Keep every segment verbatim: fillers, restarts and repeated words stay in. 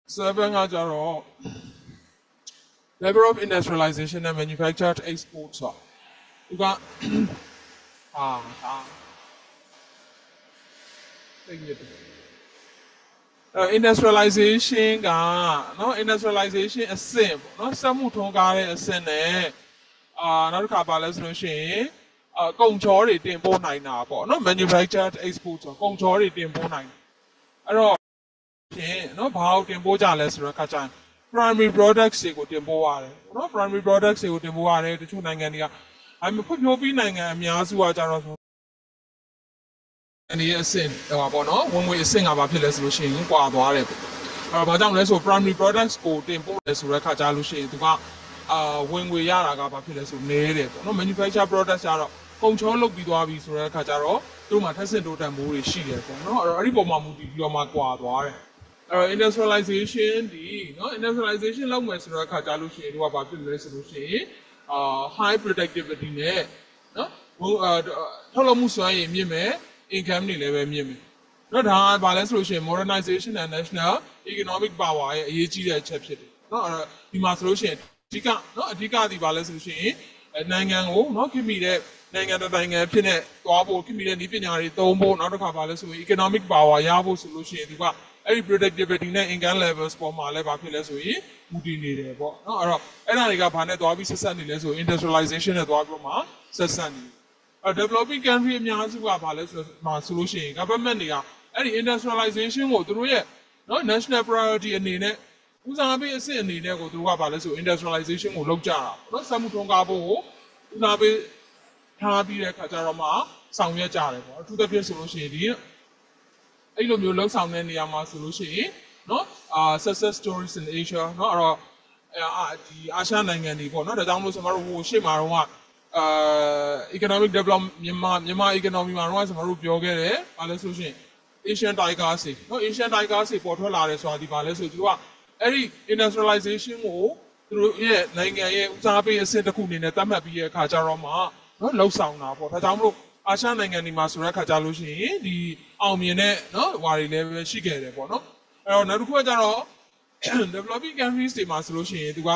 sevenကကြတော့ level of industrialization and manufactured exports ဆိုသူကဟာဟာသိနေတယ် industrialization ကနော် industrialization အဆင့်ပေါ့နော်စက်မှုထွန်းကားတဲ့အဆင့်နဲ့အာနောက်တစ်ခါပါလဲဆိုလို့ရှိရင်အကုန်ချောတွေတင်ပို့နိုင်တာပေါ့နော် manufactured export ဆိုကုန်ချောတွေတင်ပို့နိုင်အဲ့တော့ရှင်နော်ဘာလို့တင်ပို့ကြလဲဆိုတော့ခါကျရင် primary products တွေကိုတင်ပို့ရတယ်နော် primary products တွေကိုတင်ပို့ရတယ်တချို့နိုင်ငံတွေကအဲ့မဖွံ့ဖြိုးပြီးနိုင်ငံအများစုကကြတော့အနေအဆင့်ဟောပေါ့နော်ဝင်ငွေအဆင့်ကဘာဖြစ်လဲဆိုလို့ရှိရင်ကွာသွားတယ်ပေါ့အဲ့တော့ဘာကြောင့်လဲဆို primary products ကိုတင်ပို့တယ်ဆိုတဲ့ခါကျလို့ရှိရင်သူကအာဝင်ငွေရတာကဘာဖြစ်လဲဆိုနည်းတယ်ပေါ့နော် manufacture products ကျတော့ကုန်ချောလုပ်ပြီးသွားပြီဆိုတဲ့ခါကျတော့သူတို့မှာထက်ဆင့်တိုးတက်မှုတွေရှိတယ်ပေါ့နော်အဲ့တော့အဲ့ဒီပုံမှာမူတည်ပြီးတော့မှကွာသွားတယ်အဲ့တော့ industrialization ဒီနော် industrialization လုပ်မယ်ဆိုတဲ့ခါကျလို့ရှိရင်သူကဘာဖြစ်လဲဆိုလို့ရှိရင်အာ high productivity နဲ့နော်ထုတ်လုပ်မှုစွမ်းရည်မြင့်မယ် income တွေလည်းပဲမြင့်မယ်။နော်ဒါကဘာလဲဆိုလို့ရှိရင် modernization and national economic power ရဲ့အရေးကြီးတဲ့အချက်ဖြစ်တယ်။နော်အဲ့တော့ဒီမှာဆိုလို့ရှိရင်အဓိကနော်အဓိကဒီဘာလဲဆိုလို့ရှိရင်နိုင်ငံကိုနော်ခင်မိတဲ့နိုင်ငံတစ်နိုင်ငံဖြစ်နေသွားဖို့ခင်မိတဲ့နည်းပညာတွေသုံးဖို့နောက်တစ်ခါဘာလဲဆိုရင် economic power ရဖို့ဆိုလို့ရှိရင်ဒီကအဲ့ဒီ productivity နဲ့ income levels ပေါ်မှာလည်းဘာဖြစ်လဲဆိုရင်မူတည်နေတယ်ပေါ့နော်အဲ့တော့အဲ့ဒါတွေကဘာနဲ့သွားပြီးဆက်ဆက်နေလဲဆို industrialization နဲ့သွားပြီးမှဆက်ဆက်နေတယ်developing country အများစုကဘာလဲဆိုတော့ဆိုလို့ရှိရင် government တွေကအဲ့ဒီ industrialization ကိုသူတို့ရဲ့နော် national priority အနေနဲ့ဦးစားပေးအဆင့်အနေနဲ့ကိုသူတို့ကဘာလဲဆို industrialization ကိုလုပ်ကြတာနော်စက်မှုထွန်းကားဖို့ကိုဦးစားပေးထားပြီးတဲ့အခါကျတော့မှဆောင်ရွက်ကြတယ်ပေါ့အထူးသဖြင့်ဆိုလို့ရှိရင်ဒီအဲ့လိုမျိုးလှုပ်ဆောင်တဲ့နေရာမှာဆိုလို့ရှိရင်နော်အာ success stories in Asia နော်အဲ့တော့အာဒီအာရှနိုင်ငံတွေပေါ့နော်ဒါကြောင့်မလို့ကျွန်တော်တို့ဟိုရှေ့မှာတော့အာ economic development မြန်မာမြန်မာ economy မှာတော့ကျွန်တော်တို့ပြောခဲ့တယ်ဘာလဲဆိုရှင် Asian Tigers တွေနော် Asian Tigers တွေပေါ်ထွက်လာတယ်ဆိုတာဒီဘာလဲဆိုသူကအဲ့ဒီ industrialization ကိုသူတို့ရဲ့နိုင်ငံရဲ့ဦးစားပေးအဆင့်တစ်ခုအနေနဲ့သတ်မှတ်ပြီးရဲ့အခါကျတော့မှနော်လှုပ်ဆောင်တာပေါ့ဒါကြောင့်မလို့အာရှနိုင်ငံတွေမှာဆိုတဲ့အခါကျလို့ရှိရင်ဒီအောင်မြင်တဲ့နော်ဟွာတွေလည်းပဲရှိခဲ့တယ်ပေါ့နော်အဲ့တော့နောက်တစ်ခုကကျတော့ developing countries တွေမှာဆိုလို့ရှိရင်သူက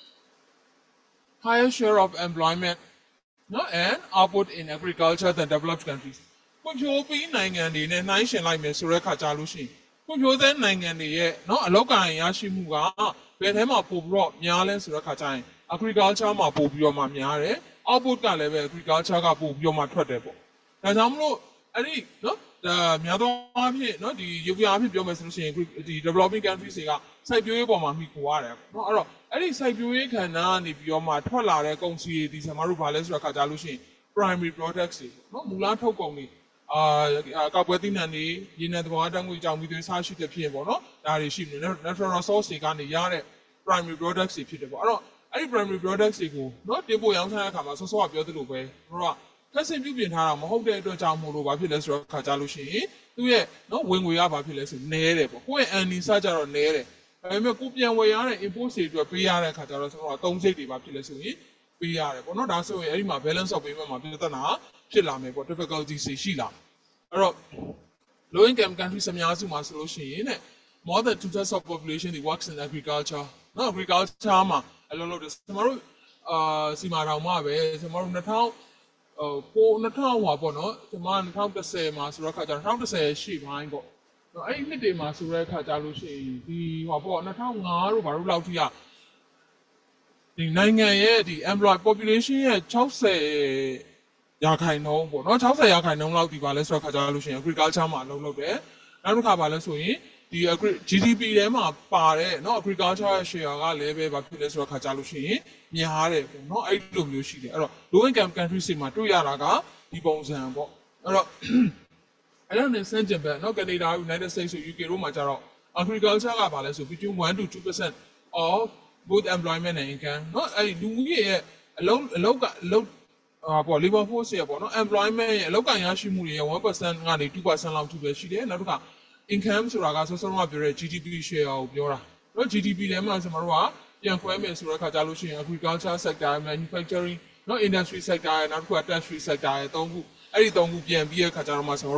higher share of employment no and output in agriculture than developed countries ဖွံ့ဖြိုးပြီးနိုင်ငံတွေနဲ့နှိုင်းယှဉ်လိုက်မယ်ဆိုတဲ့အခါကျလို့ရှိရင်ဖွံ့ဖြိုးတဲ့နိုင်ငံတွေရဲ့နော်အလောက်ကိုင်းရရှိမှုကဘယ်ထဲမှာပို့ပြီးတော့များလဲဆိုတဲ့အခါကျရင် agriculture မှာပို့ပြီးတော့မှများတယ် output ကလည်းပဲ agriculture ကပို့ပြီးတော့မှထွက်တယ်ပေါ့ဒါကြောင့်မလို့အဲ့ဒီနော်ဒါများသောအားဖြင့်နော်ဒီရုပ်ပြအားဖြင့်ပြောမယ်ဆိုလို့ရှိရင်ဒီ developing countries တွေကစိုက်ပျိုးရေးပေါ်မှာမှီခိုရတယ်နော်အဲ့တော့အဲ့ဒီစိုက်ပျိုးရေးခန္ဓာကနေပြီးတော့မှထွက်လာတဲ့ကုန်စည်တွေဒီဆံမတို့ဘာလဲဆိုတော့ခါကြလို့ရှိရင် primary products တွေနော်မူလထုတ်ကုန်တွေအာကောက်ပွဲသီးနှံတွေရေနံသဘာဝဓာတ်ငွေကြောင့်ပြီးသွေးစားရှိတဲ့ဖြစ်ပေါ့နော်ဒါတွေရှိနေတယ် natural resource တွေကနေရတဲ့ primary products တွေဖြစ်တယ်ပေါ့အဲ့တော့အဲ့ဒီ primary products တွေကိုနော်တင်ပို့ရောင်းချတဲ့အခါမှာဆော့ဆော့ကပြောသလိုပဲတို့ကထပ်ဆင့်ပြုပြင်ထားတာမဟုတ်တဲ့အတွက်ကြောင့်မို့လို့ဘာဖြစ်လဲဆိုတော့ခါကြလို့ရှိရင်သူ့ရဲ့နော်ဝင်ငွေရဘာဖြစ်လဲဆိုနည်းတယ်ပေါ့ကိုယ့်ရဲ့ earning စကြတော့နည်းတယ်ဒါပေမဲ့ကိုပြန်ဝယ်ရတဲ့ import တွေအတွက်ပေးရတဲ့အခါကျတော့ကျွန်တော်ကသုံးစိတ်တွေပါဖြစ်လဲဆိုရင်ပေးရတယ်ပေါ့နော်ဒါဆိုရင်အဲ့ဒီမှာ balance of payment မှာပြဿနာဖြစ်လာမယ်ပေါ့ difficulties တွေရှိလာအဲ့တော့ low income countries အများစုမှာဆိုလို့ရှိရင်တဲ့ more than two thirds of population they works in agriculture နော် agriculture မှာအလုပ်လုပ်တယ်ကျွန်တော်တို့အာစီမာတောင်မှပဲကျွန်တော်တို့နှစ်ထောင်ကိုနှစ်ထောင်ဟွာပေါ့နော်ကျွန်မနှစ်ထောင်တစ်ဆယ်မှာဆိုတော့ခါကျတော့နှစ်ထောင်တစ်ဆယ်ရှိပိုင်းပေါ့အဲ့ဒီနှစ်တွေမှာဆိုတဲ့အခါကျလို့ရှိရင်ဒီဟောပေါ့နှစ်ထောင်ငါးတို့ဘာလို့လောက်ထိရဒီနိုင်ငံရဲ့ဒီ employee population ရဲ့၆၀ရာခိုင်နှုန်းပေါ့နော်၆၀ရာခိုင်နှုန်းလောက်ဒီပါလဲဆိုတော့ခါကျလို့ရှိရင် agriculture မှာအလုပ်လုပ်တယ်နောက်တစ်ခါပါလဲဆိုရင်ဒီ G D P ထဲမှာပါတဲ့เนาะ agriculture share ကလည်းပဲဘာဖြစ်လဲဆိုတော့ခါကြလို့ရှိရင်များတယ်ပေါ့เนาะအဲ့လိုမျိုးရှိတယ်အဲ့တော့ low income countries တွေမှာတွေ့ရတာကဒီပုံစံပေါ့အဲ့တော့အဲ့တော့နေစင်ကြင်ပဲเนาะ Canada United States ဆို U K တို့မှာကျတော့ agriculture ကပါလဲဆို between one to two percent of both employment and income เนาะအဲ့ဒီလူကြီးရဲ့အလုံးအလုံးကအလုံးဟာပေါ့ labor force ရပေါ့เนาะ employment ရဲ့အလောက်ကန်ရရှိမှုတွေရဲ့one percent ကနေtwo percent လောက်ထိပဲရှိတယ်နောက်တစ်ခါincome ဆိုတာကဆောစောကပြောတဲ့ G D P share ကိုပြောတာเนาะ G D P ထဲမှာကျွန်တော်တို့ကပြန်ခွဲမယ်ဆိုတဲ့အခါကျလို့ရှိရင် agriculture sector manufacturing เนาะ industry sector နောက်တစ်ခုက tertiary sector ရဲ့သုံးခုအဲ့ဒီသုံးခုပြန်ပြီးတဲ့အခါကျတော့မှကျွန်တော်တို့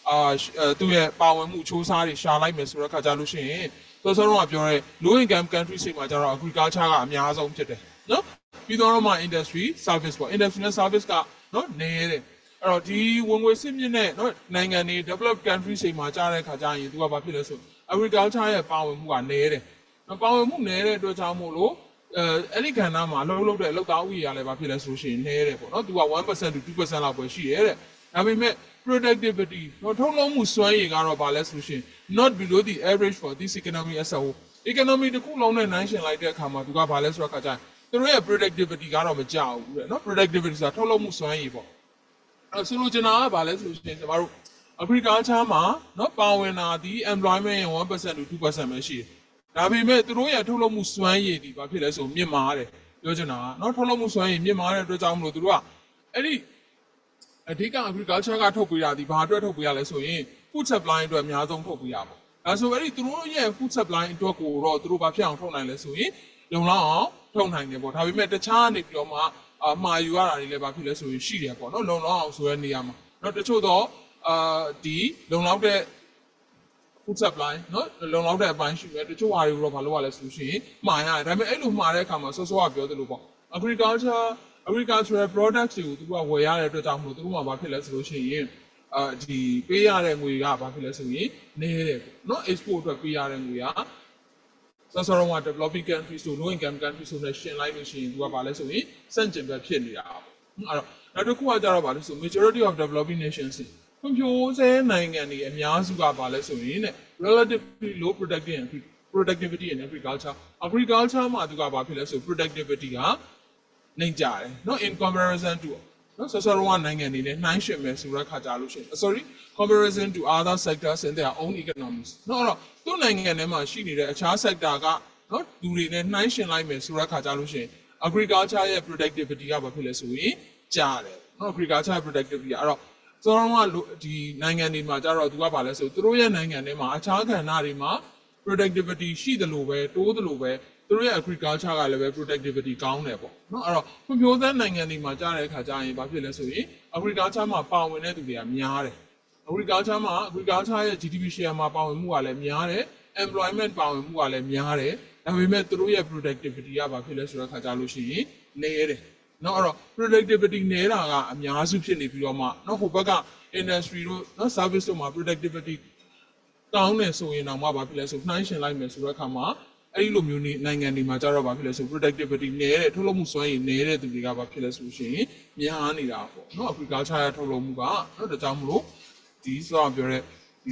အာသူ့ရဲ့ပါဝင်မှုချိုးစားတွေရှာလိုက်မယ်ဆိုတော့ခါကြလို့ရှိရင်သောစောတော့ပြောရဲ low income country တွေမှာကျတော့ agriculture ကအများဆုံးဖြစ်တယ်နော်ပြီးတော့မှ industry service ပေါ့ industry နဲ့ service ကနော်နေတယ်အဲ့တော့ဒီဝင်ငွေစစ်မြင့်တဲ့နော်နိုင်ငံတွေ developed country တွေမှာကြားတဲ့ခါကျရင်သူကဘာဖြစ်လဲဆို agriculture ရဲ့ပါဝင်မှုကနေတယ်နော်ပါဝင်မှုနေတဲ့အတွက်ကြောင့်မို့လို့အဲအဲ့ဒီကဏ္ဍမှာအလုပ်လုပ်တဲ့အလုပ်သားဥယျာလည်းဘာဖြစ်လဲဆိုရှင်နေတယ်ပေါ့နော်သူက one percent to two percent လောက်ပဲရှိရဲတဲ့ဒါပေမဲ့ productivity တော့ထုတ်လုပ်မှုစွမ်းရည်ကတော့ဘာလဲဆိုရှင် not below the average for this economy as a whole economy တစ်ခုလုံးနဲ့နှိုင်းယှဉ်လိုက်တဲ့အခါမှာသူကဘာလဲဆိုတော့ခါကျရင်သူတို့ရဲ့ productivity ကတော့မကြောက်ဘူးတဲ့နော် productivity ဆိုတာထုတ်လုပ်မှုစွမ်းရည်ပေါ့အဲ့ဆိုလို့ကျွန်တော်ကဘာလဲဆိုရှင်ကျွန်တော်တို့ agriculture မှာနော်ပါဝင်တာဒီ employment ရဲ့ one percent to two percent ပဲရှိတယ်ဒါပေမဲ့သူတို့ရဲ့ထုတ်လုပ်မှုစွမ်းရည်ဒီဘာဖြစ်လဲဆိုမြင့်မားတယ်ပြောချင်တာကနော်ထုတ်လုပ်မှုစွမ်းရည်မြင့်မားတဲ့အတွက်ကြောင့်မလို့သူတို့ကအဲ့ဒီအဓိက agriculture ကထုတ်ပေးတာဒီဘာအတွက်ထုတ်ပေးရလဲဆိုရင် food supply အတွက်အများဆုံးထုတ်ပေးရပါဒါဆိုအဲ့ဒီသူတို့ရဲ့ food supply အတွက်ကိုတော့သူတို့ဘာဖြစ်အောင်ထုတ်နိုင်လဲဆိုရင်လုံလောက်အောင်ထုတ်နိုင်တယ်ပေါ့ဒါပေမဲ့တခြားနေပြီးတော့မှအမှားယူရတာတွေလည်းဘာဖြစ်လဲဆိုရင်ရှိတယ်ပေါ့နော်လုံလောက်အောင်ဆိုတဲ့နေရာမှာနော်တချို့တော့အာဒီလုံလောက်တဲ့ food supply နော်လုံလောက်တဲ့အပိုင်းရှိတယ်တချို့ဟာတွေတော့ဘာလို့ရလဲဆိုရှင်မှားရတယ်ဒါပေမဲ့အဲ့လိုမှားတဲ့အခါမှာစောစောကပြောသလိုပေါ့ agriculture agricultural products တွေကိုသူကဝယ်ရတဲ့အတွက်ကြောင့်မလို့သူတို့ကဘာဖြစ်လဲဆိုလို့ရှိရင်အာဒီပေးရတဲ့ငွေကဘာဖြစ်လဲဆိုရင်နည်းတယ်ပေါ့နော် export အတွက်ပေးရတဲ့ငွေကစောစောက developing countries ဆို low income countries ဆိုနဲ့ရှင်းလိုက်လို့ရှိရင်သူကဘာလဲဆိုရင်စန့်ကျင်ဘက်ဖြစ်နေတာပေါ့အဲ့တော့နောက်တစ်ခုကကြတော့ဘာလဲဆို majority of developing nations ဖွံ့ဖြိုးဆဲနိုင်ငံတွေအများစုကဘာလဲဆိုရင် relatively low productivity productivity in agriculture agriculture မှာသူကဘာဖြစ်လဲဆို productivity ကနှိမ့်ကြတယ်เนาะ in comparison to เนาะဆောစောရောနိုင်ငံတွေနဲ့နှိုင်းယှဉ်မယ်ဆိုတဲ့ခါကြလို့ရှိရင် sorry comparison to other sectors in their own economies เนาะအဲ့တော့သူ့နိုင်ငံထဲမှာရှိနေတဲ့အခြား sector ကเนาะသူတွေနဲ့နှိုင်းယှဉ်လိုက်မယ်ဆိုတဲ့ခါကြလို့ရှိရင် agriculture ရဲ့ productivity ကဘာဖြစ်လဲဆိုရင်ကျတယ်เนาะ agriculture productivity အဲ့တော့ဆိုတော့ဒီနိုင်ငံတွေမှာကြတော့သူကဘာလဲဆိုသူတို့ရဲ့နိုင်ငံထဲမှာအခြားကဏ္ဍတွေမှာ productivity ရှိတယ်လို့ပဲတိုးတယ်လို့ပဲသူတို့ရဲ့ agriculture ကလည်းပဲ productivity ကောင်းတယ်ပေါ့နော်အဲ့တော့ဖွံ့ဖြိုးဆဲနိုင်ငံတွေမှာကြားတဲ့အခါကျရင်ဘာဖြစ်လဲဆိုရင် agriculture မှာပါဝင်တဲ့သူတွေကများတယ် agriculture မှာ agriculture ရဲ့ G D P share မှာပါဝင်မှုကလည်းများတယ် employment ပါဝင်မှုကလည်းများတယ်ဒါပေမဲ့သူတို့ရဲ့ productivity ကဘာဖြစ်လဲဆိုတဲ့အခါကျလို့ရှိရင်နည်းတယ်နော်အဲ့တော့ productivity နည်းတာကအများစုဖြစ်နေပြီးတော့မှနော်ဟိုဘက်က industry တို့နော် service တို့မှာ productivity ကောင်းတယ်ဆိုရင်တော့မှဘာဖြစ်လဲဆိုနှိုင်းယှဉ်လိုက်မယ်ဆိုတဲ့အခါမှာအဲ့ဒီလိုမျိုးနိုင်ငံတွေမှာကြတော့ဘာဖြစ်လဲဆို productivity နည်းတဲ့ထုတ်လုပ်မှုစွမ်းရည်နည်းတဲ့သူတွေကဘာဖြစ်လဲဆိုရှင်များနေတာပေါ့နော် agriculture ရဲ့ထုတ်လုပ်မှုကနော်ဒါကြောင့်မလို့ဒီဆိုတော့ပြောတဲ့ဒီ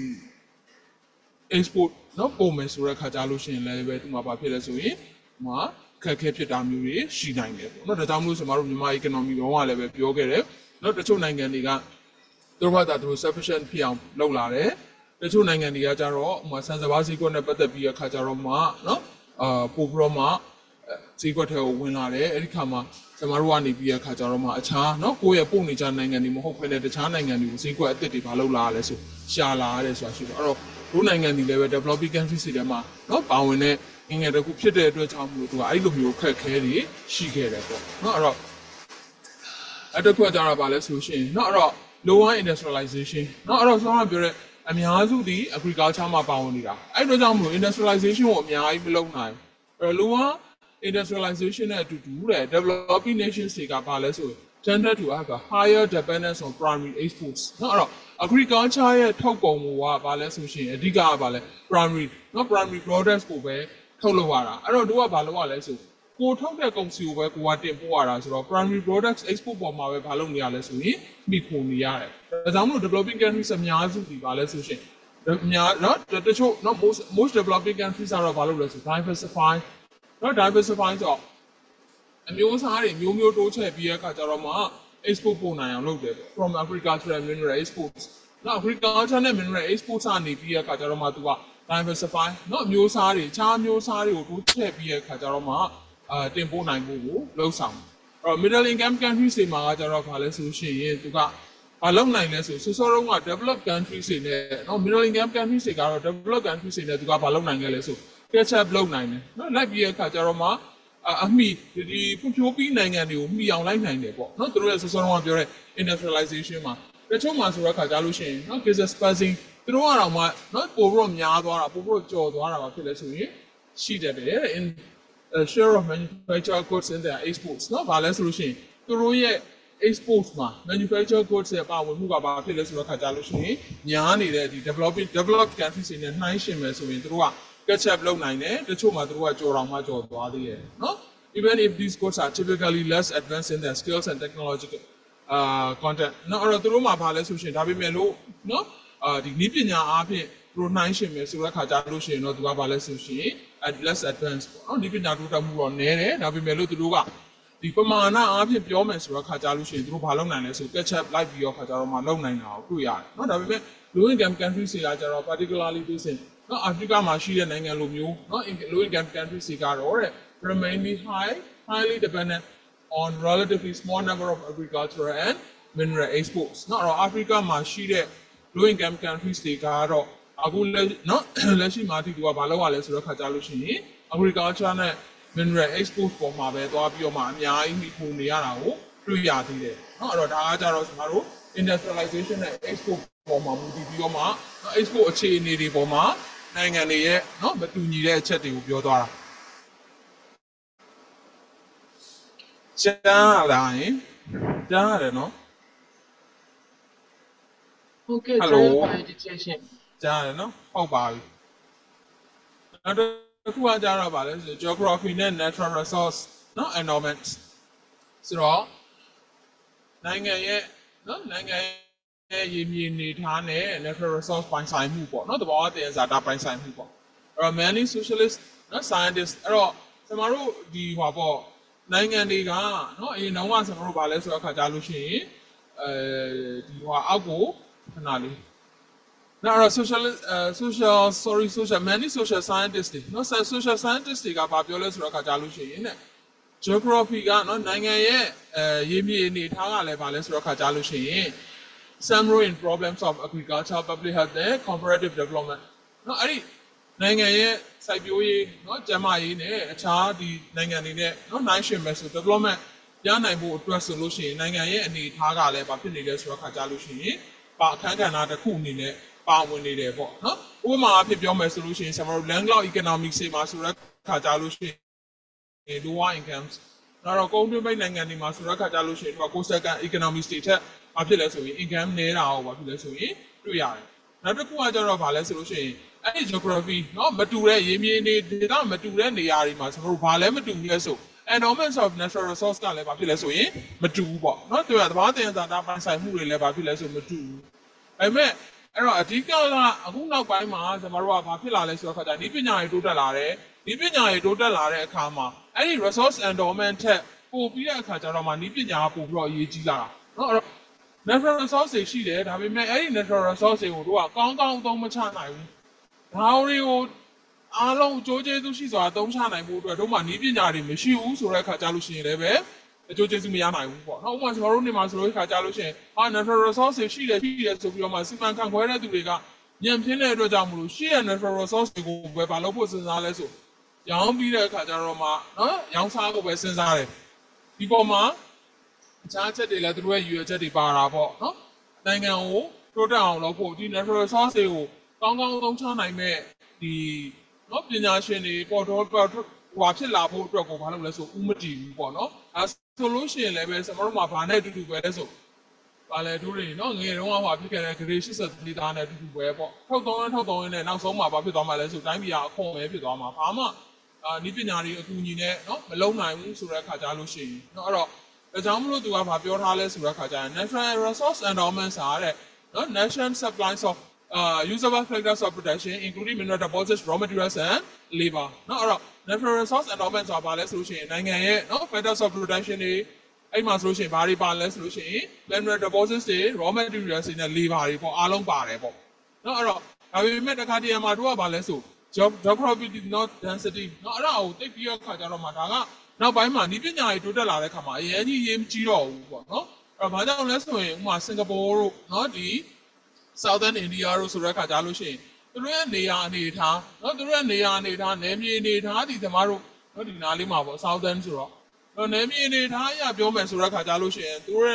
export နော်ပုံမယ်ဆိုတဲ့ခါကြလို့ရှိရင်လည်းပဲဒီမှာဘာဖြစ်လဲဆိုရင်ဟိုခက်ခဲဖြစ်တာမျိုးတွေရှိနိုင်တယ်ပေါ့နော်ဒါကြောင့်မလို့ကျွန်တော်တို့မြန်မာ economy တော့ကလည်းပဲပြောခဲ့တယ်နော်တချို့နိုင်ငံတွေကသူတို့ဘာသာသူတို့ sufficient ဖြစ်အောင်လုပ်လာတယ်တချို့နိုင်ငံတွေကကြတော့ဟိုဆန်စပါးဈေးကွက်နဲ့ပတ်သက်ပြီးအခါကြတော့မှနော်အာပို့ပြီးတော့မှဈေးကွက်ထဲကိုဝင်လာတယ်အဲ့ဒီခါမှာကျွန်တော်တို့ကနေပြီးအခါကြတော့မှအခြားနော်ကိုယ့်ရဲ့ပို့နေကြနိုင်ငံတွေမဟုတ်ဘဲနဲ့တခြားနိုင်ငံတွေကိုဈေးကွက်အသစ်တွေဘာလုပ်လာရလဲဆိုရှာလာရတယ်ဆိုတာရှိတယ်အဲ့တော့တို့နိုင်ငံတွေလည်းပဲ developing countries တွေမှာနော်ပါဝင်တဲ့ငငယ်တခုဖြစ်တဲ့အတွက်ကြောင့်မလို့သူကအဲ့လိုမျိုးခက်ခဲတွေရှိခဲ့တယ်ပေါ့နော်အဲ့တော့အဲ့တစ်ခုကကြတော့ဗာလဲဆိုရှင်နော်အဲ့တော့ lower industrialization နော်အဲ့တော့ဆောင်းကပြောတဲ့အများစုဒီ agriculture မှာပါဝင်နေတာအဲ့အတွက်ကြောင့်မလို့ industrialization ကိုအများကြီးမလုပ်နိုင်အဲ့တော့ lower industrialization နဲ့အတူတူတဲ့ developing nations တွေကဗာလဲဆို tended to have a higher dependence on primary exports နော်အဲ့တော့ agriculture ရဲ့ထုတ်ကုန်ကဗာလဲဆိုရှင်အဓိကကဗာလဲ primary နော် primary products ကိုပဲထုတ်လုပ်ရတာအဲ့တော့တို့ကဘာလုပ်ရလဲဆိုကိုထုတ်တဲ့ကုန်စည်ကိုပဲကိုကတင်ပို့ရတာဆိုတော့ primary products export ပေါ်မှာပဲဘာလုပ်နေရလဲဆိုရင်မိခိုနေရတယ်ဒါကြောင့်မလို့ developing countries အများစုဒီဘာလဲဆိုရှင်အများနော်တချို့နော် most most developing countries ကတော့ဘာလုပ်လဲဆို diversify နော် diversify ဆိုတော့အမျိုးအစားတွေမျိုးမျိုးတိုးချဲ့ပြီးတဲ့အခါကျတော့မှ export ပို့နိုင်အောင်လုပ်တယ်ပေါ့ from agriculture and mineral exports နော် agriculture နဲ့ mineral exports ကနေပြီးတဲ့အခါကျတော့မှသူကdiversify เนาะမျိုးစားတွေခြားမျိုးစားတွေကိုတိုးချဲ့ပြီးတဲ့အခါကျတော့မှအာတင်ပို့နိုင်ဖို့ကိုလှုပ်ဆောင်အဲ့တော့ middle income countries တွေမှာကကျတော့ဘာလဲဆိုရှင်သူကဘာလုပ်နိုင်လဲဆိုဆိုစောတော့က developed countries တွေနဲ့เนาะ middle income countries တွေကတော့ developed countries တွေနဲ့သူကဘာလုပ်နိုင်ခဲ့လဲဆို catch up လုပ်နိုင်တယ်เนาะလိုက်ပြီးတဲ့အခါကျတော့မှအမိဒီဖွံ့ဖြိုးပြီးနိုင်ငံတွေကိုမှီအောင်လိုက်နိုင်တယ်ပေါ့เนาะသူတို့ရဲ့ဆိုစောတော့ကပြောတဲ့ industrialization မှာတချို့မှာဆိုတော့ခါကြလို့ရှိရင်နော် business passing သူတို့ကတော့မှနော်ပို့ပြီးများသွားတာပို့ပြီးကြော်သွားတာပါဖြစ်လဲဆိုရင်ရှိတတ်တယ် in uh, share of manufactured goods in their exports နော်ဘာလဲဆိုလို့ရှိရင်သူတို့ရဲ့ exports မှာ manufactured goods ရဲ့ပါဝင်မှုကဘာဖြစ်လဲဆိုတော့ခါကြလို့ရှိရင်များနေတဲ့ဒီ developing developed countries တွေနဲ့နှိုင်းယှဉ်မယ်ဆိုရင်သူတို့က catch up လုပ်နိုင်တယ်တချို့မှာသူတို့ကကြော်တော်မှကြော်သွားသေးတယ်နော် even if these goods are typically less advanced in their skills and technological uh content နော်အဲ့တော့သူတို့မှာဘာလဲဆိုရှင်ဒါပေမဲ့လို့နော်အာဒီနည်းပညာအားဖြင့်သူတို့နှိုင်းယှဉ်မယ်ဆိုတဲ့ခါကြလို့ရှိရင်တော့သူကဘာလဲဆိုရှင် at less advanced ပေါ့နော်နည်းပညာတိုးတက်မှုတော့နည်းတယ်ဒါပေမဲ့လို့သူတို့ကဒီပမာဏအားဖြင့်ပြောမယ်ဆိုတဲ့ခါကြလို့ရှိရင်သူတို့ဘာလုပ်နိုင်လဲဆို catch up လိုက်ပြီးတော့ခါကြတော့မှလုပ်နိုင်တာကိုတွေ့ရတယ်နော်ဒါပေမဲ့ low income countries တွေကကြတော့ particularly သိစင်နော်အာဖရိကမှာရှိတဲ့နိုင်ငံလိုမျိုးနော် low income countries တွေကတော့တဲ့ remainly high highly dependent on relatively small number of agricultural and mineral exports နော်တော့ Africa မှာရှိတဲ့ low income countries တွေကတော့အခုလက်နော်လက်ရှိမှာဒီကဘာလုပ်ရလဲဆိုတော့ခါကြလို့ရှိရင် agriculture နဲ့ mineral exports ပေါ်မှာပဲသွားပြီးတော့မှအများကြီးမိဖို့နေရတာကိုတွေ့ရသေးတယ်နော်အဲ့တော့ဒါကကြတော့ကျွန်တော်တို့ industrialization နဲ့ export ပေါ်မှာမူတည်ပြီးတော့မှ export အခြေအနေတွေပေါ်မှာနိုင်ငံတွေရဲ့နော်မတူညီတဲ့အချက်တွေကိုပြောသွားတာကြားလာရင်ကြားရတယ်နော်ဟုတ်ကဲ့ကျွန်တော် education ကြားရတယ်နော်ဟုတ်ပါပြီနောက်တစ်ခုကကြားတော့ဗာလဲဆို geography နဲ့ natural resource နော် environment ဆိုတော့နိုင်ငံရဲ့နော်နိုင်ငံရဲ့ရင်းမြစ်နေထားတဲ့ natural resource ပိုင်ဆိုင်မှုပေါ့နော်တဘာဝတည်ဇာတာပိုင်ဆိုင်မှုပေါ့အဲ့တော့ many socialist နော် scientists အဲ့တော့ကျွန်တော်တို့ဒီဟောပေါ့နိုင်ငံတွေကနော်အရင်တော့ကကျွန်တော်တို့ဗာလဲဆိုတော့ခါကြားလို့ရှိရင်အဲဒီဟောအောက်ကိုခဏလေးနော်အဲ့တော့ social social sorry social many social scientists တွေနော် social scientists တွေကဗာပြောလဲဆိုတော့ခါကြားလို့ရှိရင်တဲ့ geography ကနော်နိုင်ငံရဲ့အဲရင်းမြစ်အနေထားကလည်းဗာလဲဆိုတော့ခါကြားလို့ရှိရင် some role in problems of agriculture public health and comparative development နော်အဲ့ဒီနိုင်ငံရဲ့စိုက်ပျိုးရေးနော်ကျန်းမာရေးနဲ့အခြားဒီနိုင်ငံတွေနဲ့နော်နိုင်ရှင်မယ်ဆို development ရနိုင်ဖို့အတွက်ဆိုလို့ရှိရင်နိုင်ငံရဲ့အနေအထားကလည်းဘာဖြစ်နေလဲဆိုတော့ခါကြလို့ရှိရင်ပါအခန်းကဏ္ဍတစ်ခုအနေနဲ့ပါဝင်နေတယ်ပေါ့နော်ဥပမာအဖြစ်ပြောမယ်ဆိုလို့ရှိရင်ကျွန်တော်တို့ landlocked economics တွေမှာဆိုတော့ခါကြလို့ရှိရင် lower incomes နောက်တော့ကုန်သွယ်ပိတ်နိုင်ငံတွေမှာဆိုတော့ခါကြလို့ရှိရင်သူက coastal economics တွေထက်ဘာဖြစ်လဲဆိုရင် income နည်းတာရောဘာဖြစ်လဲဆိုရင်တွေ့ရတယ်နောက်တစ်ခုကကျတော့ဘာလဲဆိုလို့ရှိရင်အဲ့ဒီ geography เนาะမတူတဲ့ရင်းမြစ်တွေဒေသမတူတဲ့နေရာတွေမှာကျွန်တော်တို့ဘာလဲမတူဘူးလဲဆို endowments of natural resource ကလည်းဘာဖြစ်လဲဆိုရင်မတူဘူးပေါ့เนาะသူကသဘာဝတင်ဇာတာပိုင်ဆိုင်မှုတွေလည်းဘာဖြစ်လဲဆိုမတူဘူးဒါပေမဲ့အဲ့တော့အဓိကကအခုနောက်ပိုင်းမှာကျွန်တော်တို့ကဘာဖြစ်လာလဲဆိုတော့ခါကျဒီပညာတွေတိုးတက်လာတယ်ဒီပညာတွေတိုးတက်လာတဲ့အခါမှာအဲ့ဒီ resource endowment ထက်ပိုပြီးတဲ့အခါကျတော့မှဒီပညာကပိုပြီးတော့အရေးကြီးလာတာเนาะအဲ့တော့ natural resource တွေရှိတယ်ဒါပေမဲ့အဲ့ဒီ natural resource တွေကိုတို့ကကောင်းကောင်းအသုံးမချနိုင်ဘူးဒါတွေကိုအားလုံးအကျိုးကျေးဇူးရှိစွာအသုံးချနိုင်ဖို့အတွက်တို့မှနည်းပညာတွေမရှိဘူးဆိုတဲ့အခါကျလို့ရှိရင်လည်းပဲအကျိုးကျေးဇူးမရနိုင်ဘူးပေါ့နော်ဥပမာကျွန်တော်တို့နေမှာဆိုလို့အခါကျလို့ရှိရင်ဟာ natural resource တွေရှိတယ်ရှိတယ်ဆိုပြီးတော့မှစီမံခန့်ခွဲတဲ့သူတွေကညံပြင်းတဲ့အတွက်ကြောင့်မလို့ရှိတဲ့ natural resource တွေကိုပဲဘာလို့ဖို့စဉ်းစားလဲဆိုရောင်းပြီးတဲ့အခါကျတော့မှနော်ရောင်းစားဖို့ပဲစဉ်းစားတယ်ဒီပေါ်မှာအခြားချက်တွေလည်းသူတို့ရဲ့ရည်ရွယ်ချက်တွေပါတာပေါ့နော်နိုင်ငံကိုတိုးတက်အောင်လုပ်ဖို့ဒီ natural resource တွေကိုကောင်းကောင်းသုံးချနိုင်မဲ့ဒီနော်ပညာရှင်တွေပေါ်တော့ဟိုဖြစ်လာဖို့အတွက်ကိုဘာလို့လဲဆိုဥမတည်ဘူးပေါ့နော်အဲဆိုလို့ရှိရင်လည်းပဲကျွန်တော်တို့မှာဘာနဲ့အတူတူပဲလဲဆိုဘာလဲတို့တွေနော်ငယ်တုန်းကဟိုဖြစ်ခဲ့တဲ့ grade eighty threeသားနဲ့အတူတူပဲပေါ့ထောက်သုံးရထောက်သုံးရနဲ့နောက်ဆုံးမှာဘာဖြစ်သွားမှာလဲဆိုတိုင်းပြည်ကအခွန်ပဲဖြစ်သွားမှာဘာမှအာနည်းပညာတွေအကူအညီနဲ့နော်မလုံနိုင်ဘူးဆိုတဲ့အခါကြားလို့ရှိရင်နော်အဲ့တော့ဒါကြောင့်မလို့သူကဘာပြောထားလဲဆိုတဲ့အခါကျရင် natural resource endowment စာတဲ့နော် national supplies of uh usable factors of production including mineral deposits raw materials and labor နော်အဲ့တော့ natural resource endowment ဆိုတာဘာလဲဆိုလို့ရှိရင်နိုင်ငံရဲ့နော် factors of production တွေအဲ့မှာဆိုလို့ရှိရင်ဘာတွေပါလဲဆိုလို့ရှိရင် mineral deposits တွေ raw materials တွေနဲ့ labor တွေပေါ့အားလုံးပါတယ်ပေါ့နော်အဲ့တော့ဒါပေမဲ့တစ်ခါတည်းမှာတို့ကဘာလဲဆို geography not density နော်အဲ့ဒါကိုသိပြီးတော့ခါကြတော့မှဒါကနောက်ပိုင်းမှာဤပညာတွေတိုးတက်လာတဲ့ခါမှာအရင်ကြီးရေးမကြီးတော့ဘူးပေါ့နော်အဲ့တော့ဘာကြောင့်လဲဆိုရင်ဥပမာစင်ကာပူတို့နော်ဒီ Southern India တို့ဆိုတဲ့ခါကြားလို့ရှိရင်သူတို့ရဲ့နေရာအနေထားနော်သူတို့ရဲ့နေရာအနေထားနယ်မြေအနေထားဒီသမားတို့နော်ဒီနားလေးမှာပေါ့ Southern ဆိုတော့နော်နယ်မြေအနေထားအရပြောမယ်ဆိုတဲ့ခါကြားလို့ရှိရင်သူတို့ရဲ့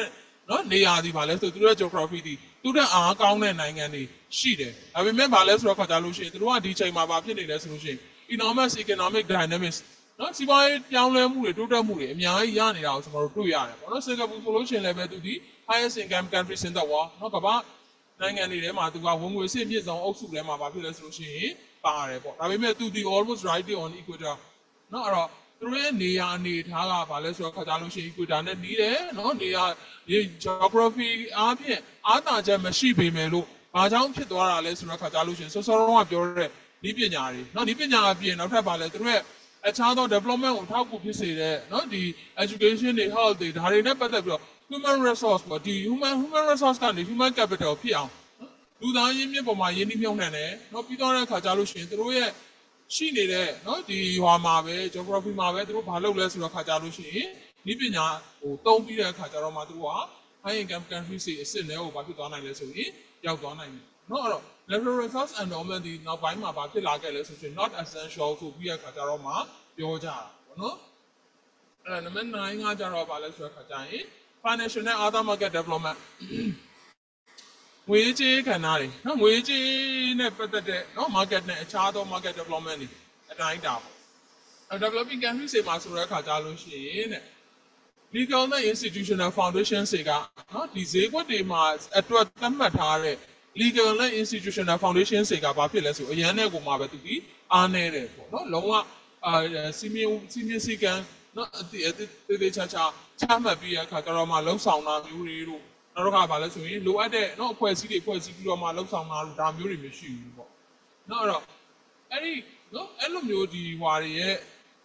နော်နေရာဒီပါလဲဆိုသူတို့ geography ဒီသူတို့အားကောင်းတဲ့နိုင်ငံတွေရှိတယ်ဒါပေမဲ့ပါလဲဆိုတော့ခါကြလို့ရှိရင်သူတို့ကဒီချိန်မှာပါဖြစ်နေလဲဆိုလို့ရှိရင် enormous economic dynamics နော်စီးပွားရေးပြောင်းလဲမှုတွေတိုးတက်မှုတွေအများကြီးရနေတာကိုကျွန်တော်တို့တွေ့ရတယ်ပေါ့နော်စင်ကာပူဆိုလို့ရှိရင်လည်းပဲသူဒီ highest income countries in the world နော်ကမ္ဘာနိုင်ငံတွေထဲမှာသူကဝင်ငွေအဆင့်မြင့်ဆုံးအုပ်စုထဲမှာပါဖြစ်လဲဆိုလို့ရှိရင်ပါတယ်ပေါ့ဒါပေမဲ့သူဒီ almost right on equator နော်အဲ့တော့သူတို့ရဲ့နေရာအနေထားကဘာလဲဆိုတော့ခါကြလို့ရှိရင် equator နဲ့နီးတယ်နော်နေရာ geography အားဖြင့်အားသာချက်မရှိပေမဲ့လို့ဘာကြောင့်ဖြစ်သွားတာလဲဆိုတော့ခါကြလို့ရှိရင်စောစောတော့ကပြောတဲ့ဒီပညာတွေနော်ဒီပညာအပြင်နောက်ထပ်ပါလဲသူတို့ရဲ့အခြားသော development ကိုထောက်ကူဖြစ်စေတဲ့နော်ဒီ education တွေ health တွေဒါတွေနဲ့ပတ်သက်ပြီးတော့ human resource ပေါ့ဒီ human human resource ကနေ human capital ဖြစ်အောင်လူသားရင်းမြစ်ပေါ်မှာရင်းနှီးမြှုပ်နှံတယ်နော်ပြီးတော့တဲ့ခါကြလို့ရှိရင်သူတို့ရဲ့ရှိနေတဲ့နော်ဒီဟွာမှာပဲ geography မှာပဲသူတို့ဘာလုပ်လဲဆိုတော့ခါကြလို့ရှိရင်ဒီပညာဟိုတုံးပြီးတဲ့အခါကြတော့မှသူတို့က high income countries တွေအစ်စ်နဲ့ဟိုဘာဖြစ်သွားနိုင်လဲဆိုရင်ရောက်သွားနိုင်တယ်နော်အဲ့တော့ natural resource endowment ဒီနောက်ပိုင်းမှာဘာဖြစ်လာခဲ့လဲဆိုရင် not essential ဆိုပြီးတဲ့အခါကြတော့မှပြောကြတာပေါ့နော်အဲ့ဒါနံပါတ်nineကကြတော့ဘာလဲဆိုတဲ့အခါကျရင် financial နဲ့ other market development ငွေကြေးခန္ဓာတွေနော်ငွေကြေးနဲ့ပတ်သက်တဲ့နော် market နဲ့အခြားသော market development တွေအတိုင်းတာပေါ့ developing countries တွေမှာဆိုတဲ့အခါကျလို့ရှိရင်တဲ့ legal နဲ့ institutional foundation တွေကနော်ဒီဈေးကွက်တွေမှာအတွက်သတ်မှတ်ထားတဲ့ legal နဲ့ institutional foundation တွေကဘာဖြစ်လဲဆိုအရန်နဲ့ကိုမှပဲသူဒီအားနေတယ်ပေါ့နော်လုံးဝအာစီမီစီမီစီကန်နော်အတိအသေးသေးချာချာချမှတ်ပြီးရခါကြတော့မှလုံဆောင်တာမျိုးတွေတို့နောက်တစ်ခါဘာလဲဆိုရင်လိုအပ်တဲ့နော်အဖွဲ့အစည်းတွေဖွဲ့စည်းပြီးတော့မှလုံဆောင်တာတို့ဒါမျိုးတွေမရှိဘူးပေါ့နော်အဲ့တော့အဲ့ဒီနော်အဲ့လိုမျိုးဒီဟွာတွေရဲ့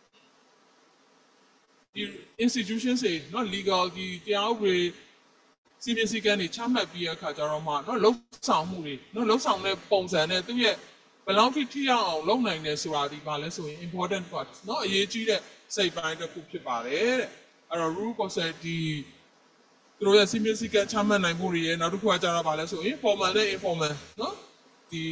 ဒီ institution တွေနော် legal ဒီတရားဥပဒေစီမီစီကန်တွေချမှတ်ပြီးရခါကြတော့မှနော်လုံဆောင်မှုတွေနော်လုံဆောင်တဲ့ပုံစံနဲ့သူ့ရဲ့ဘယ်လောက်ထိထိရောက်အောင်လုပ်နိုင်တယ်ဆိုတာဒီပါလဲဆိုရင် important part เนาะအရေးကြီးတဲ့စိတ်ပိုင်းတစ်ခုဖြစ်ပါတယ်တဲ့အဲ့တော့ rule concept ဒီသူတို့ရဲ့ significant ချမှတ်နိုင်မှုတွေရဲ့နောက်တစ်ခုကကြတော့ပါလဲဆိုရင် formal နဲ့ informal เนาะဒီ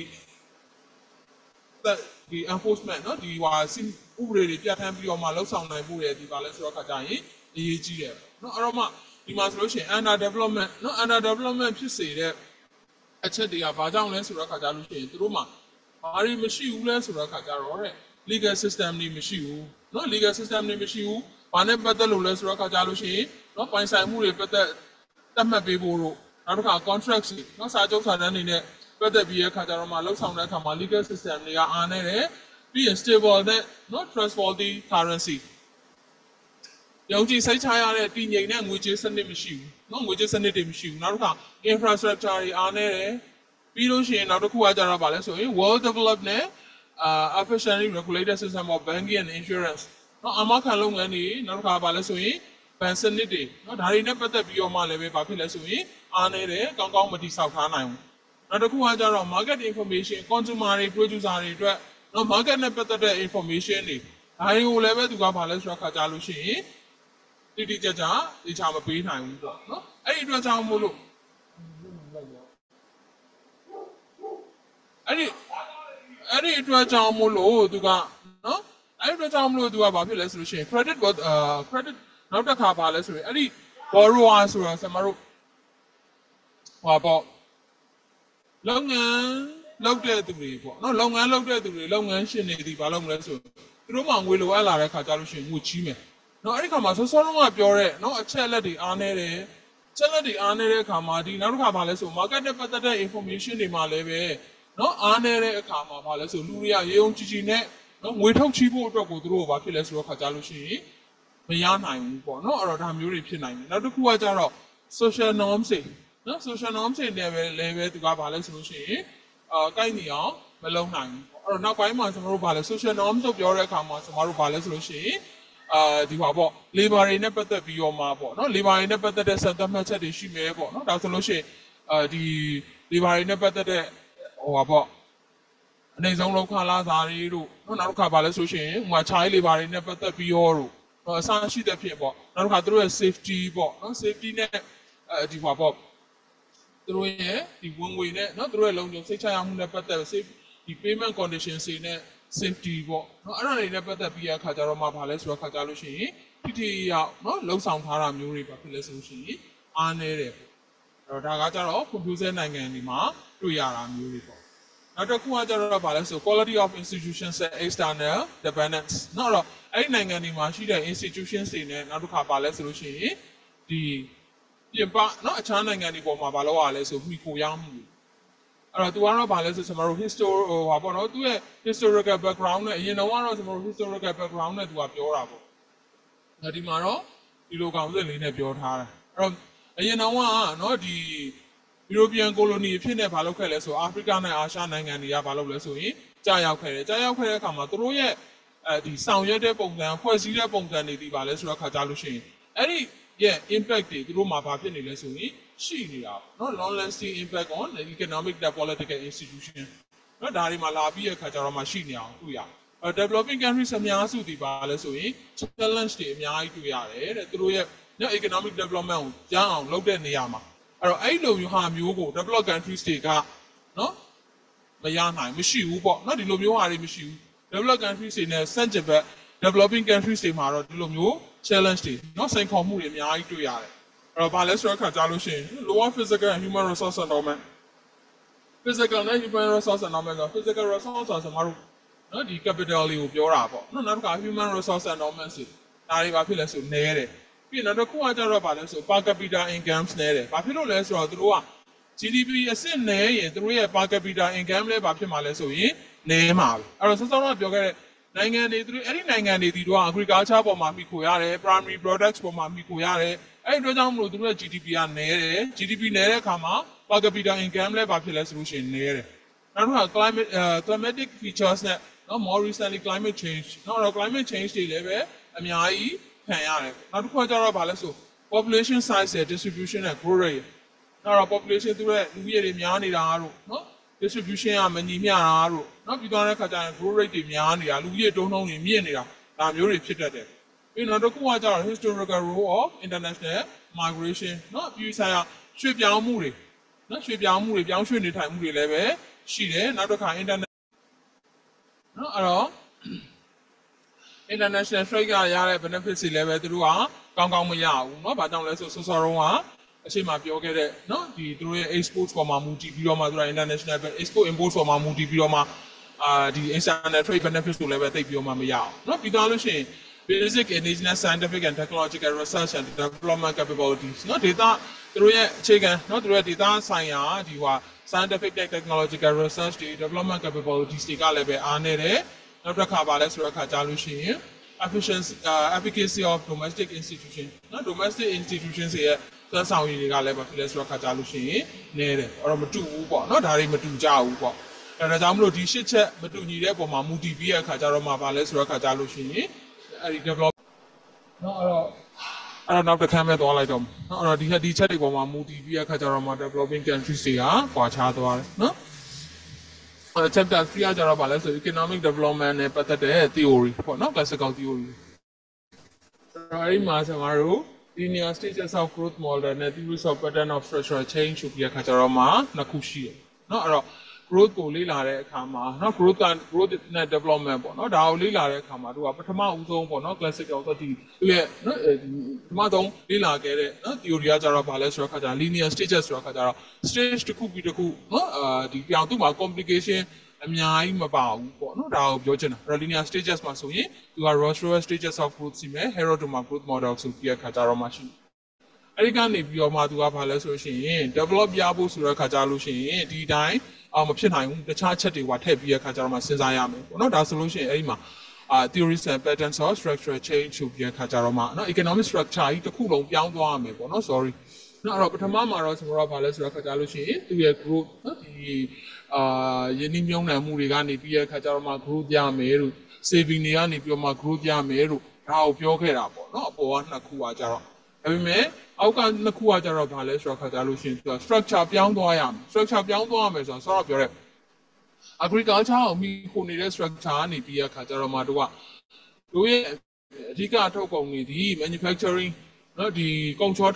ဒီ enforcement เนาะဒီဟာဥပဒေတွေပြဋ္ဌာန်းပြီးတော့မှလှုပ်ဆောင်နိုင်မှုတွေဒီပါလဲဆိုတော့ခါကြရင်အရေးကြီးတယ်เนาะအဲ့တော့မှဒီမှာဆိုလို့ရှိရင် under development เนาะ under development ဖြစ်စေတဲ့အချက်တွေကဘာကြောင့်လဲဆိုတော့ခါကြလို့ရှိရင်သူတို့မှာဘာတွေမရှိဘူးလဲဆိုတော့ခါကြတော့တဲ့ legal system တွေမရှိဘူးเนาะ legal system တွေမရှိဘူးဘာနဲ့ပတ်သက်လို့လဲဆိုတော့ခါကြလို့ရှိရင်เนาะပိုင်ဆိုင်မှုတွေပတ်သက်တတ်မှတ်ပေးဖို့တို့နောက်တစ်ခါ contract တွေเนาะစာချုပ်စာတမ်းတွေနဲ့ပတ်သက်ပြီးရခါကြတော့မှလှုပ်ဆောင်တဲ့အခါမှာ legal system တွေကအားနေတယ်ပြီးရင် stable နဲ့เนาะ trustworthy currency ယုံကြည်စိတ်ချရတဲ့တည်ငြိမ်တဲ့ငွေကြေးစနစ်မရှိဘူးเนาะငွေကြေးစနစ်တွေမရှိဘူးနောက်တစ်ခါ infrastructure တွေအားနေတယ်ပြီးလို့ရှိရင်နောက်တစ်ခုကကြတော့ဗာလဲဆိုရင် well developed နဲ့ uh efficiently regulated system of banking and insurance เนาะအမခံလုပ်ငန်းတွေနောက်တစ်ခါဗာလဲဆိုရင်ဘဏ်စနစ်တွေเนาะဒါတွေနဲ့ပတ်သက်ပြီးတော့မှလည်းပဲဗာဖြစ်လဲဆိုရင်အားနေတယ်ကောင်းကောင်းမတိဆောက်ထားနိုင်ဘူးနောက်တစ်ခုကကြတော့ market information consumer တွေ producer တွေအတွက်เนาะ market နဲ့ပတ်သက်တဲ့ information တွေဒါတွေကိုလည်းပဲသူကဗာလဲဆိုတော့ခါကြလို့ရှိရင်တိတိကျကျဒီချာမပေးနိုင်ဘူးပေါ့เนาะအဲ့ဒီအတွက်ကြောင့်မို့လို့အဲ့ဒီအဲ့ဒီအတွက်ကြောင့်မို့လို့သူကနော်အဲ့ဒီအတွက်ကြောင့်မို့လို့သူကဘာဖြစ်လဲဆိုလို့ရှိရင် credit အာ credit နောက်တစ်ခါပါလဲဆိုရင်အဲ့ဒီ borrower ဆိုတာဆမတို့ဟောပေါ့လုပ်ငန်းလုပ်တဲ့သူတွေပေါ့နော်လုပ်ငန်းလုပ်တဲ့သူတွေလုပ်ငန်းရှင်တွေဒီဘာလုပ်မလဲဆိုသူတို့မှငွေလိုအပ်လာတဲ့ခါကြလို့ရှိရင်ငွေချီးမယ်နော်အဲ့ဒီခါမှာစောစောလုံးကပြောတဲ့နော်အချက်လက်တွေအားနေတယ်ချက်လက်တွေအားနေတဲ့အခါမှာဒီနောက်တစ်ခါပါလဲဆို market နဲ့ပတ်သက်တဲ့ information တွေမှာလည်းပဲနော်အားနေတဲ့အခါမှာပါလဲဆိုလူတွေကရေုံကြည်ကြည်နဲ့နော်ငွေထုတ်ချီးဖို့အတွက်ကိုသူတို့ကဘာဖြစ်လဲဆိုတော့ခါကြလို့ရှိရင်မရနိုင်ဘူးပေါ့နော်အဲ့တော့ဒါမျိုးတွေဖြစ်နိုင်တယ်နောက်တစ်ခုကကြတော့ social norms တွေနော် social norms တွေလည်းပဲလည်းပဲသူကဘာလဲဆိုလို့ရှိရင်အာကိုက်နေအောင်မလုံးနိုင်ဘူးပေါ့အဲ့တော့နောက်ပိုင်းမှာကျွန်တော်တို့ဘာလဲ social norms လို့ပြောတဲ့အခါမှာကျွန်တော်တို့ဘာလဲဆိုလို့ရှိရင်အာဒီပါပေါ့ labor တွေနဲ့ပတ်သက်ပြီးတော့မှာပေါ့နော် labor တွေနဲ့ပတ်သက်တဲ့စံသတ်မှတ်ချက်တွေရှိမယ်ပေါ့နော်ဒါဆိုလို့ရှိရင်အာဒီ labor တွေနဲ့ပတ်သက်တဲ့ဟိုပါပေါ့အနေဆုံးလောက်ခလာစားတွေတို့နော်နောက်တစ်ခါပါလဲဆိုရှင်ဟိုမှာ child labor တွေနဲ့ပတ်သက်ပြီးရောတို့အဆန်းရှိတဲ့ဖြစ်ပေါ့နောက်တစ်ခါသူတို့ရဲ့ safety ပေါ့နော် safety နဲ့အဲဒီပါပေါ့သူတို့ရဲ့ဒီဝင်ငွေနဲ့နော်သူတို့ရဲ့လုံခြုံစိတ်ချရမှုနဲ့ပတ်သက် safe ဒီ payment conditions တွေနဲ့ safety ပေါ့နော်အဲ့ဒါတွေနဲ့ပတ်သက်ပြီးရခါကြတော့မှပါလဲဆိုတော့ခါကြလို့ရှိရင်ထိထိရောက်နော်လုံဆောင်ထားတာမျိုးတွေပါဖြစ်လဲဆိုလို့ရှိရင်အားနေတယ်အဲ့တော့ဒါကကြတော့ computer နိုင်ငံတွေမှာတွေ့ရတာမျိုးတွေပေါ့နောက်တစ်ခုကကြတော့ဗာလဲဆို quality of institutions and external dependence နောက်တော့အဲ့ဒီနိုင်ငံတွေမှာရှိတဲ့ institutions တွေနဲ့နောက်တစ်ခါဗာလဲဆိုလို့ရှိရင်ဒီပြင်ပเนาะအခြားနိုင်ငံတွေပေါ်မှာဗာလို့ရလဲဆိုမိခိုရမှုအဲ့တော့သူကတော့ဗာလဲဆိုကျွန်တော်တို့ history ဟိုဟာပေါ့နော်သူရဲ့ historical background နဲ့အရင်တော့ကတော့ကျွန်တော်တို့ historical background နဲ့သူကပြောတာပေါ့ဒါဒီမှာတော့ဒီလိုကောင်စစ်လေးနဲ့ပြောထားတာအဲ့တော့အရင်တော့ကနော်ဒီ European colony ဖြစ်နေဘာလုပ်ခဲ့လဲဆိုအာဖရိကနဲ့အာရှနိုင်ငံတွေကဘာလုပ်လဲဆိုရင်ကြာရောက်ခဲ့တယ်ကြာရောက်ခဲ့တဲ့အခါမှာသူတို့ရဲ့အဲဒီဆောင်ရွက်တဲ့ပုံစံဖွဲ့စည်းတဲ့ပုံစံတွေဒီပါလဲဆိုတော့ခါကြလို့ရှိရင်အဲ့ဒီရဲ့ impact တွေသူတို့မှာဘာဖြစ်နေလဲဆိုရင်ရှိနေတာနော် long lasting impact on the economic and political institution နော်ဒါတွေမှာလာပြီးရခါကြတော့မှရှိနေအောင်တွေ့ရအဲ developing countries အများစုဒီပါလဲဆိုရင် challenge တွေအများကြီးတွေ့ရတယ်တဲ့သူတို့ရဲ့ economic development ကိုရအောင်လုပ်တဲ့နေရာမှာအဲ့တော့အဲ့လိုမျိုးဟာမျိုးကို developed countries တွေကနော်မရနိုင်မရှိဘူးပေါ့နော်ဒီလိုမျိုးဟာတွေမရှိဘူး developed countries တွေနဲ့စန့်ကျင်ဘက် developing countries တွေမှာတော့ဒီလိုမျိုး challenge တွေနော်စိန်ခေါ်မှုတွေအများကြီးတွေ့ရတယ်အဲ့တော့ဘာလဲဆိုတော့ခါကြားလို့ရှိရင် lower physical and human resource endowment physical နဲ့ human resource endowment ဆို physical resource ဆိုကျွန်တော်တို့နော်ဒီ capital လေးကိုပြောတာပေါ့နော်နောက်တစ်ခါ human resource endowment ဆိုဒါတွေဘာဖြစ်လဲဆိုနည်းတယ်ပြီးနောက်တစ်ခုကကျတော့ဗာလဲဆို per capita incomes နဲ့တယ်ဘာဖြစ်လို့လဲဆိုတော့သူတို့က G D P အဆင့်နည်းရင်သူတို့ရဲ့ per capita income လည်းဘာဖြစ်မှာလဲဆိုရင်နည်းမှာပဲအဲ့တော့စစောကပြောခဲ့တဲ့နိုင်ငံတွေသူတို့အဲ့ဒီနိုင်ငံတွေဒီတော့ agriculture ပေါ်မှာမိခိုရတယ် primary products ပေါ်မှာမိခိုရတယ်အဲ့ဒီတော့ကြောင့်မလို့သူတို့ရဲ့ G D P ကနည်းတယ် G D P နည်းတဲ့အခါမှာ per capita income လည်းဘာဖြစ်လဲဆိုလို့ရှိရင်နည်းတယ်နောက်တစ်ခါ climate climatic features နဲ့နော် more recently climate change နော်တော့ climate change တွေလည်းပဲအများကြီးခံရတယ်နောက်တစ်ခုကကျတော့ဗာလဲဆို population size နဲ့ distribution နဲ့ growth rate နောက်တော့ population သူရဲ့လူကြီးတွေများနေတာတို့နော် distribution ကမညီမျှတာတို့နော်ပြီးတော့တဲ့ခါကျရင် growth rate တွေများနေတာလူကြီးတုံးတုံးတွေမြင့်နေတာဒါမျိုးတွေဖြစ်တတ်တယ်ပြီးနောက်တစ်ခုကကျတော့ historical role of international migration နော်အပြည်ဆိုင်ရာရွှေ့ပြောင်းမှုတွေနော်ရွှေ့ပြောင်းမှုတွေပြောင်းရွှေ့နေထိုင်မှုတွေလည်းပဲရှိတယ်နောက်တစ်ခါ internet နော်အဲ့တော့ international trade ကရတဲ့ benefits တွေလည်းပဲသူတို့ကကောင်းကောင်းမရဘူးเนาะဘာကြောင့်လဲဆိုစောစောတုန်းကအချိန်မှပြောခဲ့တဲ့เนาะဒီသူတို့ရဲ့ exports ပေါ်မှာမူတည်ပြီးတော့မှသူတို့ international export import ပေါ်မှာမူတည်ပြီးတော့မှအာဒီ international trade benefits ကိုလည်းပဲသိပြီးတော့မှမရအောင်เนาะပြီးတော့လို့ရှိရင် basic indigenous scientific and technological research and development capabilities เนาะ data သူတို့ရဲ့အခြေခံเนาะသူတို့ရဲ့ data ဆိုင်ရာဒီဟို scientific and technological research တွေ development capabilities တွေကလည်းပဲအားနေတယ်နောက်တစ်ခါပါလဲဆိုတော့ခါကြားလို့ရှိရင် efficiency uh, efficacy of domestic institution နော် domestic institutions ရဲ့သက်ဆောင်ရည်တွေကလည်းဘာဖြစ်လဲဆိုတော့ခါကြားလို့ရှိရင်နည်းတယ်အဲ့တော့မတူဘူးပေါ့နော်ဒါတွေမတူကြဘူးပေါ့အဲဒါကြောင့်မလို့ဒီရှစ်ချက်မတူညီတဲ့ပုံမှာမူတည်ပြီးတဲ့အခါကျတော့မှဘာလဲဆိုတော့ခါကြားလို့ရှိရင်အဲ့ဒီ develop နော်အဲ့တော့အဲ့တော့နောက်တစ်ခါမဲ့သွားလိုက်တော့နော်အဲ့တော့ဒီဒီချက်တွေပုံမှာမူတည်ပြီးတဲ့အခါကျတော့မှ developing countries တွေကကွာခြားသွားတယ်နော်chapter three ကကြတော့ဗာလဲဆို economic development နဲ့ပတ်သက်တဲ့ theory ပေါ့နော် classical theory အဲ့ဒီမှာကျွန်တော်တို့ linear stages of growth model နဲ့ theories of pattern of structural change ဆိုပြီးတဲ့ခါကျတော့မှနှစ်ခုရှိတယ်เนาะအဲ့တော့ growth ကိုလေ့လာတဲ့အခါမှာเนาะ growth က growth နဲ့ development ပေါ့เนาะဒါကိုလေ့လာတဲ့အခါမှာသူကပထမဦးဆုံးပေါ့เนาะ classical ဆိုဒီသူရဲ့เนาะဒီပထမဆုံးလေ့လာခဲ့တဲ့เนาะ theory ကကြတော့ဗာလဲဆိုတော့ခါကျ linear stages ဆိုတော့ခါကျတော့ stage တစ်ခုပြီးတစ်ခုเนาะအာဒီပြောင်းသူ့မှာ complication အများကြီးမပါဘူးပေါ့နော်ဒါကိုပြောချင်တာ linear stages မှာဆိုရင်သူက Roswell stages of growth စီမယ် Herodoma growth model ဆိုပြီးတဲ့ခါကြတော့မှရှိအဲ့ဒီကနေပြီးတော့မှသူကဘာလဲဆိုလို့ရှိရင် develop ရဖို့ဆိုတဲ့ခါကြလို့ရှိရင်ဒီတိုင်းအောင်မဖြစ်နိုင်ဘူးတခြားချက်တွေကထည့်ပြီးတဲ့ခါကြတော့မှစဉ်းစားရမယ်ပေါ့နော်ဒါဆိုလို့ရှိရင်အဲ့ဒီမှာအာ theories and patterns of structural change ဆိုပြီးတဲ့ခါကြတော့မှနော် economic structure ကြီးတစ်ခုလုံးပြောင်းသွားရမယ်ပေါ့နော် sorryနော်အဲ့တော့ပထမမှာတော့ကျွန်တော်တို့ကဘာလဲဆိုတော့ခါကြလို့ရှိရင်သူရဲ့ growth နော်ဒီအာယင်းနှမြုံနှံမှုတွေကနေပြီးတဲ့ခါကျတော့မှ growth ပြမယ်လို့ saving တွေကနေပြီးတော့မှ growth ပြမယ်လို့ဒါကိုပြောခဲ့တာပေါ့နော်အပေါ်ကနှစ်ခုကကြတော့ဒါပေမဲ့အောက်ကနှစ်ခုကကြတော့ဘာလဲဆိုတော့ခါကြလို့ရှိရင်သူက structure ပြောင်းသွားရမယ် structure ပြောင်းသွားရမယ်ဆိုတော့ဆောတော့ပြောတဲ့ agriculture ကိုမိခိုနေတဲ့ structure ကနေပြီးတဲ့ခါကျတော့မှတို့ကတို့ရဲ့အဓိကအထုတ်ကုန်တွေဒီ manufacturing နော်ဒီကုန်ချော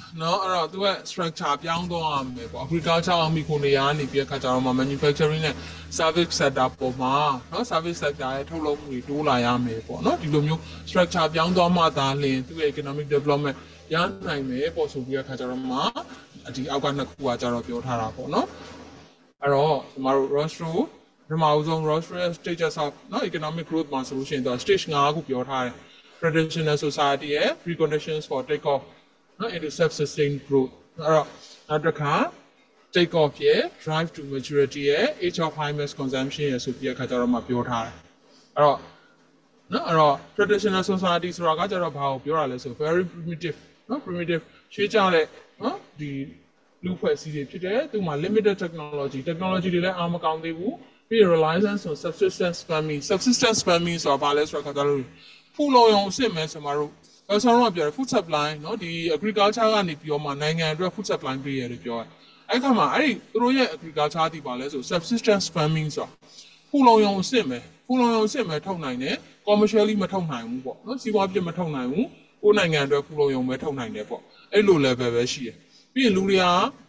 နော်အဲ့တော့သူက structure ပြောင်းသွားအောင်ပဲပေါ့ agriculture အောင်ပြီကိုနေရာနေပြီးခါကျတော့မှ manufacturing နဲ့ service sector ပေါ်မှာနော် service sector ရဲ့ထုတ်လုပ်မှုတွေတိုးလာရမယ်ပေါ့နော်ဒီလိုမျိုး structure ပြောင်းသွားမှသာလျှင်သူ့ရဲ့ economic development ရနိုင်မယ်ပေါ့ဆိုပြီးခါကျတော့မှဒီအောက်ကနှစ်ခုကကျတော့ပြောထားတာပေါ့နော်အဲ့တော့ဒီမှာ Rostro ဒီမှာဦးဆုံး Rostro stages of နော် economic growth မှာဆိုလို့ရှိရင်တော့ stage ၅ခုပြောထားတယ် traditional society ရဲ့ preconditions for take off နော် into self-sustained growth အဲ့တော့နောက်တစ်ခါ take off ရဲ့ drive to maturity ရဲ့ age of high mass consumption ရဲ့ဆိုပြီးအခါကျတော့မှပြောထားတယ်အဲ့တော့နော်အဲ့တော့ traditional society ဆိုတာကကျတော့ဘာကိုပြောတာလဲဆို very primitive နော် primitive ရှေးကြတဲ့နော်ဒီလူဖွဲ့စည်းတွေဖြစ်တယ်သူမှာ limited technology technology တွေလည်းအားမကောင်းသေးဘူးပြီး reliance on subsistence farming subsistence farming ဆိုတာဘာလဲဆိုတော့ခါကြလို့ဖူလုံရုံအစ်စ်မဲဆိုမှတို့အဲဆောင်းတော့ပြောတယ် food supply เนาะဒီ agriculture ကနေပြီးတော့မှနိုင်ငံအတွက် food supply ပေးရတယ်ပြောတယ်အဲ့ခါမှာအဲ့ဒီသူတို့ရဲ့ agriculture တည်ပါလဲဆို subsistence farming ဆိုတာဖူလုံရုံအစ်စ်မဲဖူလုံရုံအစ်စ်မဲထုတ်နိုင်တယ် commercially မထုတ်နိုင်ဘူးပေါ့เนาะစီးပွားဖြစ်မထုတ်နိုင်ဘူးကိုယ်နိုင်ငံအတွက်ဖူလုံရုံပဲထုတ်နိုင်တယ်ပေါ့အဲ့လို level ပဲရှိတယ်ပြီးရင်လူတွေက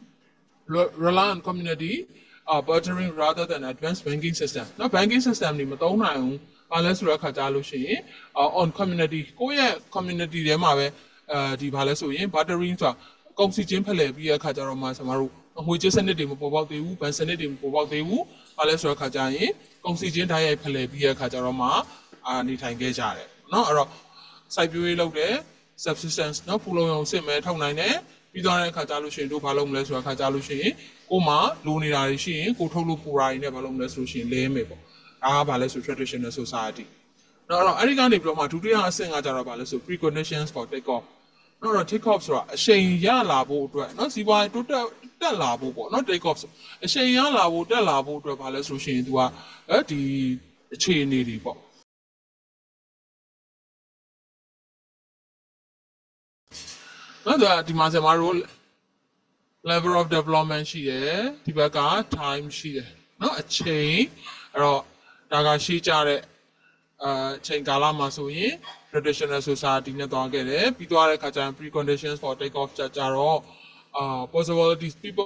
rely on community uh, bartering rather than advanced banking system เนาะ banking system တွေမသုံးနိုင်ဘူးဘာလဲဆိုတော့ခါကြားလို့ရှိရင် on community ကိုယ့်ရဲ့ community ထဲမှာပဲအဲဒီဘာလဲဆိုရင် bartering ဆိုတာကုန်စည်ချင်းဖလှယ်ပြီးရခါကြတော့မှကျွန်တော်တို့ငွေကြေးစနစ်တွေမပေါ်ပေါက်သေးဘူးဘဏ်စနစ်တွေမပေါ်ပေါက်သေးဘူးဘာလဲဆိုတော့ခါကြရင်ကုန်စည်ချင်းတိုင်းရိုက်ဖလှယ်ပြီးရခါကြတော့မှအာနေထိုင်ခဲ့ကြတယ်เนาะအဲ့တော့စိုက်ပျိုးရေးလုပ်တယ် subsistence เนาะဖူလုံရုံစစ်မဲထုတ်နိုင်တယ်ပြီးသွားတဲ့အခါကြားလို့ရှိရင်တို့ဘာလုပ်မလဲဆိုတော့အခါကြားလို့ရှိရင်ကိုမှလိုနေတာတွေရှိရင်ကိုထုတ်လို့ပူရာတွေနဲ့ဘာလုပ်မလဲဆိုလို့ရှိရင်လဲမယ်ပေါ့ဒါကဘာလဲဆို traditional society နော်အဲ့တော့အဲ့ဒီကနေပြီးတော့မှဒုတိယအဆင့်ကကြတော့ဘာလဲဆို preconditions for take off နော်တော့ take off ဆိုတာအရှိန်ရလာဖို့အတွက်နော်စီးပွားရေးတိုးတက်တက်လာဖို့ပေါ့နော် take off ဆိုအရှိန်ရလာဖို့တက်လာဖို့အတွက်ဘာလဲဆိုရှင် तू ကအဲဒီအခြေအနေတွေပေါ့နော်ဒါဒီမှာကျွန်တော်တို့ level of development ရှိတယ်ဒီဘက်က time ရှိတယ်နော်အချိန်အဲ့တော့ဒါကရှိကြတဲ့အာချိန်ကာလမှာဆိုရင် traditional society နဲ့တွားခဲ့တယ်ပြီးသွားတဲ့အခါကျရင် preconditions for take off ကြကြတော့အာ possibilities people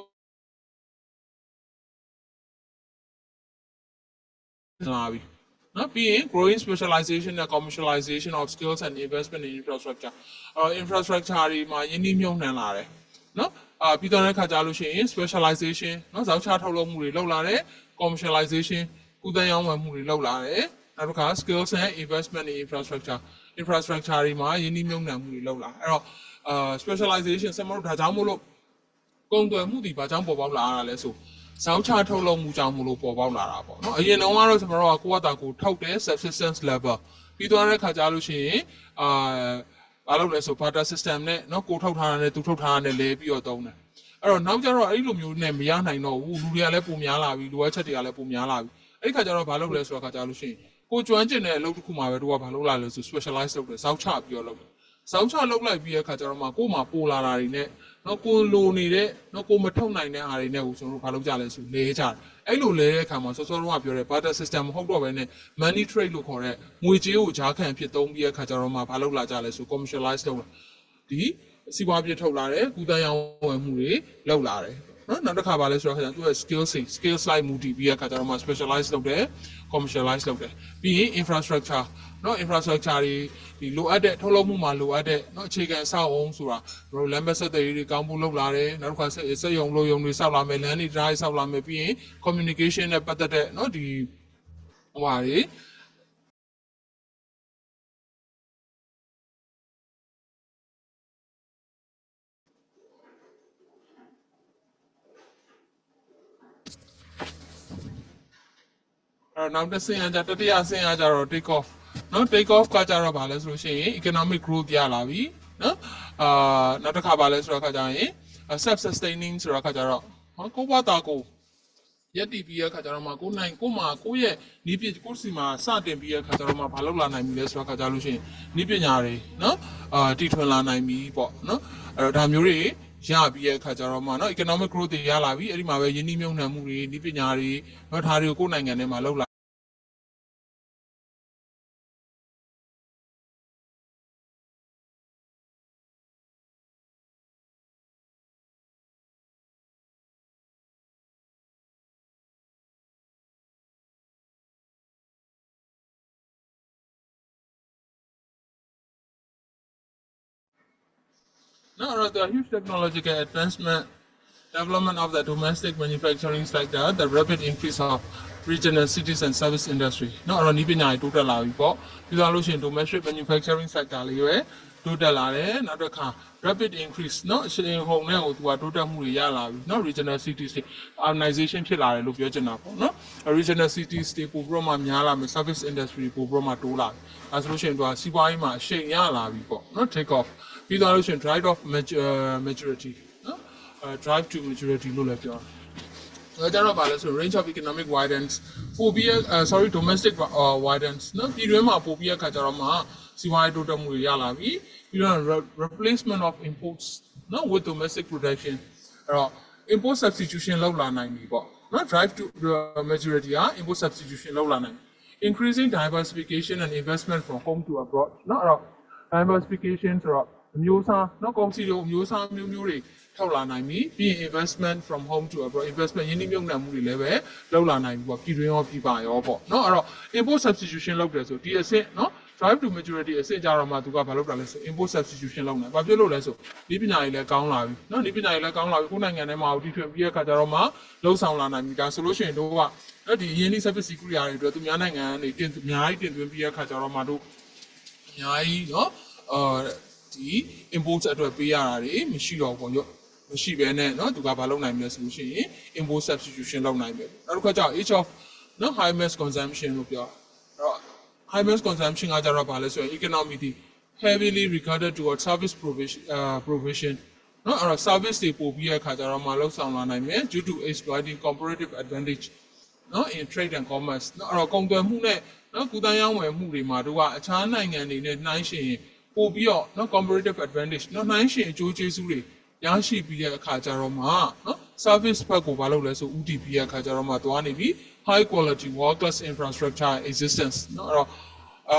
လာပြီနော်ပြီးရင် growing specialization and commercialization of skills and investment in infrastructure အော် infrastructure တွေမှာယင်းနှိမ့်မြုံနှံလာတယ်နော်အာပြီးတော့တဲ့ခါကြလို့ရှိရင် specialization နော်ဇောက်ချထုတ်လုပ်မှုတွေလုပ်လာတယ် commercialization ကုသရေးဝယ်မှုတွေလုပ်လာတယ်နောက်တစ်ခါ skills and investment in infrastructure infrastructure တွေမှာယင်းနှိမ့်မြုံနှံမှုတွေလုပ်လာအဲ့တော့အာ specialization စမလို့ဒါကြောင့်မို့လို့ကုန်သွယ်မှုတွေဘာကြောင့်ပေါ်ပေါက်လာရတာလဲဆိုဇောက်ချထုတ်လုပ်မှုကြောင့်မလို့ပေါ်ပေါက်လာတာပေါ့နော်အရင်တော့ကတော့ကျွန်တော်တို့ကကိုယ့်အတာကိုထုတ်တယ် subsistence level ပြီးသွားတဲ့ခါကြလို့ရှိရင်အာဘာလုပ်လဲဆို barter system နဲ့เนาะကိုထုတ်ထားတာနဲ့သူထုတ်ထားတာနဲ့လဲပြီးတော့သုံးတယ်အဲ့တော့နောက်ကျတော့အဲ့လိုမျိုးနဲ့မရနိုင်တော့ဘူးလူတွေကလည်းပုံများလာပြီလူဝက်ချက်တွေကလည်းပုံများလာပြီအဲ့ဒီခါကျတော့ဘာလုပ်လဲဆိုတော့ခါကြလို့ရှိရင်ကိုကျွမ်းကျင်တဲ့အလုပ်တစ်ခုမှာပဲတို့ကဘာလုပ်လာလဲဆို specialize လုပ်တယ်ဇောက်ချပြီးတော့လုပ်တယ်ဇောက်ချလုပ်လိုက်ပြီးတဲ့ခါကျတော့မှကို့မှာပိုလာတာတွေနဲ့နော်ကိုလိုနေတဲ့နော်ကိုမထုတ်နိုင်တဲ့အားတွေနဲ့ကိုကျွန်တော်တို့ဘာလုပ်ကြလဲဆိုလဲကြတယ်အဲ့လိုလဲတဲ့အခါမှာစောစောတော့ပြောတဲ့ barter system မဟုတ်တော့ဘဲနဲ့ money trade လို့ခေါ်တဲ့ငွေကြေးကိုဂျားခံဖြစ်သုံးပြီးတဲ့အခါကျတော့မှဘာလုပ်လာကြလဲဆို commercialize လုပ်လာဒီစီးပွားပြထုတ်လာတယ်ကုသရေးဝယ်မှုတွေလုပ်လာတယ်နော်နောက်တစ်ခါဘာလဲဆိုတော့ခါကျသူက skill set skill slide မူတည်ပြီးတဲ့အခါကျတော့မှ specialize လုပ်တယ် commercialize လုပ်တယ်ပြီးရင် infrastructure နော် infrastructure တွေဒီလိုအပ်တဲ့ထုတ်လုပ်မှုမှာလိုအပ်တဲ့နော်အခြေခံအဆောက်အုံဆိုတာတို့လမ်းမဆက်တွေတွေကောင်းဖို့လုပ်လာတယ်နောက်တစ်ခါစက်ရုံလိုရုံတွေစောက်လာမယ်လမ်းတွေ drive စောက်လာမယ်ပြီးရင် communication နဲ့ပတ်သက်တဲ့နော်ဒီဟိုဟာတွေအဲ့တော့နောက်တစ်ဆင့်အကြတတိယဆင့်အကြတော့ take off နော် take off ကကြတော့ဗာလဲဆိုလို့ရှိရင် economic growth ရလာပြီနော်အာနောက်တစ်ခါဗာလဲဆိုတော့ခါကြရင် self sustaining ဆိုတော့ခါကြတော့ဟောကိုဘတာကိုရက်တီပြီးရခါကြတော့မှကိုနိုင်ကိုမှာကိုရဲ့နီးပြကိုစီမှာစတင်ပြီးရခါကြတော့မှဘာလုပ်လာနိုင်ပြီလဲဆိုတော့ခါကြလို့ရှိရင်နီးပညာတွေနော်အာတီထွင်လာနိုင်ပြီပေါ့နော်အဲ့တော့ဒါမျိုးတွေရပြီးရခါကြတော့မှနော် economic growth တွေရလာပြီအဲ့ဒီမှာပဲယင်းနှိမ့်မြုံနှံမှုတွေနီးပညာတွေနော်ဒါတွေကိုကိုယ်နိုင်ငံထဲမှာလုပ်လာ No, the huge technological advancement, development of the domestic manufacturing sector, the rapid increase of regional cities and service industry. No, around even I total la report. You are looking domestic manufacturing sector, total la another car rapid increase. No, saying home now to a total muriala. No regional cities, urbanization killer look your no, a regional cities, they Broma Miala, service industry, Broma Tola. As looking to a Sibaima, Shane Yala report. No take off. You are looking drive off maturity. No? Uh, drive to maturity low left your so range of economic widens phobia uh, sorry domestic uh, widens no pirema phobia kajarama siwai total muriyala bi you know replacement of imports no with domestic production uh, import substitution low la nine bi po no drive to uh, maturity ah import substitution low la nine increasing diversification and investment from home to abroad no diversification ဆိုတော့မျိုးစားနော်ကုန်စည်တို့မျိုးစားမျိုးမျိုးတွေထောက်လာနိုင်ပြီပြီးရင် investment from home to abroad investment ရင်းနှီးမြှုပ်နှံမှုတွေလည်းပဲလောက်လာနိုင်ပြီပေါ့ပြည်တွင်းရောပြည်ပရောပေါ့နော်အဲ့တော့ import substitution လုပ်တယ်ဆိုဒီအဆင့်နော် drive to maturity အဆင့်ကြတော့မှသူကဘာလုပ်တာလဲဆို import substitution လုပ်နေဘာဖြစ်လို့လဲဆိုဒီပညာတွေလည်းကောင်းလာပြီနော်ဒီပညာတွေလည်းကောင်းလာပြီကိုယ်နိုင်ငံထဲမှာတီထွင်ပြီးရခါကြတော့မှလှုပ်ဆောင်လာနိုင်ပြီဒါဆိုလို့ရှိရင်တို့ကအဲ့ဒီရင်းနှီး service စီကူရီယာတွေအတွက်သူများနိုင်ငံကနေတင်အများကြီးတင်သွင်းပြီးရခါကြတော့မှတို့အများကြီးနော်အာဒီ import အတွက်ပေးရတာတွေမရှိတော့ဘူးပေါ့မရှိဘဲနဲ့เนาะသူကဘာလုပ်နိုင်မလဲဆိုလို့ရှိရင် import substitution လုပ်နိုင်မယ်နောက်တစ်ခါကျတော့ age of เนาะ high mass consumption လို့ပြောအဲ့တော့ high mass consumption ကကြတော့ဘာလဲဆိုရင် economy ဒီ heavily regarded toward service provision uh, provision เนาะအဲ့တော့ service တွေပို့ပြီးရခါကျတော့မှလောက်ဆောင်လာနိုင်မယ် due to exploiting comparative advantage เนาะ in trade and commerce เนาะအဲ့တော့ကုန်သွယ်မှုနဲ့เนาะကုသရေးဝယ်မှုတွေမှာတို့ကအခြားနိုင်ငံတွေနဲ့နှိုင်းယှဉ်ရင်ပို့ပြီးတော့เนาะ comparative advantage เนาะနှိုင်းယှဉ်အကျိုးကျေးဇူးတွေရရှိပြီးတဲ့အခါကျတော့မှเนาะ service ဘက်ကိုဘာလုပ်လဲဆို ဦးတည်ပြီးတဲ့အခါကျတော့မှသွားနေပြီ high quality world class infrastructure existence เนาะအဲ့တော့အာ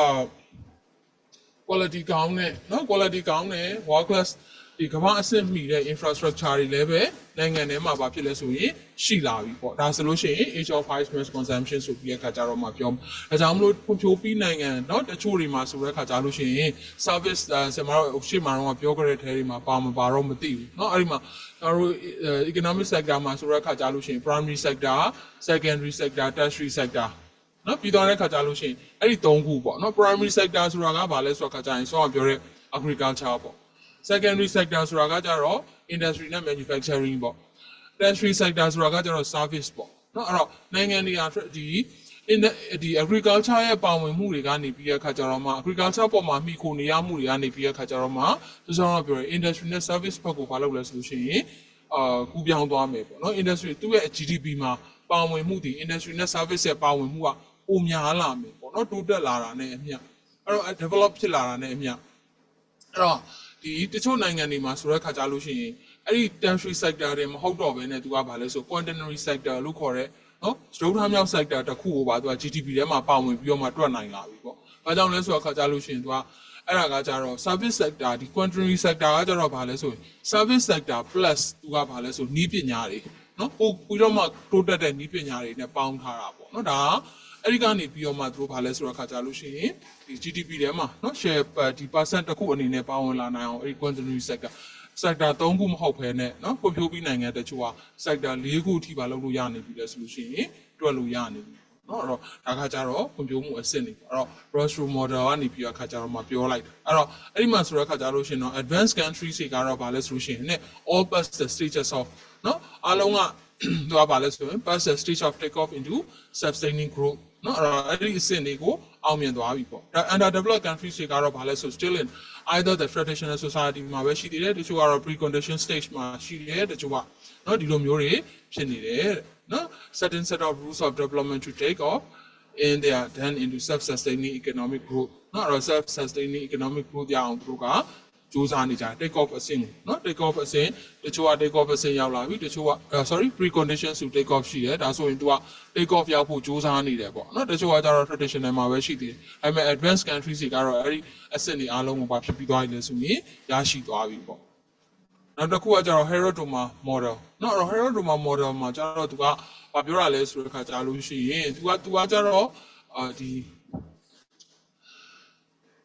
quality ကောင်းတဲ့เนาะ quality ကောင်းတဲ့ world class ဒီကမ္ဘာအဆင့်မီတဲ့ infrastructure တွေလည်းပဲနိုင်ငံထဲမှာဘာဖြစ်လဲဆိုရင်ရှိလာပြီပေါ့ဒါဆိုလို့ရှိရင် age of high mass consumption ဆိုပြီးတဲ့အခါကျတော့မှပြောဒါကြောင့်မလို့ဖွံ့ဖြိုးပြီးနိုင်ငံเนาะတချို့တွေမှာဆိုတဲ့အခါကျလို့ရှိရင် service ဆင်မတော်ရှေ့မှာတော့ပြောကြတဲ့ထဲတွေမှာပါမပါတော့မသိဘူးเนาะအဲ့ဒီမှာကျွန်တော်တို့ economic sector မှာဆိုတဲ့အခါကျလို့ရှိရင် primary sector secondary sector tertiary sector နော်ပြီးတော့တဲ့ခါကြလို့ရှိရင်အဲ့ဒီသုံးခုပေါ့နော် primary sector ဆိုတာကဘာလဲဆိုတော့ခါကြရင်ဆောင်းပြောတဲ့ agriculture ပေါ့ secondary sector ဆိုတာကကြတော့ industry နဲ့ manufacturing ပေါ့ tertiary sector ဆိုတာကကြတော့ service ပေါ့နော်အဲ့တော့နိုင်ငံတွေကဒီ in the ဒီ agriculture ရဲ့ပါဝင်မှုတွေကနေပြီးတဲ့ခါကြတော့မှ agriculture ပေါ်မှာမှီခိုနေရမှုတွေကနေပြီးတဲ့ခါကြတော့မှသူဆောင်းတော့ပြောတဲ့ industry နဲ့ service ဘက်ကိုဘာလုပ်လဲဆိုလို့ရှိရင်အာကူပြောင်းသွားမယ်ပေါ့နော် industry သူ့ရဲ့ G D P မှာပါဝင်မှုဒီ industry နဲ့ service ရဲ့ပါဝင်မှုကပိုများလာမယ်ပေါ့နော်တိုးတက်လာတာနဲ့အမျှအဲ့တော့ develop ဖြစ်လာတာနဲ့အမျှအဲ့တော့ဒီတချို့နိုင်ငံတွေမှာဆိုတဲ့ခါကြလို့ရှိရင်အဲ့ဒီ tertiary sector တွေမဟုတ်တော့ဘဲနဲ့သူကဘာလဲဆို quaternary sector လို့ခေါ်တဲ့နော်စတုထမြောက် sector တစ်ခုကိုပါသူက G D P ထဲမှာပါဝင်ပြီးတော့မှတွက်နိုင်လာပြီပေါ့။ဘာကြောင့်လဲဆိုတော့ခါကြလို့ရှိရင်သူကအဲ့ဒါကကြတော့ service sector ဒီ quaternary sector ကကြတော့ဘာလဲဆိုရင် service sector plus သူကဘာလဲဆိုနည်းပညာတွေနော်ပို့ပြီးတော့မှတိုးတက်တဲ့နည်းပညာတွေနဲ့ပေါင်းထားတာပေါ့နော်ဒါအဲ့ဒီကနေပြီးတော့မှသူတို့ဘာလဲဆိုတော့ခါကြလို့ရှိရင်ဒီ G D P ထဲမှာနော် share ဒီ percent တစ်ခုအနေနဲ့ပါဝင်လာနိုင်အောင်အဲ့ဒီ quaternary sector sector သုံးခုမဟုတ်ဘဲနဲ့နော်ဖွံ့ဖြိုးပြီးနိုင်ငံတချို့က sector လေးခုအထိပါလုပ်လို့ရနေပြီလဲဆိုလို့ရှိရင်တွက်လို့ရနေပြီနော်အဲ့တော့ဒါခါကြတော့ဖွံ့ဖြိုးမှုအဆင့်တွေပေါ့အဲ့တော့ Rostro model ကနေပြီးတော့ခါကြတော့မှပြောလိုက်အဲ့တော့အဲ့ဒီမှာဆိုတော့ခါကြလို့ရှိရင်တော့ advanced countries တွေကတော့ဘာလဲဆိုလို့ရှိရင်ね all past the stages of နော်အားလုံးကသူကဘာလဲဆိုရင် past the stage of take off into sustaining growth နော်အဲ့တော့အဲ့ဒီအဆင့်တွေကိုအောင်မြင်သွားပြီပေါ့ဒါ underdeveloped countries တွေကတော့ဘာလဲဆို still in either the traditional society မှာပဲရှိသေးတယ်တချို့ကတော့ precondition stage မှာရှိတယ်တချို့ကနော်ဒီလိုမျိုးတွေဖြစ်နေတယ်နော် certain set of rules of development to take off and they are then into self-sustaining economic growth နော်အဲ့တော့ self-sustaining economic growth ရအောင်သူတို့ကစူးစမ်းနေကြတယ် take off အဆင့်နော် take off အဆင့်တချို့က take off အဆင့်ရောက်လာပြီတချို့က sorry preconditions to take off ရှိတယ်ဒါဆိုရင်သူက take off ရောက်ဖို့စူးစမ်းနေတယ်ပေါ့နော်တချို့ကကျတော့ traditional မှာပဲရှိသေးတယ်ဒါပေမဲ့ advanced countries တွေကတော့အဲ့ဒီအဆင့်တွေအားလုံးကိုပါဖြစ်ပြီးသွားပြီလေဆိုရင်ရရှိသွားပြီပေါ့နောက်တစ်ခုကကျတော့ Herodoma model နော်အဲ့တော့ Herodoma model မှာကျတော့သူကဘာပြောတာလဲဆိုတဲ့အခါကြာလို့ရှိရင်သူကသူကကျတော့အာဒီ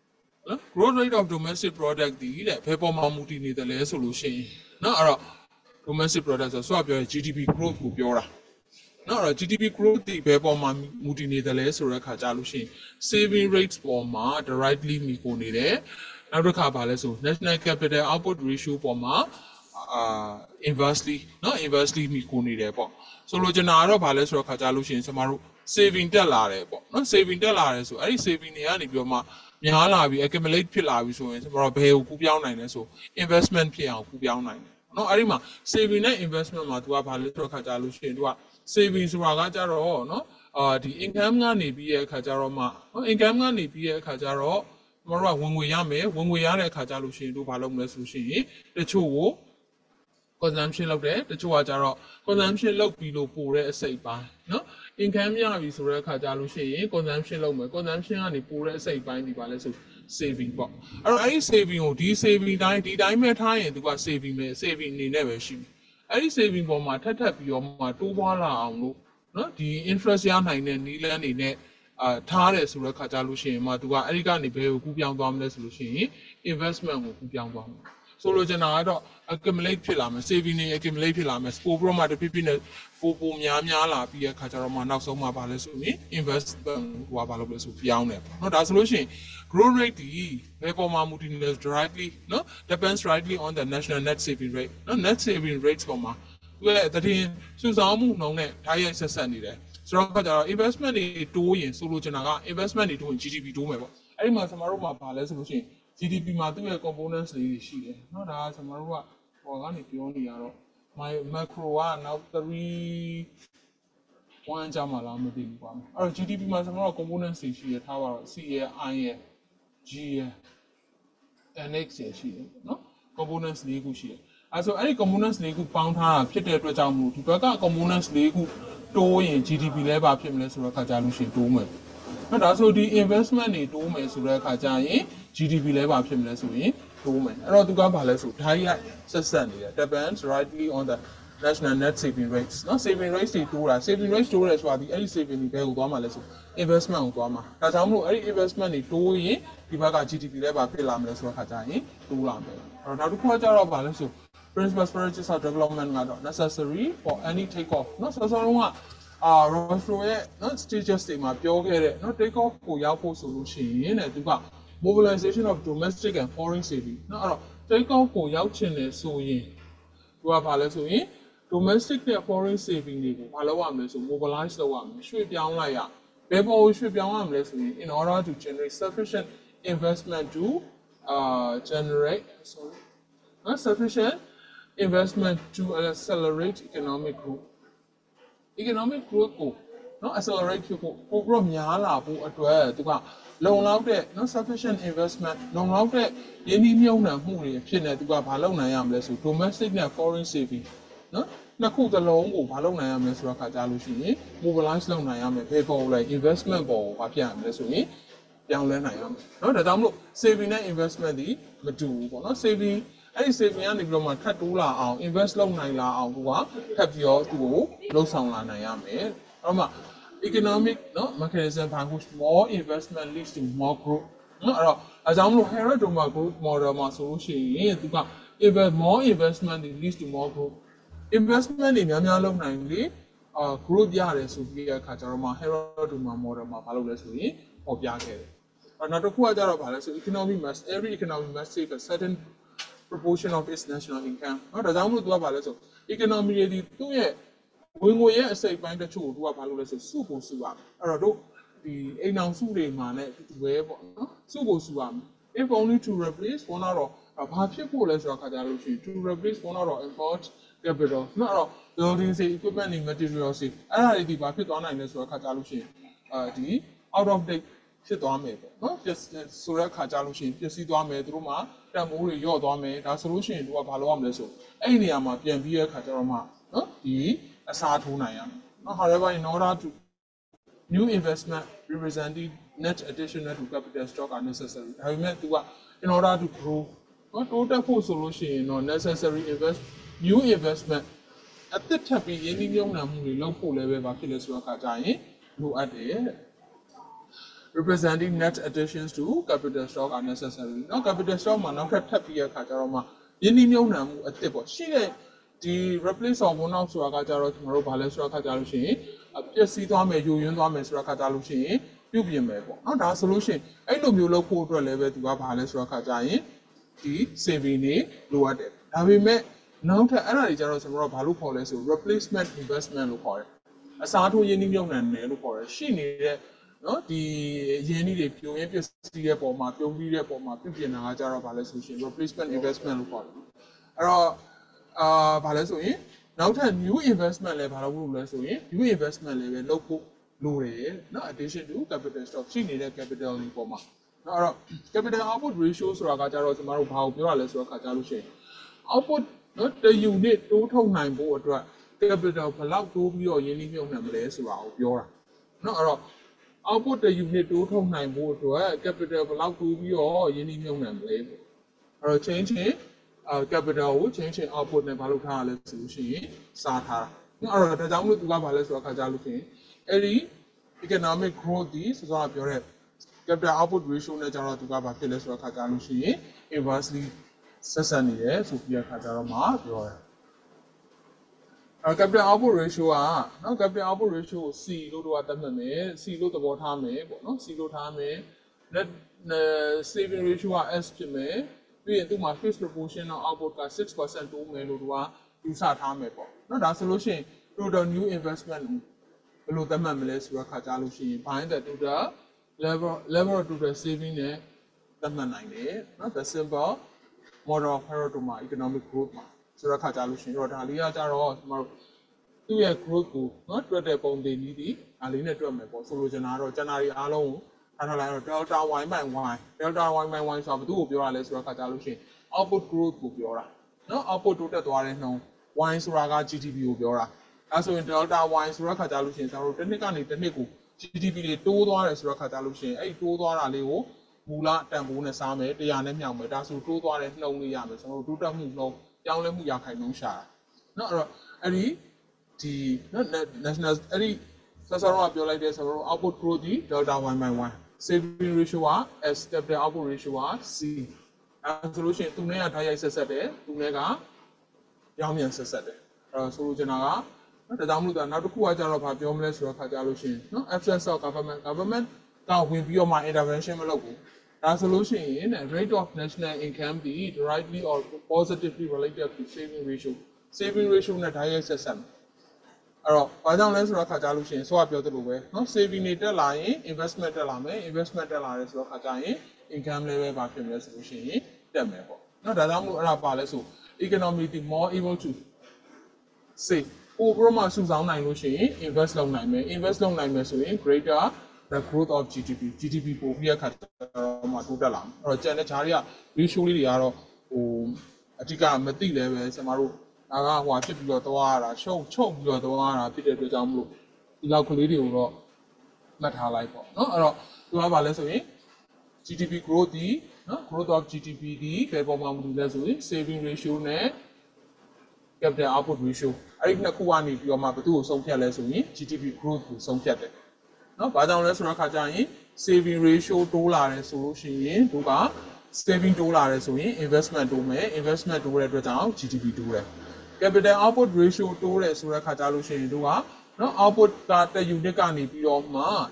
growth rate of domestic product ဒီတဲ့ဘယ်ပေါ်မှာမူတည်နေတယ်လဲဆိုလို့ရှိရင်နော်အဲ့တော့ domestic product ဆိုတော့ပြောရင် G D P growth ကိုပြောတာနော်အဲ့တော့ G D P growth ဒီဘယ်ပေါ်မှာမူတည်နေတယ်လဲဆိုတဲ့အခါကြာလို့ရှိရင် saving rates ပေါ်မှာ directly မီကိုနေတယ်နောက်တစ်ခါပါလဲဆို national capital output ratio ပေါ်မှာအာ inversely နော် inversely မီကိုနေတယ်ပေါ့ဆိုလိုချင်တာကတော့ဘာလဲဆိုတော့ခါကြာလို့ရှိရင်ကျွန်တော်တို့ saving တက်လာတယ်ပေါ့နော် saving တက်လာတယ်ဆိုအဲ့ဒီ saving တွေကနေပြီးတော့မှများလာပြီး accumulate ဖြစ်လာပြီးဆိုရင်ကျွန်တော်ဘယ်ကိုကူးပြောင်းနိုင်လဲဆို investment ဖြစ်အောင်ကူးပြောင်းနိုင်တယ်နော်အဲ့ဒီမှာ saving နဲ့ investment မှာ तू ကဘာလဲဆိုတော့ခါကြာလို့ရှိရင် तू က saving ဆိုတာကကြတော့နော်အာဒီ income ကနေပြီးရဲ့အခါကျတော့မှနော် income ကနေပြီးရဲ့အခါကျတော့ကျွန်တော်တို့ကဝင်ငွေရမယ်ဝင်ငွေရတဲ့အခါကျလို့ရှိရင်တို့ဘာလုပ်မလဲဆိုလို့ရှိရင်တချို့ကို consumption လုပ်တယ်တချို့ကကြတော့ consumption လုပ်ပြီးလို့ပို့တဲ့အစိတ်ပိုင်းနော် income ရပြီဆိုတဲ့အခါကျလို့ရှိရင် consumption လုပ်မယ် consumption ကနေပို့တဲ့အစိတ်ပိုင်းဒီပါလဲဆို saving ပေါ့အဲ့တော့အဲ့ဒီ saving ကိုဒီ saving တိုင်းဒီတိုင်းပဲထားရင်သူက saving ပဲ saving အနေနဲ့ပဲရှိတယ်အဲ့ဒီ saving ပေါ်မှာထပ်ထပ်ပြီးတော့မှတိုးပွားလာအောင်လို့နော်ဒီ interest ရနိုင်တဲ့နီးလန်းနေနဲ့အာထားတယ်ဆိုတဲ့ခါကြလို့ရှိရင်မှသူကအဲ့ဒီကနေဘယ်ကိုကူးပြောင်းသွားမလဲဆိုလို့ရှိရင် investment ကိုကူးပြောင်းသွားမှာဆိုလိုချင်တာကတော့ accumulate ဖြစ်လာမယ် saving တွေ accumulate ဖြစ်လာမယ် ပို့ပြီးတော့မှတဖြည်းဖြည်းနဲ့ပို့ပို့များများလာပြီးတဲ့ခါကျတော့မှနောက်ဆုံးမှပါလဲဆိုရင် investment ဟိုကဘာလုပ်လဲဆိုပြောင်းတယ်ပေါ့နော်ဒါဆိုလို့ရှိရင် growth rate ဒီဘယ်ပေါ်မှာမူတည်နေလဲ directly နော် depends rightly on the national net saving rate နော် net saving rates ပေါ်မှာသူရဲ့တည်င်းစုဆောင်မှုနှုန်းနဲ့ဓာတ်ရိုက်ဆက်ဆက်နေတယ်ဆိုတော့ကျတော့ investment တွေတိုးရင်ဆိုလိုချင်တာက investment တွေတိုးရင် G D P တိုးမယ်ပေါ့အဲ့ဒီမှာကျွန်တော်တို့မှာပါလဲဆိုလို့ရှိရင် G D P မှာသူ့ရဲ့ components တွေရှိတယ်เนาะဒါကကျွန်တော်တို့ကဟောကနေပြောနေရတော့ my macro ကနောက် three one ကြာမှလားမသိဘူးကွာအဲ့တော့ G D P မှာကျွန်တော်တို့ components တွေရှိရထားပါတော့ C ရယ် I ရယ် G ရယ် N X ရယ်ရှိတယ်เนาะ components ၄ခုရှိတယ်အဲဆိုအဲ့ဒီ components ၄ခုပေါင်းထားတာဖြစ်တဲ့အတွက်ကြောင့်မို့ဒီဘက်က components ၄ခုတိုးရင် G D P လဲပါဖြစ်မလဲဆိုတော့ခါကြလို့ရှိရင်တိုးမယ်အဲ့ဒါဆိုဒီ investment တွေတိုးမယ်ဆိုတဲ့အခါကျရင် G D P လဲပါဖြစ်မလဲဆိုရင်တိုးမယ်အဲ့တော့သူကဘာလဲဆိုဓာတ်ရိုက်ဆက်ဆက်နေတယ် depends rightly on the national net saving rates เนาะ saving rates တွေတိုးတာ saving rates တိုးတယ်ဆိုတာဒီအဲ့ဒီ saving တွေဘယ်ကိုသွားမှာလဲဆို investment ကိုသွားမှာဒါကြောင့်မလို့အဲ့ဒီ investment တွေတိုးရင်ဒီဘက်က G D P လဲပါဖြစ်လာမယ်ဆိုတဲ့အခါကျရင်တိုးလာမယ်အဲ့တော့နောက်တစ်ခုကကျတော့ဘာလဲဆို principal strategies of development ကတော့ necessary for any take off เนาะဆိုတော့ကအာ Rosro ရဲ့เนาะ stages တွေမှာပြောခဲ့တဲ့เนาะ take off ကိုရောက်ဖို့ဆိုလို့ရှိရင်တဲ့သူက mobilization of domestic and foreign saving เนาะအဲ့တော့ take off ကိုရောက်ချင်တယ်ဆိုရင်သူကဘာလဲဆိုရင် domestic နဲ့ foreign saving တွေကိုဘာလုပ်ရမလဲဆို mobilize လုပ်ရမယ်ရွှေ့ပြောင်းလိုက်ရဘယ်ပေါ်ရွှေ့ပြောင်းရမလဲဆိုရင် in order to generate sufficient investment to uh generate sorry not sufficient investment to accelerate economic growth economic growth ကိုเนาะ accelerate ဖြစ်ဖို့ပိုပြီးများလာဖို့အတွက်သူကလုံလောက်တဲ့เนาะ sufficient investment လုံလောက်တဲ့ရင်းနှီးမြှုပ်နှံမှုတွေဖြစ်နေသူကဘာလုပ်နိုင်ရမလဲဆို domestic နဲ့ foreign saving เนาะနှစ်ခုသလုံးကိုဘာလုပ်နိုင်ရမလဲဆိုတော့ခါကြလို့ရှိရင် mobilize လုပ်နိုင်ရမယ်ဘယ်ပေါ်လဲ investment ပေါ်ကိုဘာဖြစ်ရမလဲဆိုရင်ပြောင်းလဲနိုင်ရမယ်เนาะဒါကြောင့်မလို့ saving နဲ့ investment ဒီမတူဘူးပေါ့เนาะ saving အဲ့ဒီ saving ကနေပြီးတော့မှထပ်တိုးလာအောင် invest လုပ်နိုင်လာအောင်သူကထပ်ပြီးတော့သူ့ကိုလှုပ်ဆောင်လာနိုင်ရမယ်အဲ့တော့ economic เนาะ mechanism by which more investment leads to more growth เนาะအဲ့တော့အကြောင်းမလို့ Harrod-Domar growth model မှာဆိုလို့ရှိရင်သူက invest more investment leads to more growth investment တွေများများလုပ်နိုင်လေအာ growth ရတယ်ဆိုပြီးတဲ့အခါကျတော့မှ Harrod-Domar model မှာဘာလုပ်လဲဆိုရင်ပေါ်ပြခဲ့တယ်အဲ့နောက်တစ်ခုကကျတော့ဘာလဲဆို economy must every economy must take a certain proportion of its national income เนาะဒါကြောင့်မလို့သူကဘာလဲဆို economy တွေဒီသူ့ရဲ့ဝင်ငွေရဲ့အစိပ်ပိုင်းတချို့ကိုသူကဘာလုပ်လဲဆိုစုကိုစုရမယ်အဲ့တော့တို့ဒီအိမ်အောင်စုတွေမှာနဲ့ဒီဝဲပေါ့နော်စုကိုစုရမယ် if only to replace one out of ဘာဖြစ်ဖို့လဲဆိုတော့ခါကြလို့ရှိရင် to replace one out of import capital เนาะအဲ့တော့ building တွေ equipment တွေ materials တွေအဲ့ဒါတွေဒီဘာဖြစ်သွားနိုင်လဲဆိုတော့ခါကြလို့ရှိရင်အာဒီ out of date ဖြစ်သွားမယ်ပေါ့နော်ပြဆိုတဲ့ခါကြလို့ရှိရင်ပျက်စီးသွားမယ်သူတို့မှာတန်ဖိုးတွေညော့သွားမယ်ဒါဆိုလို့ရှိရင်တို့ကဘာလုပ်ရမလဲဆိုအဲ့ဒီနေရာမှာပြန်ပြီးတဲ့ခါကျတော့မှနော်ဒီအစားထိုးနိုင်ရမယ်နော် however in order to new investment representing net additional to capital stock are necessary ဒါပေမဲ့သူက in order to grow နော်တိုးတက်ဖို့ဆိုလို့ရှိရင်တော့ necessary invest new investment အသစ်ထပ်ပြီးရင်းနှီးမြှုပ်နှံမှုတွေလုပ်ဖို့လည်းပဲဘာဖြစ်လဲဆိုတော့ခါကြရင်လိုအပ်တယ် representing net additions to capital stock are necessary เนาะ capital stock မှာနောက်ထပ်ထပ်ပြီးရခါကြတော့မှယင်းနှိမ့်မြုံနှံမှုအသစ်ပေါ့ရှိတဲ့ဒီ replace of one out ဆိုတာကကြတော့ကျွန်တော်တို့ဗာလဲဆိုတာခါကြလို့ရှိရင်ပျက်စီးသွားမယ်ယိုယွင်းသွားမယ်ဆိုတာခါကြလို့ရှိရင်ပြုပြင်မယ်ပေါ့เนาะဒါဆိုလို့ရှိရင်အဲ့လိုမျိုးလုပ်ဖို့အတွက်လည်းပဲသူကဗာလဲဆိုတာခါကြရင်ဒီ saving တွေလိုအပ်တယ်ဒါပေမဲ့နောက်ထပ်အဲ့ဒါတွေကြတော့ကျွန်တော်တို့ဘာလို့ခေါ်လဲဆို replacement investment လို့ခေါ်တယ်အစားထိုးယင်းနှိမ့်မြုံနှံတယ်လို့ခေါ်တယ်ရှိနေတဲ့နော်ဒီရင်းနှီးတွေပြုံရင်းပစ္စည်းတဲ့ပုံမှာပြုံးပြီးတဲ့ပုံမှာပြုပြင်တာကကြတော့ဗာလဲဆိုရှင် replacement investment လို့ခေါ်တယ်အဲ့တော့အာဗာလဲဆိုရင်နောက်ထပ် new investment လည်းဘာလို့လုပ်လဲဆိုရင် new investment လည်းပဲလုပ်ဖို့လိုတယ်နော် addition to capital stock ရှိနေတဲ့ capital တွေပုံမှာနော်အဲ့တော့ capital output ratio ဆိုတာကကြတော့ကျွန်တော်တို့ဘာကိုပြောရလဲဆိုတော့ခါကြလို့ရှိရင် output နော်တစ် unit တိုးထုတ်နိုင်ဖို့အတွက် capital ဘယ်လောက်တိုးပြီးတော့ရင်းနှီးမြှုပ်နှံမလဲဆိုတာကိုပြောတာနော်အဲ့တော့ output တစ် unit တိုးထုတ်နိုင်ဖို့အတွက် capital ဘယ်လောက်တိုးပြီးတော့ရင်းနှီးမြှုပ်နှံမလဲပေါ့အဲ့တော့ change ချင်း capital ကို change ချင်း output နဲ့ဘာလုပ်ထားရလဲဆိုလို့ရှိရင်စားထားတာနော်အဲ့တော့ဒါကြောင့်မလို့သူကဘာလဲဆိုတော့ခါကြလို့ရှိရင်အဲ့ဒီ economic growth ဒီဆိုတော့ပြောတဲ့ capital output ratio နဲ့ကြတော့သူကဘာဖြစ်လဲဆိုတော့ခါကြလို့ရှိရင် inversely ဆက်ဆက်နေတယ်ဆိုပြီးခါကြတော့မှပြောတယ်အဲ capital output ratio ကနော် capital output ratio ကို C လို့တော့သတ်မှတ်မယ် C လို့သဘောထားမယ်ပေါ့နော် C လို့ထားမယ် net saving ratio က S ဖြစ်မယ်ပြီးရင်သူ့မှာ fixed proportional output ကsix percent တိုးမယ်လို့တော့ယူဆထားမယ်ပေါ့နော်ဒါဆိုလို့ရှိရင် total new investment ဘယ်လိုသတ်မှတ်မလဲဆိုတော့ခါကြလို့ရှိရင် bind the total level level of total saving နဲ့သတ်မှတ်နိုင်တယ်နော် the simple model of paradigm economic growth မှာဆိုတော့ခါကြလို့ရှိရင်တော့ဒါလေးကကြတော့ကျွန်တော်တို့သူ့ရဲ့ growth ကိုနော်တွက်တဲ့ပုံသေးနည်းဒီဒါလေးနဲ့တွက်မယ်ပေါ့ဆိုလိုချင်တာတော့ကျန်တာတွေအားလုံးကိုထားထားလိုက်တော့ delta y by y delta y by y ဆိုတာဘယ်သူ့ကိုပြောရလဲဆိုတော့ခါကြလို့ရှိရင် output growth ကိုပြောတာနော် output တိုးတက်သွားတဲ့နှုန်း y ဆိုတာက G D P ကိုပြောတာအဲဆိုရင် delta y ဆိုတော့ခါကြလို့ရှိရင်ကျွန်တော်တို့တစ်နှစ်ကနေတစ်နှစ်ကို G D P တွေတိုးသွားတယ်ဆိုတော့ခါကြလို့ရှိရင်အဲ့ဒီတိုးသွားတာလေးကိုမူလတန်ဖိုးနဲ့စားမယ်တရားနဲ့မြောက်မယ်ဒါဆိုတိုးသွားတဲ့နှုန်းလေးရမယ်ကျွန်တော်တို့တိုးတက်မှုနှုန်းပြောင်းလဲမှုရခိုင်နှုန်းရှာတာเนาะအဲ့တော့အဲ့ဒီဒီเนาะ national အဲ့ဒီဆက်ဆောတော့ပြောလိုက်တဲ့ဆိုတော့ output growth ဒီ delta y by y saving ratio က S capital output ratio က C အဲဆိုလို့ရှိရင်သူနဲ့ကဓာတ်ရိုက်ဆက်ဆက်တယ်သူနဲ့ကရောင်းမြန်ဆက်ဆက်တယ်အဲ့တော့ဆိုလိုချင်တာကနော်ဒါကြောင့်မလို့ဒါနောက်တစ်ခုကကြတော့ဗာပြောမလဲဆိုတော့ခါကြလို့ရှိရင်နော် absence of government government ကဝင်ပြီးတော့မှ intervention မလုပ်ဘူးဒါဆိုလို့ရှိရင် rate of national income ဒီ directly or positively related to saving ratio saving ratio နဲ့ဓာတ်ရိုက်ဆက်ဆက်မယ်အဲ့တော့ဘာကြောင့်လဲဆိုတော့ခါကြလို့ရှိရင်ဆိုတော့ပြောသလိုပဲနော် saving တွေတက်လာရင် investment တက်လာမယ် investment တက်လာတယ်ဆိုတော့ခါကြရင် income level ဘာဖြစ်မလဲဆိုလို့ရှိရင်တက်မယ်ပေါ့နော်ဒါကြောင့်မို့အဲ့ဒါပါလဲဆို economy more able to save ပို့ပြီးမှစုဆောင်းနိုင်လို့ရှိရင် invest လုပ်နိုင်မယ် invest လုပ်နိုင်မယ်ဆိုရင် greater the growth of G D P G D P ပို့ပြီးရခါတော့မှတိုးတက်လာမယ်အဲ့တော့ကျန်တဲ့ဂျားတွေက ratio လေးတွေကတော့ဟိုအဓိကမသိလဲပဲကျွန်တော်တို့ဒါကဟိုဖြစ်ပြီးတော့သွားရတာရှုပ်ချုပ်ပြီးတော့သွားရတာဖြစ်တဲ့အတွက်ကြောင့်မလို့ဒီလောက်ကလေးတွေကိုတော့မှတ်ထားလိုက်ပေါ့နော်အဲ့တော့သူကဘာလဲဆိုရင် G D P growth ဒီနော် growth of G D P ဒီဘယ်ပေါ်မှာမူလဲဆိုရင် saving ratio နဲ့ capital output ratio အဲ့ဒီနှစ်ခုကနေပြီးတော့မှဘယ်သူ့ကိုဆုံးဖြတ်လဲဆိုရင် G D P growth ကိုဆုံးဖြတ်တယ်နော်ဘာကြောင့်လဲဆိုတော့ခါကြရင် saving ratio တိုးလာတယ်ဆိုလို့ရှိရင်တို့က saving တိုးလာတယ်ဆိုရင် investment တိုးမယ် investment တိုးတဲ့အတွက်ကြောင့် G D P တိုးတယ် capital output ratio တိုးတယ်ဆိုတဲ့ခါကြလို့ရှိရင်တို့ကနော် output ကတစ် unit ကနေပြီးတော့မှအာ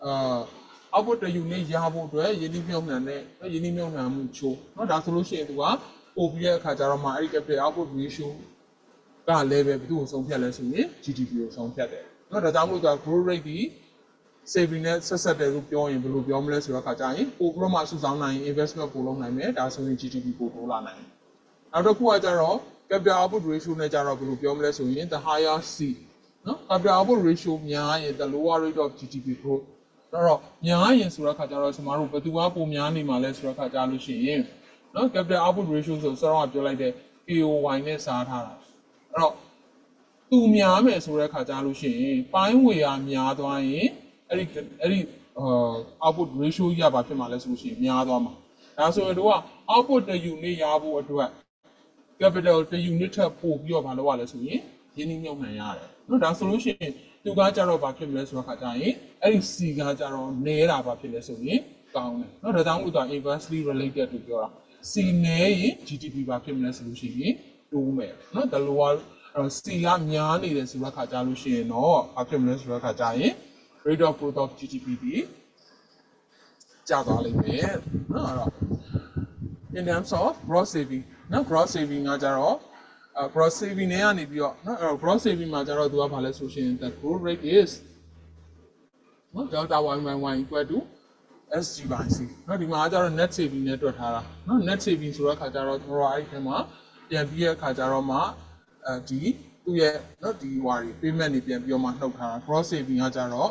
output တစ် unit ရဖို့အတွက်ယင်းနှိမ့်မြုံနှံတဲ့ယင်းနှိမ့်မြုံနှံမှုချိုးနော်ဒါဆိုလို့ရှိရင်တို့ကပို့ပြီးတဲ့အခါကျတော့မှအဲ့ဒီ capital output ratio ကလည်းပဲဘယ်သူ့ကိုဆုံးဖြတ်လဲဆိုရင် G D P ကိုဆုံးဖြတ်တယ်เนาะဒါကြောင့်မို့လို့ growth rate ဒီ saving နဲ့ဆက်ဆက်တယ်လို့ပြောရင်ဘယ်လိုပြောမလဲဆိုတော့ခါကြရင်ပို့ပြီးတော့မှစုဆောင်းနိုင် investment ပို့လုပ်နိုင်မယ်ဒါဆိုရင် G D P ပို့တိုးလာနိုင်တယ်နောက်တစ်ခုကကြတော့ capital output ratio နဲ့ကြတော့ဘယ်လိုပြောမလဲဆိုရင် the higher C เนาะ capital output ratio များရင် the lower rate of G D P growth တော့များရင်ဆိုတော့ခါကြတော့ကျွန်တော်တို့ဘယ်သူကပိုများနေမှာလဲဆိုတော့ခါကြလို့ရှိရင်เนาะ capital output ratio ဆိုစောတော့ပြောလိုက်တဲ့ A O Y နဲ့စားထားတာအဲ့တော့သူများမယ်ဆိုတဲ့ခါကြလို့ရှိရင်ပိုင်းဝေရများသွားရင်အဲ့ဒီအဲ့ဒီအာ output ratio ကြီးကဘာဖြစ်မှာလဲဆိုလို့ရှိရင်များသွားမှာဒါဆိုရင်တို့က output တစ် unit ရဖို့အတွက် capital တစ် unit ထပ်ပို့ပြီးတော့မလုပ်ရလဲဆိုရင်ရင်းနှီးမြှုပ်နှံရတယ်เนาะဒါဆိုလို့ရှိရင်သူကကြတော့ဘာဖြစ်မလဲဆိုတော့ခါကြရင်အဲ့ဒီ C ကကြတော့နေတာဘာဖြစ်လဲဆိုရင်ကောင်းတယ်เนาะဒါကြောင့်မို့သူက inversely related လို့ပြောတာ C နဲရင် G D P ဘာဖြစ်မလဲဆိုလို့ရှိရင်တိုးမယ်เนาะဒါလိုကအဲ့ C ကများနေတယ်ဆိုတော့ခါကြလို့ရှိရင်တော့ဘာဖြစ်မလဲဆိုတော့ခါကြရင် rate of growth of G D P ဒီကျသွားလိမ့်မယ်เนาะအဲ့တော့ in terms of gross saving เนาะ gross saving ကကြတော့ uh, gross saving နဲ့ကနေပြီးတော့เนาะ gross saving မှာကြတော့သူကဘာလဲဆိုရှင် the growth rate is เนาะ delta y y y equal to S G by C เนาะဒီမှာကြတော့ net saving နဲ့တွက်ထားတာเนาะ net saving ဆိုတော့ခါကြတော့ကျွန်တော်အဲ့ဒီထဲမှာပြန်ပြီးရခါကြတော့မှအဲဒီသူ့ရဲ့เนาะဒီဟွာတွေ payment တွေပြန်ပြီးတော့မှနှုတ်ထားတာ gross saving ကကြတော့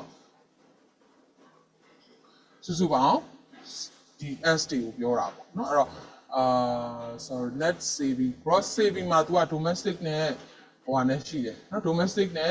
စုစုပေါင်းဒီ S တွေကိုပြောတာပေါ့เนาะအဲ့တော့အာ sorry net saving gross saving မှာ तू က domestic နဲ့ဟိုဟာနဲ့ရှိတယ်เนาะ domestic နဲ့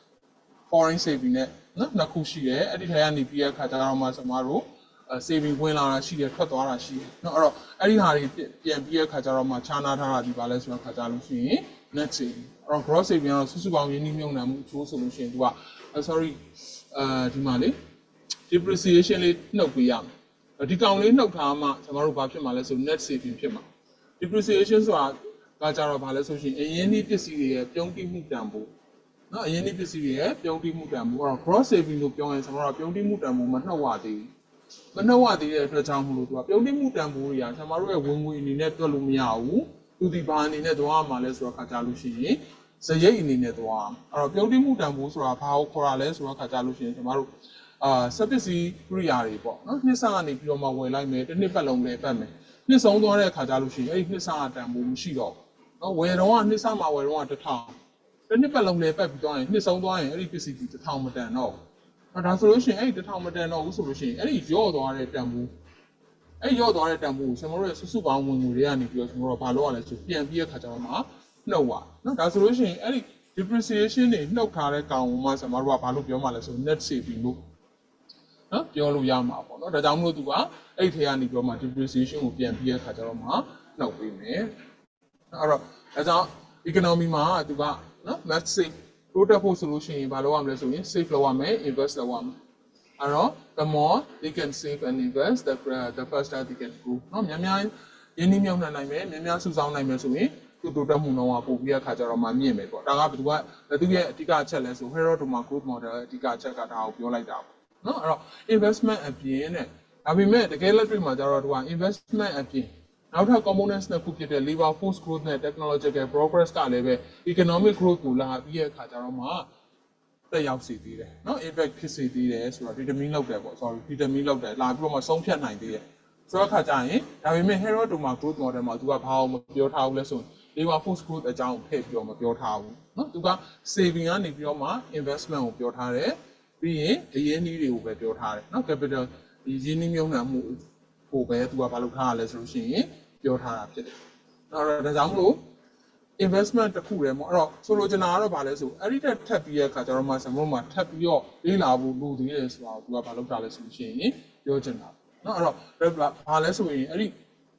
foreign saving နဲ့เนาะနှစ်ခုရှိတယ်အဲ့ဒီထဲကနေပြီးရခါကြတော့မှကျွန်တော်တို့ saving ဝင်လာတာရှိတယ်ထွက်သွားတာရှိတယ်เนาะအဲ့တော့အဲ့ဒီဟာတွေပြန်ပြီးရခါကြတော့မှခြားနာထားတာဒီပါလဲဆိုတော့ခါကြလို့ရှိရင် net saving အဲ့တော့ gross saving ကတော့စုစုပေါင်းရင်းနှီးမြှုပ်နှံမှုအကျိုးဆိုလို့ရှိရင် तू က sorry အဲဒီမှာလေ depreciation လေးနှုတ်ပေးရမယ်ဒီကောင်လေးနှုတ်ထားမှကျွန်တော်တို့ဘာဖြစ်မှာလဲဆို net saving ဖြစ်မှာ depreciation ဆိုတာကကြတော့ဘာလဲဆိုရှင်အရင်းနှီးပစ္စည်းတွေရဲ့ပြုံးတိမှုတန်ဖိုးเนาะအရင်းနှီးပစ္စည်းတွေရဲ့ပြုံးတိမှုတန်ဖိုးအဲ့တော့ gross saving လို့ပြောရင်ကျွန်တော်တို့ပြုံးတိမှုတန်ဖိုးမနှုတ်ရသေးဘူးမနှုတ်ရသေးတဲ့အတွက်ကြောင့်မလို့သူကပြုံးတိမှုတန်ဖိုးတွေကကျွန်တော်တို့ရဲ့ဝင်ငွေအနေနဲ့တွက်လို့မရဘူးသူဒီဘာအနေနဲ့သွားမှာလဲဆိုတော့ခါကြလို့ရှိရင်စရိတ်အနေနဲ့သွားအဲ့တော့ပြုံးတိမှုတန်ဖိုးဆိုတာဘာကိုခေါ်တာလဲဆိုတော့ခါကြလို့ရှိရင်ကျွန်တော်တို့အာစက်ပစ္စည်းကိရိယာတွေပေါ့နော်နှစ်ဆကနေပြီးတော့မှဝယ်လိုက်မယ်တစ်နှစ်ပတ်လုံးလည်းပတ်မယ်နှစ်ဆုံးသွားတဲ့အခါကြလို့ရှိရင်အဲ့ဒီနှစ်ဆအတန်ဖိုးမရှိတော့ဘူးနော်ဝယ်တော့ကနှစ်ဆမှာဝယ်တော့ကတစ်ထောင်တစ်နှစ်ပတ်လုံးလည်းပတ်ပြီးသွားရင်နှစ်ဆုံးသွားရင်အဲ့ဒီပစ္စည်းကြီးတစ်ထောင်မတန်တော့ဘူးဒါဆိုလို့ရှိရင်အဲ့ဒီတစ်ထောင်မတန်တော့ဘူးဆိုလို့ရှိရင်အဲ့ဒီရော့သွားတဲ့တန်ဖိုးအဲ့ရော့သွားတဲ့တန်ဖိုးကိုကျွန်တော်တို့ရဲ့စုစုပေါင်းဝင်ငွေတွေကနေပြီးတော့ကျွန်တော်တို့ဘာလုပ်ရလဲဆိုပြန်ပြီးတဲ့အခါကျတော့မှနှုတ်ရနော်ဒါဆိုလို့ရှိရင်အဲ့ဒီ depreciation တွေနှုတ်ထားတဲ့ကောင်ကိုမှကျွန်တော်တို့ကဘာလို့ပြောမှလဲဆို net saving လို့နော်ပြောလို့ရမှာပေါ့နော်ဒါကြောင့်မလို့သူကအဲ့ထဲကနေပြောမှ depreciation ကိုပြန်ပြီးရခါကျတော့မှနှုတ်ပေးမယ်အဲ့တော့ဒါကြောင့် economy မှာသူကနော် math save total ဖို့ဆိုလို့ရှိရင်ဘာလုပ်ရမလဲဆိုရင် save လုပ်ရမယ် invest လုပ်ရမယ်အဲ့တော့ the more they can save and invest the the faster they can grow နော်များများရင်းနှီးမြှုပ်နှံနိုင်မယ်များများစုဆောင်းနိုင်မယ်ဆိုရင်သူတိုးတက်မှုနှုန်းကပိုပြီးရခါကျတော့မှမြင့်မယ်ပေါ့ဒါကဘယ်သူကသူရဲ့အဓိကအချက်လဲဆို Hero Doma growth model အဓိကအချက်ကဒါကိုပြောလိုက်တာပေါ့နော်အဲ့တော့ investment အပြင်နဲ့ဒါပေမဲ့တကယ်လက်တွေ့မှာကျတော့သူက investment အပြင်နောက်ထပ် components နှစ်ခုဖြစ်တဲ့ labor force growth နဲ့ technological progress ကလည်းပဲ economic growth ကိုလာပြီးရခါကျတော့မှတက်ရောက်စေသေးတယ်နော် impact ဖြစ်စေသေးတယ်ဆိုတော့ determine လုပ်တယ်ပေါ့ sorry determine လုပ်တယ်လာပြီးတော့မှဆုံးဖြတ်နိုင်သေးတယ်ဆိုတော့ခါကျရင်ဒါပေမဲ့ Hero Doma growth model မှာသူကဘာအောင်မပြောထားဘူးလဲဆိုရင် labor force growth အကြောင်းထည့်ပြီးတော့မပြောထားဘူးเนาะသူက saving ကနေပြီးတော့မှ investment ကိုပြောထားတယ်ပြီးရင်အရင်းနှီးတွေကိုပဲပြောထားတယ်เนาะ capital ဒီရင်းနှီးမြှုပ်နှံမှုကိုပဲသူကဘာလုပ်ထားရလဲဆိုလို့ရှိရင်ပြောထားတာဖြစ်တယ်เนาะဒါကြောင့်မလို့ investment တစ်ခုတည်းပေါ့အဲ့တော့ဆိုလိုချင်တာကတော့ဘာလဲဆိုအဲ့ဒီတက်ထပ်ပြီးရဲ့အခါကျတော့မှစမုံမှာထပ်ပြီးတော့လေးလာဖို့လိုသေးတယ်ဆိုတာကိုသူကဘာလုပ်တာလဲဆိုလို့ရှိရင်ပြောချင်တာเนาะအဲ့တော့ဘာလဲဆိုရင်အဲ့ဒီ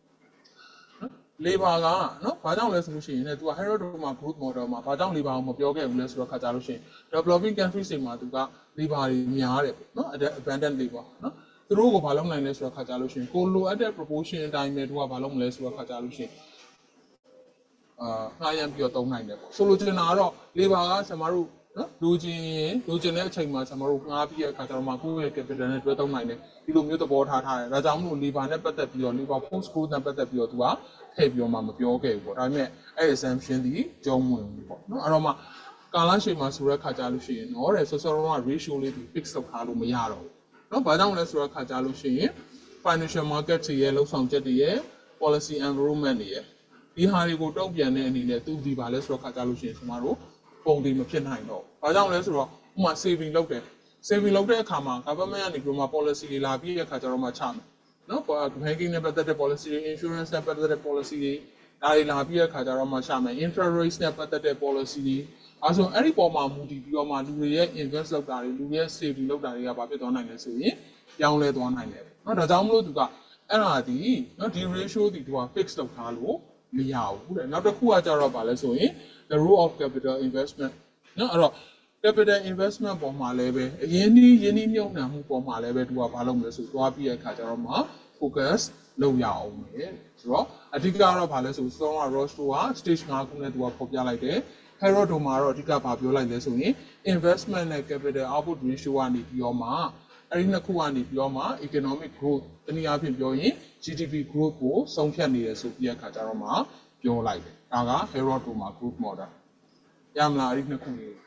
labor ကနော်ဘာကြောင့်လဲဆိုလို့ရှိရင်လည်းသူက Hero Doma growth model မှာဘာကြောင့် labor ကိုမပြောခဲ့ဘူးလဲဆိုတော့ခါကြလို့ရှိရင် developing countries တွေမှာသူက labor တွေများတယ်ပေါ့နော် abundant labor နော်သူတို့ကိုဘာလုပ်နိုင်လဲဆိုတော့ခါကြလို့ရှိရင်ကိုလိုအပ်တဲ့ proportion အတိုင်းပဲသူကဘာလုပ်မလဲဆိုတော့ခါကြလို့ရှိရင်အာငှားရမ်းပြီးတော့သုံးနိုင်တယ်ပေါ့ဆိုလိုချင်တာကတော့ labor ကကျွန်တော်တို့နော်လိုချင်ရင်လိုချင်တဲ့အချိန်မှာကျွန်တော်တို့ငှားပြီးတဲ့အခါကျတော့မှကိုယ့်ရဲ့ capital နဲ့တွဲသုံးနိုင်တယ်ဒီလိုမျိုးသဘောထားထားတယ်ဒါကြောင့်မလို့ labor နဲ့ပတ်သက်ပြီးတော့ labor force growth နဲ့ပတ်သက်ပြီးတော့သူကထည့်ပြီးတော့မှမပြောခဲ့ဘူးပေါ့ဒါပေမဲ့အဲ့ assumption ဒီကျုံးဝင်ပြီပေါ့နော်အဲ့တော့မှကာလရှည်မှာဆိုတဲ့ခါကြလို့ရှိရင်တော့တဲ့ social က ratio လေးဒီ fix လုပ်ထားလို့မရတော့ဘူးနော်ဘာကြောင့်လဲဆိုတော့ခါကြလို့ရှိရင် financial market တွေရဲ့လှုပ်ဆောင်ချက်တွေရဲ့ policy environment တွေရဲ့ဒီဟာတွေကိုတုံ့ပြန်တဲ့အနေနဲ့သူဒီပါလဲဆိုတော့ခါကြလို့ရှိရင်ကျွန်တော်တို့ပုံတွေမဖြစ်နိုင်တော့ဘာကြောင့်လဲဆိုတော့ဥပမာ saving လုပ်တယ် saving လုပ်တဲ့အခါမှာ government ကနေပြီးမှ policy တွေလာပြီးတဲ့အခါကျတော့မှချမယ်နော် banking နဲ့ပတ်သက်တဲ့ policy တွေ insurance နဲ့ပတ်သက်တဲ့ policy တွေဒါတွေလာပြီးတဲ့အခါကျတော့မှချမယ် interest rates နဲ့ပတ်သက်တဲ့ policy တွေအဲဆိုအဲ့ဒီပေါ်မှာမူတည်ပြီးတော့မှလူတွေရဲ့ invest လုပ်တာတွေလူတွေရဲ့ saving လုပ်တာတွေကဘာဖြစ်သွားနိုင်လဲဆိုရင်ပြောင်းလဲသွားနိုင်တယ်နော်ဒါကြောင့်မလို့သူကအဲ့ဒါဒီနော်ဒီ ratio ဒီသူက fix လုပ်ထားလို့မရဘူးတဲ့နောက်တစ်ခုကကြတော့ဗာလဲဆိုရင် the role of capital investment နော်အဲ့တော့ capital investment ပေါ်မှာလည်းပဲအရင်ဒီယင်းဒီမြုပ်နှံမှုပေါ်မှာလည်းပဲသူကဘာလုပ်မလဲဆိုသွားပြီးရခါကြတော့မှ focus လုပ်ရအောင်မယ်ဆိုတော့အဓိကတော့ဘာလဲဆိုတော့ Rosto က stage fiveခုနဲ့သူကဖော်ပြလိုက်တယ် Herod တို့မှာတော့အဓိကဘာပြောလိုက်လဲဆိုရင် investment နဲ့ capital output ratio ကနေပြီးတော့မှအဲ့ဒီနှစ်ခုကနေပြီးတော့မှ economic growth တနည်းအားဖြင့်ပြောရင် G D P growth ကိုဆုံးဖြတ်နေရဆိုပြီးရခါကြတော့မှပြောလိုက်တယ်ဒါက Herod တို့မှာ group model ရမလားအဲ့ဒီနှစ်ခုလေး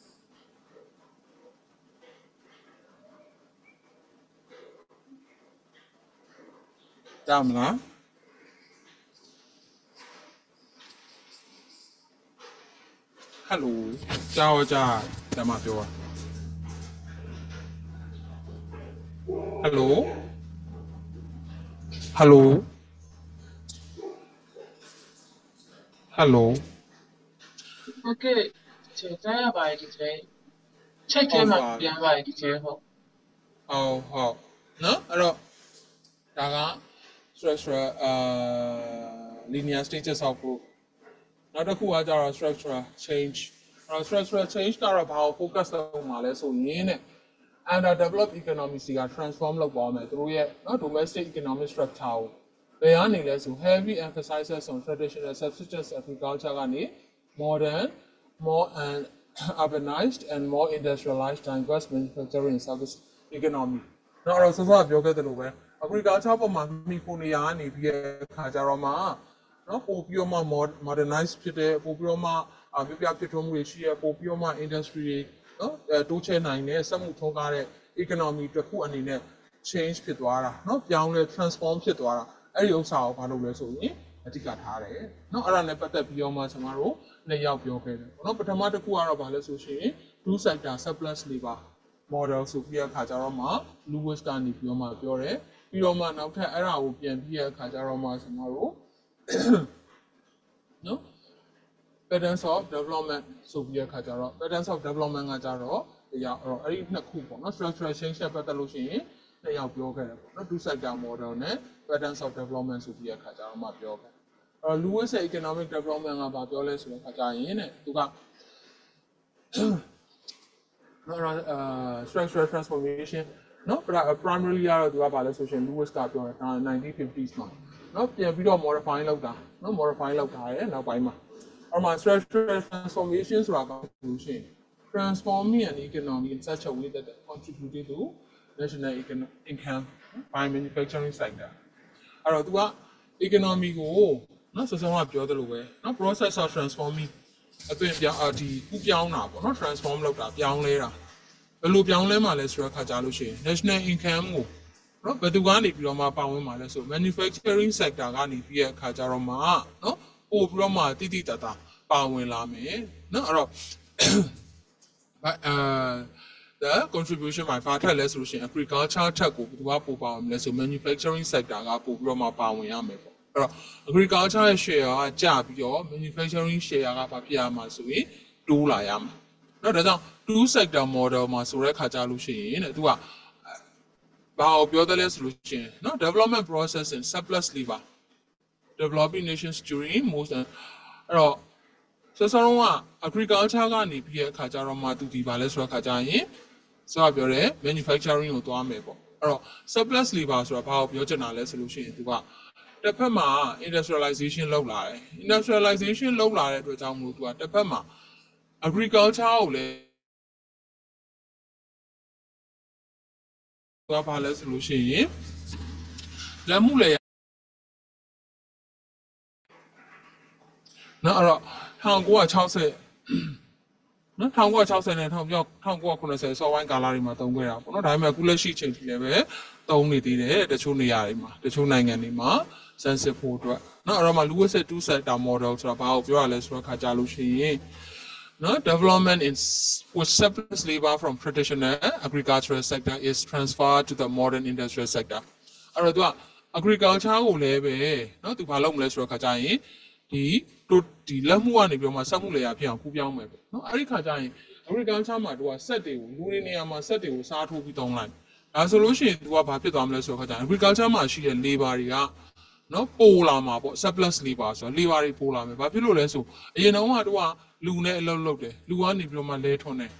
ရမလား Hello ကြောက်ကြတမပြောပါ Hello Hello Hello Okay ကျေကြားရပါတယ်ဒီကျေချက်ထဲမှာပြန်ပါတယ်ဒီကျေဟုတ်ဟုတ်ဟုတ်နော်အဲ့တော့ဒါက structure အာ linear stages of growth နောက်တစ်ခုကကြတော့ structural change အဲ့တော့ structural change ကတော့ဘာကို focus လုပ်မှာလဲဆိုရင်တဲ့ underdeveloped economies က transform လုပ်သွားမယ်သူတို့ရဲ့နော် domestic economic structure ကိုဘယ်ကနေလဲဆို heavy emphasizes on traditional subsistence agriculture ကနေ modern more and urbanized and more industrialized diverse manufacturing service economy နော်အဲ့တော့စောစောကပြောခဲ့တယ်လို့ပဲ agriculture ပေါ်မှာမိခိုနေရကနေပြီးတဲ့အခါကျတော့မှနော်ပို့ပြီးတော့မှ modernize ဖြစ်တဲ့ပို့ပြီးတော့မှအပြပြဖြစ်ထွန်းမှုတွေရှိရပို့ပြီးတော့မှ industry တွေနော်တိုးချဲ့နိုင်တဲ့စက်မှုထုံးကားတဲ့ economy တစ်ခုအနေနဲ့ change ဖြစ်သွားတာနော်ပြောင်းလဲ transform ဖြစ်သွားတာအဲ့ဒီဥစ္စာကိုဘာလုပ်လဲဆိုရင်အဓိကထားတယ်နော်အဲ့ဒါနဲ့ပတ်သက်ပြီးတော့မှကျွန်တော်တို့နှစ်ယောက်ပြောခဲ့တယ်ပေါ့နော်ပထမတစ်ခုကတော့ဘာလဲဆိုရှင် two sector surplus labor model ဆိုပြီးအခါကျတော့မှ Lewis ကနေပြီးတော့မှပြောတယ်ပြီးတော့မှနောက်ထပ်အဲ့ဒါကိုပြန်ပြီးအခါကျတော့မှကျွန်တော်တို့နော် patterns of development ဆိုပြီးအခါကျတော့ patterns of development ကကြတော့တရားအဲ့တော့အဲ့ဒီနှစ်ခုပေါ့နော် structural change နဲ့ပတ်သက်လို့ရှိရင်နှစ်ယောက်ပြောခဲ့တယ်ပေါ့နော် two sector model နဲ့ patterns of development ဆိုပြီးအခါကျတော့မှပြောခဲ့အဲ့တော့ Lewis ရဲ့ economic development ကဘာပြောလဲဆိုတော့အခါကျရင်တဲ့သူကနော် structural transformation နော် primarily ကတော့သူကဘာလဲဆိုရှင် Lewis ကပြောတယ်nineteen fifties မှာနော်ပြန်ပြီးတော့ modify လုပ်တာနော် modify လုပ်ထားတယ်နောက်ပိုင်းမှာအဲ့မှာ structural transformation ဆိုတာကဆိုရှင် transforming an economy in such a way that it contributed to national income by manufacturing sector အဲ့တော့သူက economy ကိုနော်စစောကပြောသလိုပဲနော် process of transforming အသွင်ပြောင်းအဒီကူးပြောင်းတာပေါ့နော် transform လုပ်တာပြောင်းလဲတာဘယ်လိုပြောင်းလဲမှာလဲဆိုတော့ခါကြလို့ရှိရင် national income ကိုနော်ဘယ်သူကနေပြီးတော့မှပါဝင်မှာလဲဆို manufacturing sector ကနေပြီးတဲ့အခါကြတော့မှနော်ပို့ပြီးတော့မှတိတိတတ်တာပါဝင်လာမယ်နော်အဲ့တော့အဲ the contribution မှာဘာထက်လဲဆိုလို့ရှိရင် agriculture ထက်ကိုဘယ်သူကပို့ပါဝင်လဲဆို manufacturing sector ကပို့ပြီးတော့မှပါဝင်ရမယ်ပေါ့အဲ့တော့ agriculture ရဲ့ share ကကျပြီးတော့ manufacturing share ကဘာဖြစ်ရမှာဆိုရင်တိုးလာရမှာနော်ဒါကြောင့် two sector model မှာဆိုတဲ့ခါကြလို့ရှိရင်တဲ့သူကဘာကိုပြောတယ်လဲဆိုလို့ရှိရင်နော် development process in surplus labor developing nations during most အဲ့တော့စစလုံးက agriculture ကနေပြီးတဲ့အခါကျတော့မှသူဒီပါလဲဆိုတော့ခါကျရင်ဆိုတော့ပြောတယ် manufacturing ကိုသွားမယ်ပေါ့အဲ့တော့ surplus labor ဆိုတာဘာကိုပြောချင်တာလဲဆိုလို့ရှိရင်သူကတစ်ဖက်မှာ industrialization လုပ်လာတယ် industrialization လုပ်လာတဲ့အတွက်ကြောင့်မို့သူကတစ်ဖက်မှာ agriculture ကိုလည်းသူကဘာလဲဆိုလို့ရှိရင်လက်မှုလေနော်အဲ့တော့nineteen sixtyနော်nineteen sixtyနဲ့nineteen seventyစောပိုင်းကာလတွေမှာသုံးခဲ့တာပေါ့နော်ဒါပေမဲ့အခုလက်ရှိချိန်ထိလည်းပဲသုံးနေသေးတယ်တချို့နေရာတွေမှာတချို့နိုင်ငံတွေမှာ sensitive ဖို့အတွက်နော်အဲ့တော့မှ Lewis two sector model ဆိုတာဘာကိုပြောရလဲဆိုတော့ခါကြလို့ရှိရင်နော် development in with surplus labor from traditional agricultural sector is transferred to the modern industrial sector အဲ့တော့သူက agriculture ကိုလည်းပဲနော်သူဘာလုပ်မလဲဆိုတော့ခါကြရင်ဒီတို့ဒီလက်မှုကနေပြောမှစက်မှုလေယာဖြစ်အောင်ကူးပြောင်းမယ်ပေါ့နော်အဲ့ဒီခါကျရင် agriculture မှာတို့ကစက်တွေကိုလူတွေနေရာမှာစက်တွေကိုစားထိုးပြီးသုံးလိုက်ဒါဆိုလို့ရှိရင်သူကဘာဖြစ်သွားမလဲဆိုတော့ခါကျရင် agriculture မှာရှိတဲ့ labor တွေကနော်ပိုလာမှာပေါ့ surplus labor ဆိုတော့ labor တွေပိုလာမယ်ဘာဖြစ်လို့လဲဆိုအရင်တော့ကတို့ကလူနဲ့အလုပ်လုပ်တယ်လူကနေပြီးတော့မှလဲထွန်းတယ်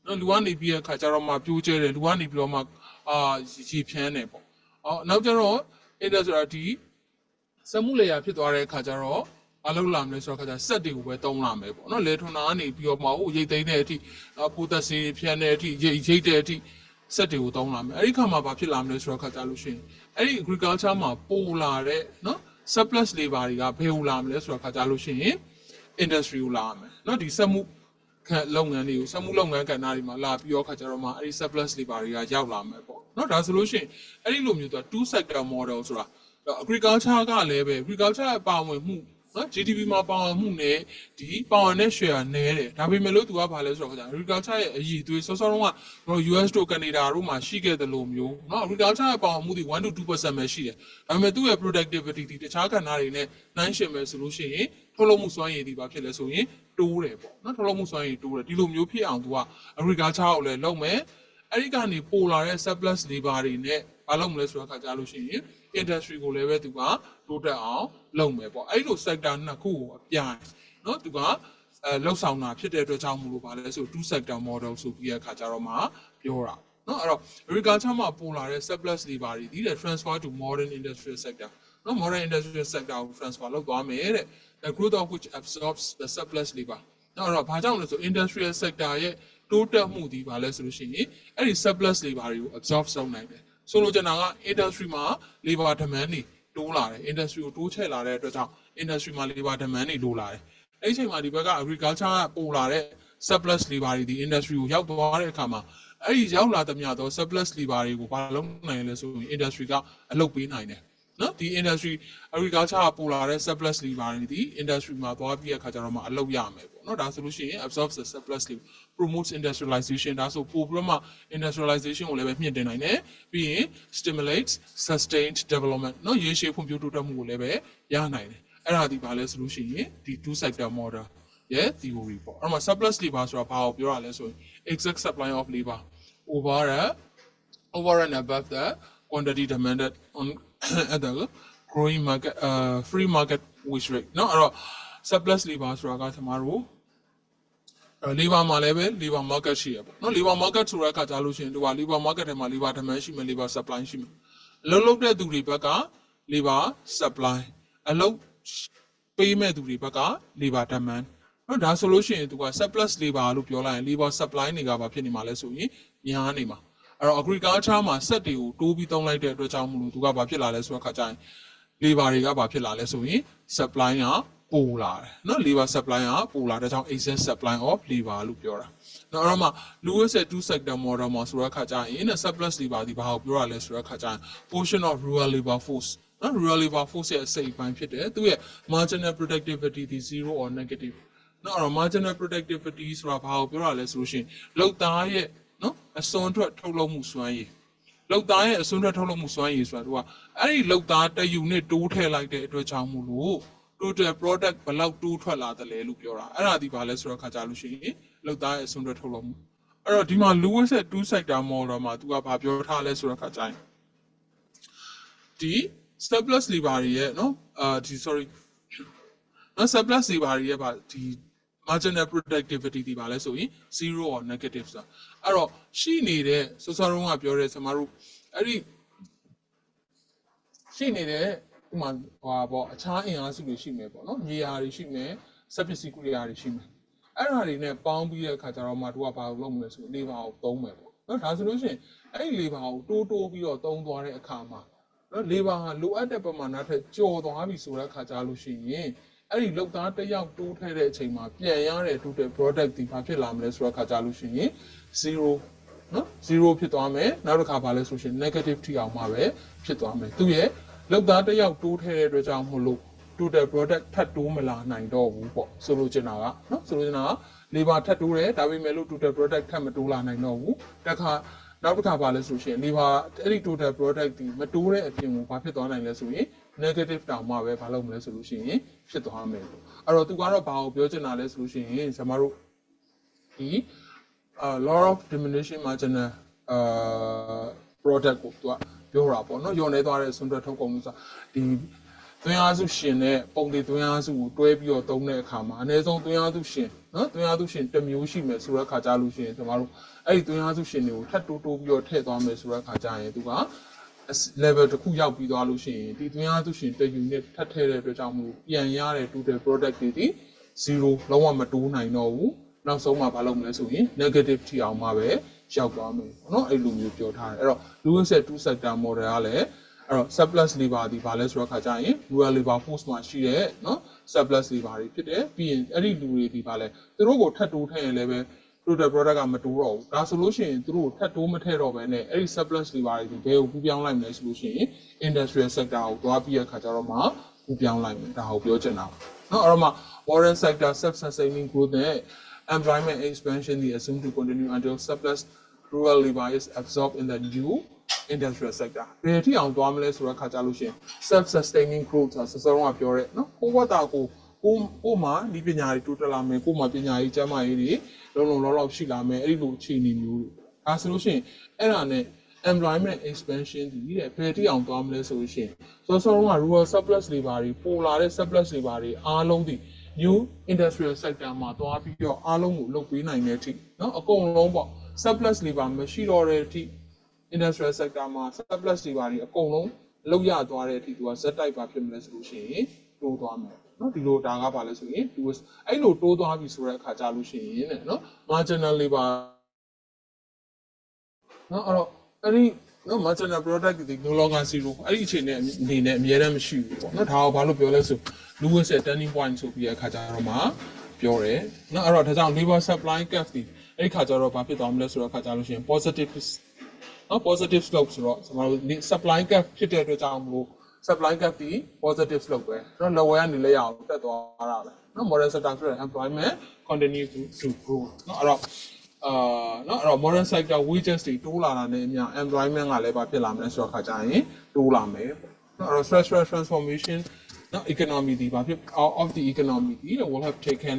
လူကနေပြီးတဲ့ခါကျတော့မှပြိုးကျဲတယ်လူကနေပြီးတော့မှအာရေဖြန်းတယ်ပေါ့အော်နောက်ကျတော့ industrial ဒီစက်မှုလေယာဖြစ်သွားတဲ့ခါကျတော့အလုပ်လာမလဲဆိုတော့ခါကျစက်တွေကိုပဲတုံးလာမယ်ပေါ့နော်လေထွန်နာကနေပြီးတော့မှဟိုရိတ်သိမ်းတဲ့အထိပိုသက်စီဖြန်းတဲ့အထိရိတ်ရိတ်တဲ့အထိစက်တွေကိုတုံးလာမယ်အဲ့ဒီခါမှာဘာဖြစ်လာမလဲဆိုတော့ခါကျလို့ရှိရင်အဲ့ဒီ agriculture မှာပိုလာတဲ့နော် surplus labor တွေကဘယ်ဟိုလာမလဲဆိုတော့ခါကျလို့ရှိရင် industry ကိုလာမယ်နော်ဒီစက်မှုလုပ်ငန်းတွေကိုစက်မှုလုပ်ငန်းကဏ္ဍတွေမှာလာပြီးတော့ခါကျတော့မှအဲ့ဒီ surplus labor တွေကရောက်လာမယ်ပေါ့နော်ဒါဆိုလို့ရှိရင်အဲ့ဒီလိုမျိုးသူက two sector model ဆိုတာ agriculture ကလည်းပဲ agriculture အပါဝင်မှုနော် G D P မှာပါဝင်မှုနဲ့ဒီပါဝင်တဲ့ share နည်းတယ်ဒါပေမဲ့လို့သူကဘာလဲဆိုတော့ခါကျ agriculture ရဲ့အည်သွေးစောစောတုန်းက U S တို့ Canada တို့မှာရှိခဲ့တဲ့လိုမျိုးနော် agriculture ရဲ့ပါဝင်မှုတွေone to two percent ပဲရှိတယ်ဒါပေမဲ့သူ့ရဲ့ productivity ဒီတခြားကဏ္ဍတွေနဲ့နှိုင်းယှဉ်မယ်ဆိုလို့ရှိရင်ထုတ်လုပ်မှုစွမ်းရည်တွေဘာဖြစ်လဲဆိုရင်တိုးတယ်ပေါ့နော်ထုတ်လုပ်မှုစွမ်းရည်တိုးတယ်ဒီလိုမျိုးဖြစ်အောင်သူက agriculture ကိုလည်းလုပ်မယ်အဲ့ဒီကနေပိုလာတဲ့ surplus labor တွေနဲ့ဘာလုပ်မလဲဆိုတော့ခါကြလို့ရှိရင် industry ကိုလည်းပဲသူကတိုးတက်အောင်လုပ်မယ်ပေါ့အဲ့လို sector နှစ်ခုကိုအပြိုင်နော်သူကအဲလှုပ်ဆောင်တာဖြစ်တဲ့အတွက်ကြောင့်မလို့ပါလဲဆို two sector model ဆိုပြီးတဲ့အခါကျတော့မှပြောတာနော်အဲ့တော့ agriculture မှာပိုလာတဲ့ surplus labor တွေဒီတဲ့ transfer to modern industrial sector နော် modern industrial sector ကို transfer လုပ်သွားမယ်တဲ့ the growth of which absorbs the surplus labor နော်အဲ့တော့ဘာကြောင့်လဲဆို industrial sector ရဲ့တိုးတက်မှုဒီပါလဲဆိုလို့ရှိရင်အဲ့ဒီ surplus labor တွေကို absorb လုပ်နိုင်တယ်ဆိုလိုချင်တာက industry မှာ labor demand တွေတိုးလာတယ် industry ကိုတိုးချဲ့လာတဲ့အတွက်ကြောင့် industry မှာ labor demand တွေလိုလာတယ်အဲ့ဒီအချိန်မှာဒီဘက်က agriculture ကပိုလာတဲ့ surplus labor တွေဒီ industry ကိုရောက်သွားတဲ့အခါမှာအဲ့ဒီရောက်လာသမျှသော surplus labor တွေကိုဘာလုပ်နိုင်လဲဆိုရင် industry ကအလုပ်ပေးနိုင်တယ်နော်ဒီ industry agriculture ကပိုလာတဲ့ surplus labor တွေဒီ industry မှာသွားပြီးတဲ့အခါကျတော့မှအလုပ်ရမယ်ပေါ့နော်ဒါဆိုလို့ရှိရင် absorbs the surplus labor promotes industrialization ဒါဆိုပို့ပြီးတော့မှ industrialization ကိုလည်းပဲမြင့်တင်နိုင်တယ်ပြီးရင် stimulates sustained development နော်ရေရှည်ဖွံ့ဖြိုးတိုးတက်မှုကိုလည်းပဲရနိုင်တယ်အဲ့ဒါဒီပါလဲဆိုလို့ရှိရင်ဒီ two sector model ရဲ့ theory ပေါ့အဲ့မှာ surplus labor ဆိုတာဘာကိုပြောရလဲဆိုရင် exact supply of labor over a, over and above the quantity demanded on at the growing market uh free market wage rate เนาะအဲ့တော့ surplus labor ဆိုတာကကျွန်တော်တို့ labor မှာလည်းပဲ labor market ရှိရပေါ့เนาะ labor market ဆိုတဲ့အခါကြားလို့ရှိရင်ဒီက labor market ထဲမှာ labor demand ရှိမယ် labor supply ရှိမယ်အလုပ်လုပ်တဲ့သူတွေဘက်က labor supply အလုပ်ပေးမဲ့သူတွေဘက်က labor demand เนาะဒါဆိုလို့ရှိရင်ဒီက surplus labor လို့ပြောလိုက်ရင် labor supply တွေကဘာဖြစ်နေမှာလဲဆိုရင်များနေမှာအဲ့တော့ agriculture မှာစက်တွေကိုတိုးပြီးသုံးလိုက်တဲ့အတွက်ကြောင့်မလို့သူကဘာဖြစ်လာလဲဆိုတော့ခါကျရင် labor တွေကဘာဖြစ်လာလဲဆိုရင် supply ကပိုလာတယ်เนาะ labor supply ကပိုလာတဲ့ကြောင့် excess supply of labor လို့ပြောတာเนาะအဲ့တော့မှ Lewis ရဲ့ two sector model မှာဆိုတော့ခါကျရင် surplus labor ဒီဘာကိုပြောရလဲဆိုတော့ခါကျရင် portion of rural labor force เนาะ rural labor force ရဲ့အစိတ်အပိုင်းဖြစ်တယ်သူရဲ့ marginal productivity ဒီ zero or negative เนาะအဲ့တော့ marginal productivity ဆိုတာဘာကိုပြောရလဲဆိုလို့ရှိရင်လုပ်သားရဲ့နော်အစွန်းထွက်ထုတ်လုပ်မှုစွမ်းရည်လောက်သားရဲ့အစွန်းထွက်ထုတ်လုပ်မှုစွမ်းရည်ဆိုတာတို့ကအဲ့ဒီလောက်သားတယူနစ်တိုးထည့်လိုက်တဲ့အတွက်ကြောင့်မို့လို့ total product ဘယ်လောက်တိုးထွက်လာတယ်လဲလို့ပြောတာအဲ့ဒါဒီပါလဲဆိုတော့ခါကြလို့ရှိရင်လောက်သားရဲ့အစွန်းထွက်ထုတ်လုပ်မှုအဲ့တော့ဒီမှာ Lewis ရဲ့ two sector model မှာသူကဘာပြောထားလဲဆိုတော့ခါကြရင်ဒီ surplus labor တွေရဲ့နော်အာဒီ sorry နော် surplus labor တွေရဲ့ဗာဒီ marginal productivity ဒီပါလဲဆိုရင် zero or negative ဆိုတာအဲ့တော့ရှိနေတဲ့စောစောတုန်းကပြောတဲ့ကျွန်တော်တို့အဲ့ဒီရှိနေတဲ့ဥမာဟွာပေါ့အခြားအင်အားစုတွေရှိမယ်ပေါ့နော်မြေယာတွေရှိမယ်စက်ပစ္စည်းကုရိယာတွေရှိမယ်အဲ့ဒါတွေနဲ့ပေါင်းပြီးတဲ့အခါကျတော့မှတို့ကဘာလို့လုပ်မလဲဆို labor ကိုသုံးမယ်ပေါ့နော်ဒါဆိုလို့ရှိရင်အဲ့ဒီ labor ကိုတိုးတိုးပြီးတော့သုံးသွားတဲ့အခါမှာနော် labor ဟာလိုအပ်တဲ့ပမာဏထက်ကျော်သွားပြီဆိုတဲ့အခါကျလို့ရှိရင်အဲ့ဒီလောက်သားတစ်ယောက်တိုးထည့်တဲ့အချိန်မှာပြန်ရတဲ့ total product ဒီဘာဖြစ်လာမလဲဆိုတော့ခါကြလို့ရှိရင် zero နော် zero ဖြစ်သွားမယ်နောက်တစ်ခါဘာလဲဆိုရှင် negative ထိအောင်မှပဲဖြစ်သွားမယ်သူရဲ့လောက်သားတစ်ယောက်တိုးထည့်တဲ့အတွက်ကြောင့်မို့လို့ total product ထပ်တိုးမလာနိုင်တော့ဘူးပေါ့ဆိုလိုချင်တာကနော်ဆိုလိုချင်တာက labor ထပ်တိုးတယ်ဒါပေမဲ့လို့ total product ထပ်မတိုးလာနိုင်တော့ဘူးတခါနောက်တစ်ခါဘာလဲဆိုရှင် labor အဲ့ဒီ total product ဒီမတိုးတဲ့အပြင်ကိုဘာဖြစ်သွားနိုင်လဲဆိုရင် negative တောင်မှပဲဘာလုပ်မလဲဆိုလို့ရှိရင်ဖြစ်သွားမယ်ပေါ့အဲ့တော့သူကတော့ဘာကိုပြောချင်တာလဲဆိုလို့ရှိရင်ကျွန်တော်တို့ဒီ law of diminishing marginal uh product ကိုသူကပြောတာပေါ့နော်ညော်နေသွားတဲ့ဆွန့်ထွက်ထုတ်ကုန်လို့ဆိုတာဒီသွင်းအားစုရှင်နဲ့ပုံသေးသွင်းအားစုကိုတွဲပြီးတော့သုံးတဲ့အခါမှာအနည်းဆုံးသွင်းအားစုရှင်နော်သွင်းအားစုရှင်တစ်မျိုးရှိမယ်ဆိုတဲ့အခါကြလို့ရှိရင်ကျွန်တော်တို့အဲ့ဒီသွင်းအားစုရှင်တွေကိုထပ်တိုးတိုးပြီးတော့ထည့်သွားမယ်ဆိုတဲ့အခါကြရင်သူက level တစ်ခုရောက်ပြီးသွားလို့ရှိရင်ဒီသွင်းအားစုရှင်တစ် unit ထပ်ထည့်တဲ့အတွက်ကြောင့်မို့ပြန်ရတဲ့ total product တွေဒီzero လုံးဝမတိုးနိုင်တော့ဘူးနောက်ဆုံးမှာဘာလုပ်မလဲဆိုရင် negative ထိအောင်မှာပဲရောက်သွားမယ်เนาะအဲ့လိုမျိုးပြောထားတယ်အဲ့တော့ Lewis ရဲ့ two sector model ကလည်းအဲ့တော့ surplus labor ဒီဘာလဲဆိုတော့ခါကြရင် rural labor force မှာရှိတဲ့เนาะ surplus labor တွေဖြစ်တယ်ပြီးရင်အဲ့ဒီလူတွေဒီဘာလဲသူတို့ကိုထပ်တိုးထည့်ရင်လည်းပဲ total product ကမတိုးတော့ဘူးဒါဆိုလို့ရှိရင်သူတို့ထပ်တိုးမထည့်တော့ဘဲနဲ့အဲ့ဒီ surplus labor တွေဒီဘယ်ကိုကူးပြောင်းလိုက်မလဲဆိုလို့ရှိရင် industrial sector ကိုသွားပြီးရခါကြတော့မှကူးပြောင်းလိုက်မယ်ဒါကိုပြောချင်တာเนาะအဲ့တော့မှ foreign sector self-sustaining growth နဲ့ employment expansion is assumed to continue until surplus rural labor is absorbed in the new industrial sector ဘယ်ထိအောင်သွားမလဲဆိုတော့ခါကြလို့ရှိရင် self sustaining growth ဆိုတာစစောကပြောရဲเนาะကိုဝတ်တာကိုကိုကိုမှာဒီပညာတွေတိုးတက်လာမယ်ကိုမှာပညာရေးကျမ်းမာရေးတွေလုံးလုံးလောလောက်ရှိလာမယ်အဲ့ဒီလိုအခြေအနေမျိုးတွေဒါဆိုလို့ရှိရင်အဲ့ဒါနဲ့ employment expansion ဒီတဲ့ဘယ်ထိအောင်သွားမလဲဆိုလို့ရှိရင်စောစောက rural surplus labor တွေပိုလာတဲ့ surplus labor တွေအားလုံးဒီ new industrial sector မှာသွားပြီးတော့အားလုံးကိုလုပ်ပေးနိုင်တဲ့အထိเนาะအကုန်လုံးပေါ့ surplus labor မရှိတော့တဲ့အထိ industrial sector မှာ surplus labor တွေအကုန်လုံးလောက်ရသွားတဲ့အထိသူက Z type ပါဖြစ်မလဲဆိုလို့ရှိရင်တိုးသွားမယ်เนาะဒီလိုဒါကပါလဲဆိုရင်သူအဲ့လိုတိုးသွားပြီဆိုတဲ့အခါကြာလို့ရှိရင်တဲ့เนาะ marginal labor เนาะအဲ့တော့အဲ့ဒီเนาะ marginal product တွေ no longer zero အဲ့ဒီအခြေအနေအနေနဲ့အများတမ်းမရှိဘူးပေါ့เนาะဒါကိုဘာလို့ပြောလဲဆို Lewis ရဲ့ turning point ဆိုပြီးတဲ့အခါကြာတော့မှပြောတယ်เนาะအဲ့တော့ဒါကြောင့် labor supply gap ဒီအဲ့ဒီခါကျတော့ဘာဖြစ်သွားမလဲဆိုတော့ခါကျလို့ရှိရင် positive နော် positive slope ဆိုတော့ကျွန်တော်တို့ supply gap ဖြစ်တဲ့အတွက်ကြောင့်မလို့ supply gap ဒီ positive slope ပဲနော် lower ကနေလဲရအောင်တက်သွားတာပဲနော် modern sector ဆိုတဲ့ employment continue to to grow နော်အဲ့တော့အာနော်အဲ့တော့ modern sector wages တွေတိုးလာတာနဲ့အမျှ employment ကလည်းဘာဖြစ်လာမလဲဆိုတော့ခါကျရင်တိုးလာမယ်နော်အဲ့တော့ structural transformation နော် economy ဒီဘာဖြစ် of the economy ဒီ will have taken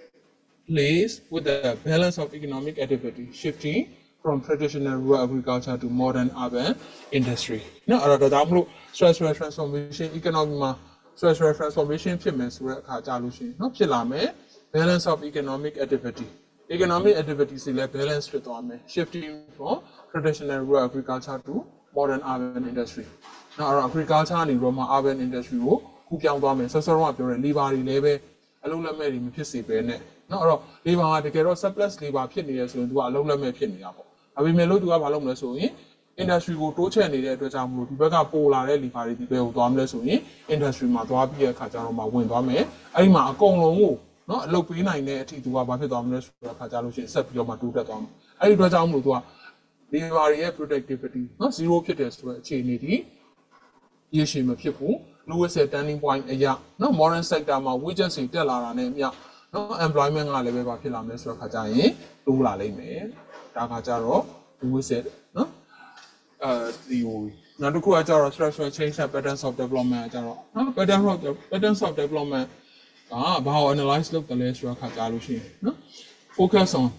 place with the balance of economic activity shifting from traditional rural agriculture to modern urban industry နော်အဲ့တော့ဒါကြောင့်မလို့ structural transformation economy မှာ structural transformation ဖြစ်မယ်ဆိုတဲ့အခါကြာလို့ရှိရင်နော်ဖြစ်လာမယ် balance of economic activity economic activities တွေလည်း balance ဖြစ်သွားမယ် shifting from traditional rural agriculture to modern urban industry နော်အဲ့တော့ agriculture ကနေ rural urban industry ကိုကူးပြောင်းသွားမယ်ဆောစောတော့ပြောတဲ့ labor တွေလည်းပဲအလုံးလက်မဲ့တွေမဖြစ်စေပဲနဲ့နော်အဲ့တော့ labor ကတကယ်တော့ surplus labor ဖြစ်နေရဆိုရင်သူကအလုံးလက်မဲ့ဖြစ်နေတာပေါ့ဒါပေမဲ့လို့သူကဘာလုပ်မလဲဆိုရင် industry ကိုတိုးချဲ့နေတဲ့အတွက်ကြောင့်မလို့ဒီဘက်ကပိုလာတဲ့ labor တွေဒီဘက်ကိုသွားမလဲဆိုရင် industry မှာသွားပြီးတဲ့အခါကျတော့မှဝင်သွားမယ်အဲ့ဒီမှာအကုန်လုံးကိုနော်အလုပ်ပေးနိုင်တဲ့အထိသူကဘာဖြစ်သွားမလဲဆိုတော့အခါကျလို့ရှိရင်ဆက်ပြီးတော့မှတိုးတက်သွားမယ်အဲ့ဒီအတွက်ကြောင့်မလို့သူက labor ရဲ့ productivity နော် zero ဖြစ်တယ်ဆိုတဲ့အခြေအနေဒီရရှိမဖြစ်ဘူး Lewis ရဲ့ turning point အရာနော် modern sector မှာ wages တွေတက်လာတာနဲ့အမျှနော် employment ကလည်းပဲဘာဖြစ်လာမလဲဆိုတော့အခါကျရင်တိုးလာလိမ့်မယ်ဒါကကြတော့ Lewis ရဲ့နော်အဲ theory နောက်တစ်ခုကကြတော့ structural change and patterns of development ကကြတော့နော် patterns of patterns of development ကဘာကို analyze လုပ်တယ်လဲဆိုတော့အခါကြလို့ရှိရင်နော် focus on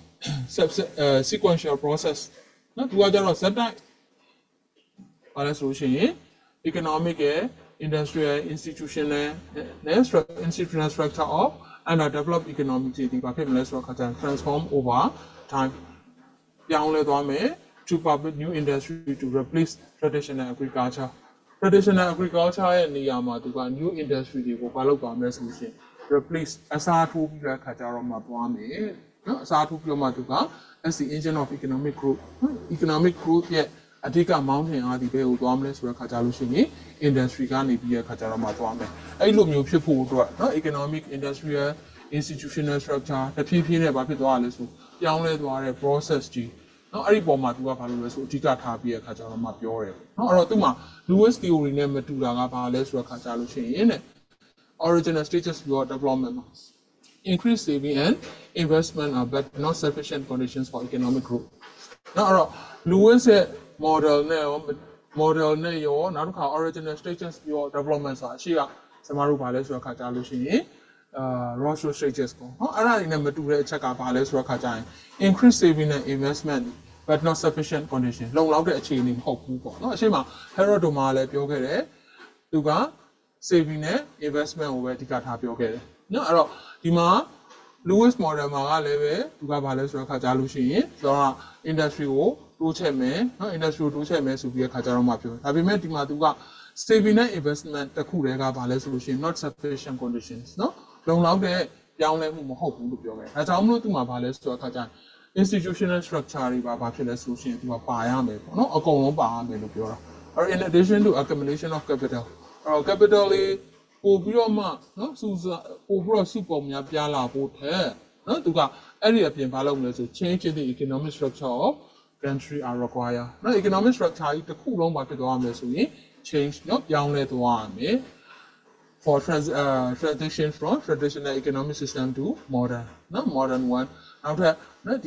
uh, sequential process နော်သူကကြတော့ Z type ဘာလဲဆိုလို့ရှိရင် economic ရဲ့ industrial institutional နဲ့ institutional structure of underdeveloped economy တွေဘာဖြစ်မလဲဆိုတော့အခါကျရင် transform over time ပြောင်းလဲသွားမယ် to public new industry to replace traditional agriculture traditional agriculture ရဲ့နေရာမှာသူက new industry တွေကိုဘာလုပ်သွားမလဲဆိုလို့ရှိရင် replace အစားထိုးပြီးတဲ့အခါကျတော့မှသွားမယ်နော်အစားထိုးပြီးတော့မှသူက as the engine of economic growth economic growth ရဲ့အဓိကမောင်းနှင်အားဒီဘဲကိုသွားမလဲဆိုတဲ့အခါကျလို့ရှိရင် industry ကနေပြီးတဲ့အခါကျတော့မှသွားမယ်အဲ့လိုမျိုးဖြစ်ဖို့အတွက်နော် economic industrial institutional structure တဖြည်းဖြည်းနဲ့ဘာဖြစ်သွားရလဲဆိုပြောင်းလဲသွားတဲ့ process ကြီးနော်အဲ့ဒီပုံမှာသူကဘာလို့လဲဆိုအဓိကထားပြီးတဲ့အခါကျတော့မှပြောတယ်နော်အဲ့တော့သူ့မှာ Lewis theory နဲ့မတူတာကဘာလဲဆိုတဲ့အခါကျလို့ရှိရင်တဲ့ original stages of development increase saving and investment are but not sufficient conditions for economic growth နော်အဲ့တော့ Lewis ရဲ့ model နဲ့ရော model နဲ့ရောနောက်တစ်ခါ original stages of development ဆိုတာအရှိကစမတို့ဘာလဲဆိုတဲ့အခါကျလို့ရှိရင်အာ Rosso stages ပေါ့နော်အဲ့ဒါတွေနဲ့မတူတဲ့အချက်ကဘာလဲဆိုတော့ခါကြရင် increase saving and investment but not sufficient condition လုံလောက်တဲ့အခြေအနေမဟုတ်ဘူးပေါ့နော်အရှိမ Herodoma လည်းပြောခဲ့တယ်သူက saving နဲ့ investment ကိုပဲအဓိကထားပြောခဲ့တယ်နော်အဲ့တော့ဒီမှာ Lewis model မှာကလည်းပဲသူကဘာလဲဆိုတော့ခါကြလို့ရှိရင်ကျွန်တော်က industry ကိုတိုးချဲ့မယ်နော် industry ကိုတိုးချဲ့မယ်ဆိုပြီးခါကြတော့မှပြောဒါပေမဲ့ဒီမှာသူက saving နဲ့ investment တစ်ခုတည်းကဘာလဲဆိုလို့ရှိရင် not sufficient conditions နော်လုံလောက်တဲ့ပြောင်းလဲမှုမဟုတ်ဘူးလို့ပြောခဲ့ဒါကြောင့်မလို့သူမှာဘာလဲဆိုတော့ခါကြ institutional structure တွေပါဘာဖြစ်လဲဆိုလို့ရှိရင်သူကပါရမယ်ပေါ့နော်အကုန်လုံးပါရမယ်လို့ပြောတာအဲ့ in addition to accumulation of capital အဲ့တော့ capital လေးပို့ပြီးတော့မှနော်စူပို့ပြီးတော့စုပုံများပြားလာဖို့ထက်နော်သူကအဲ့ဒီအပြင်ဘာလုပ်မလဲဆို change in the economic structure of country are required နော် economic structure ကြီးတစ်ခုလုံးပါဖြစ်သွားရမယ်ဆိုရင် change နော်ပြောင်းလဲသွားရမယ် for trans uh, transition from traditional economic system to modern နော် modern one နောက်ထပ်နော်ဒီ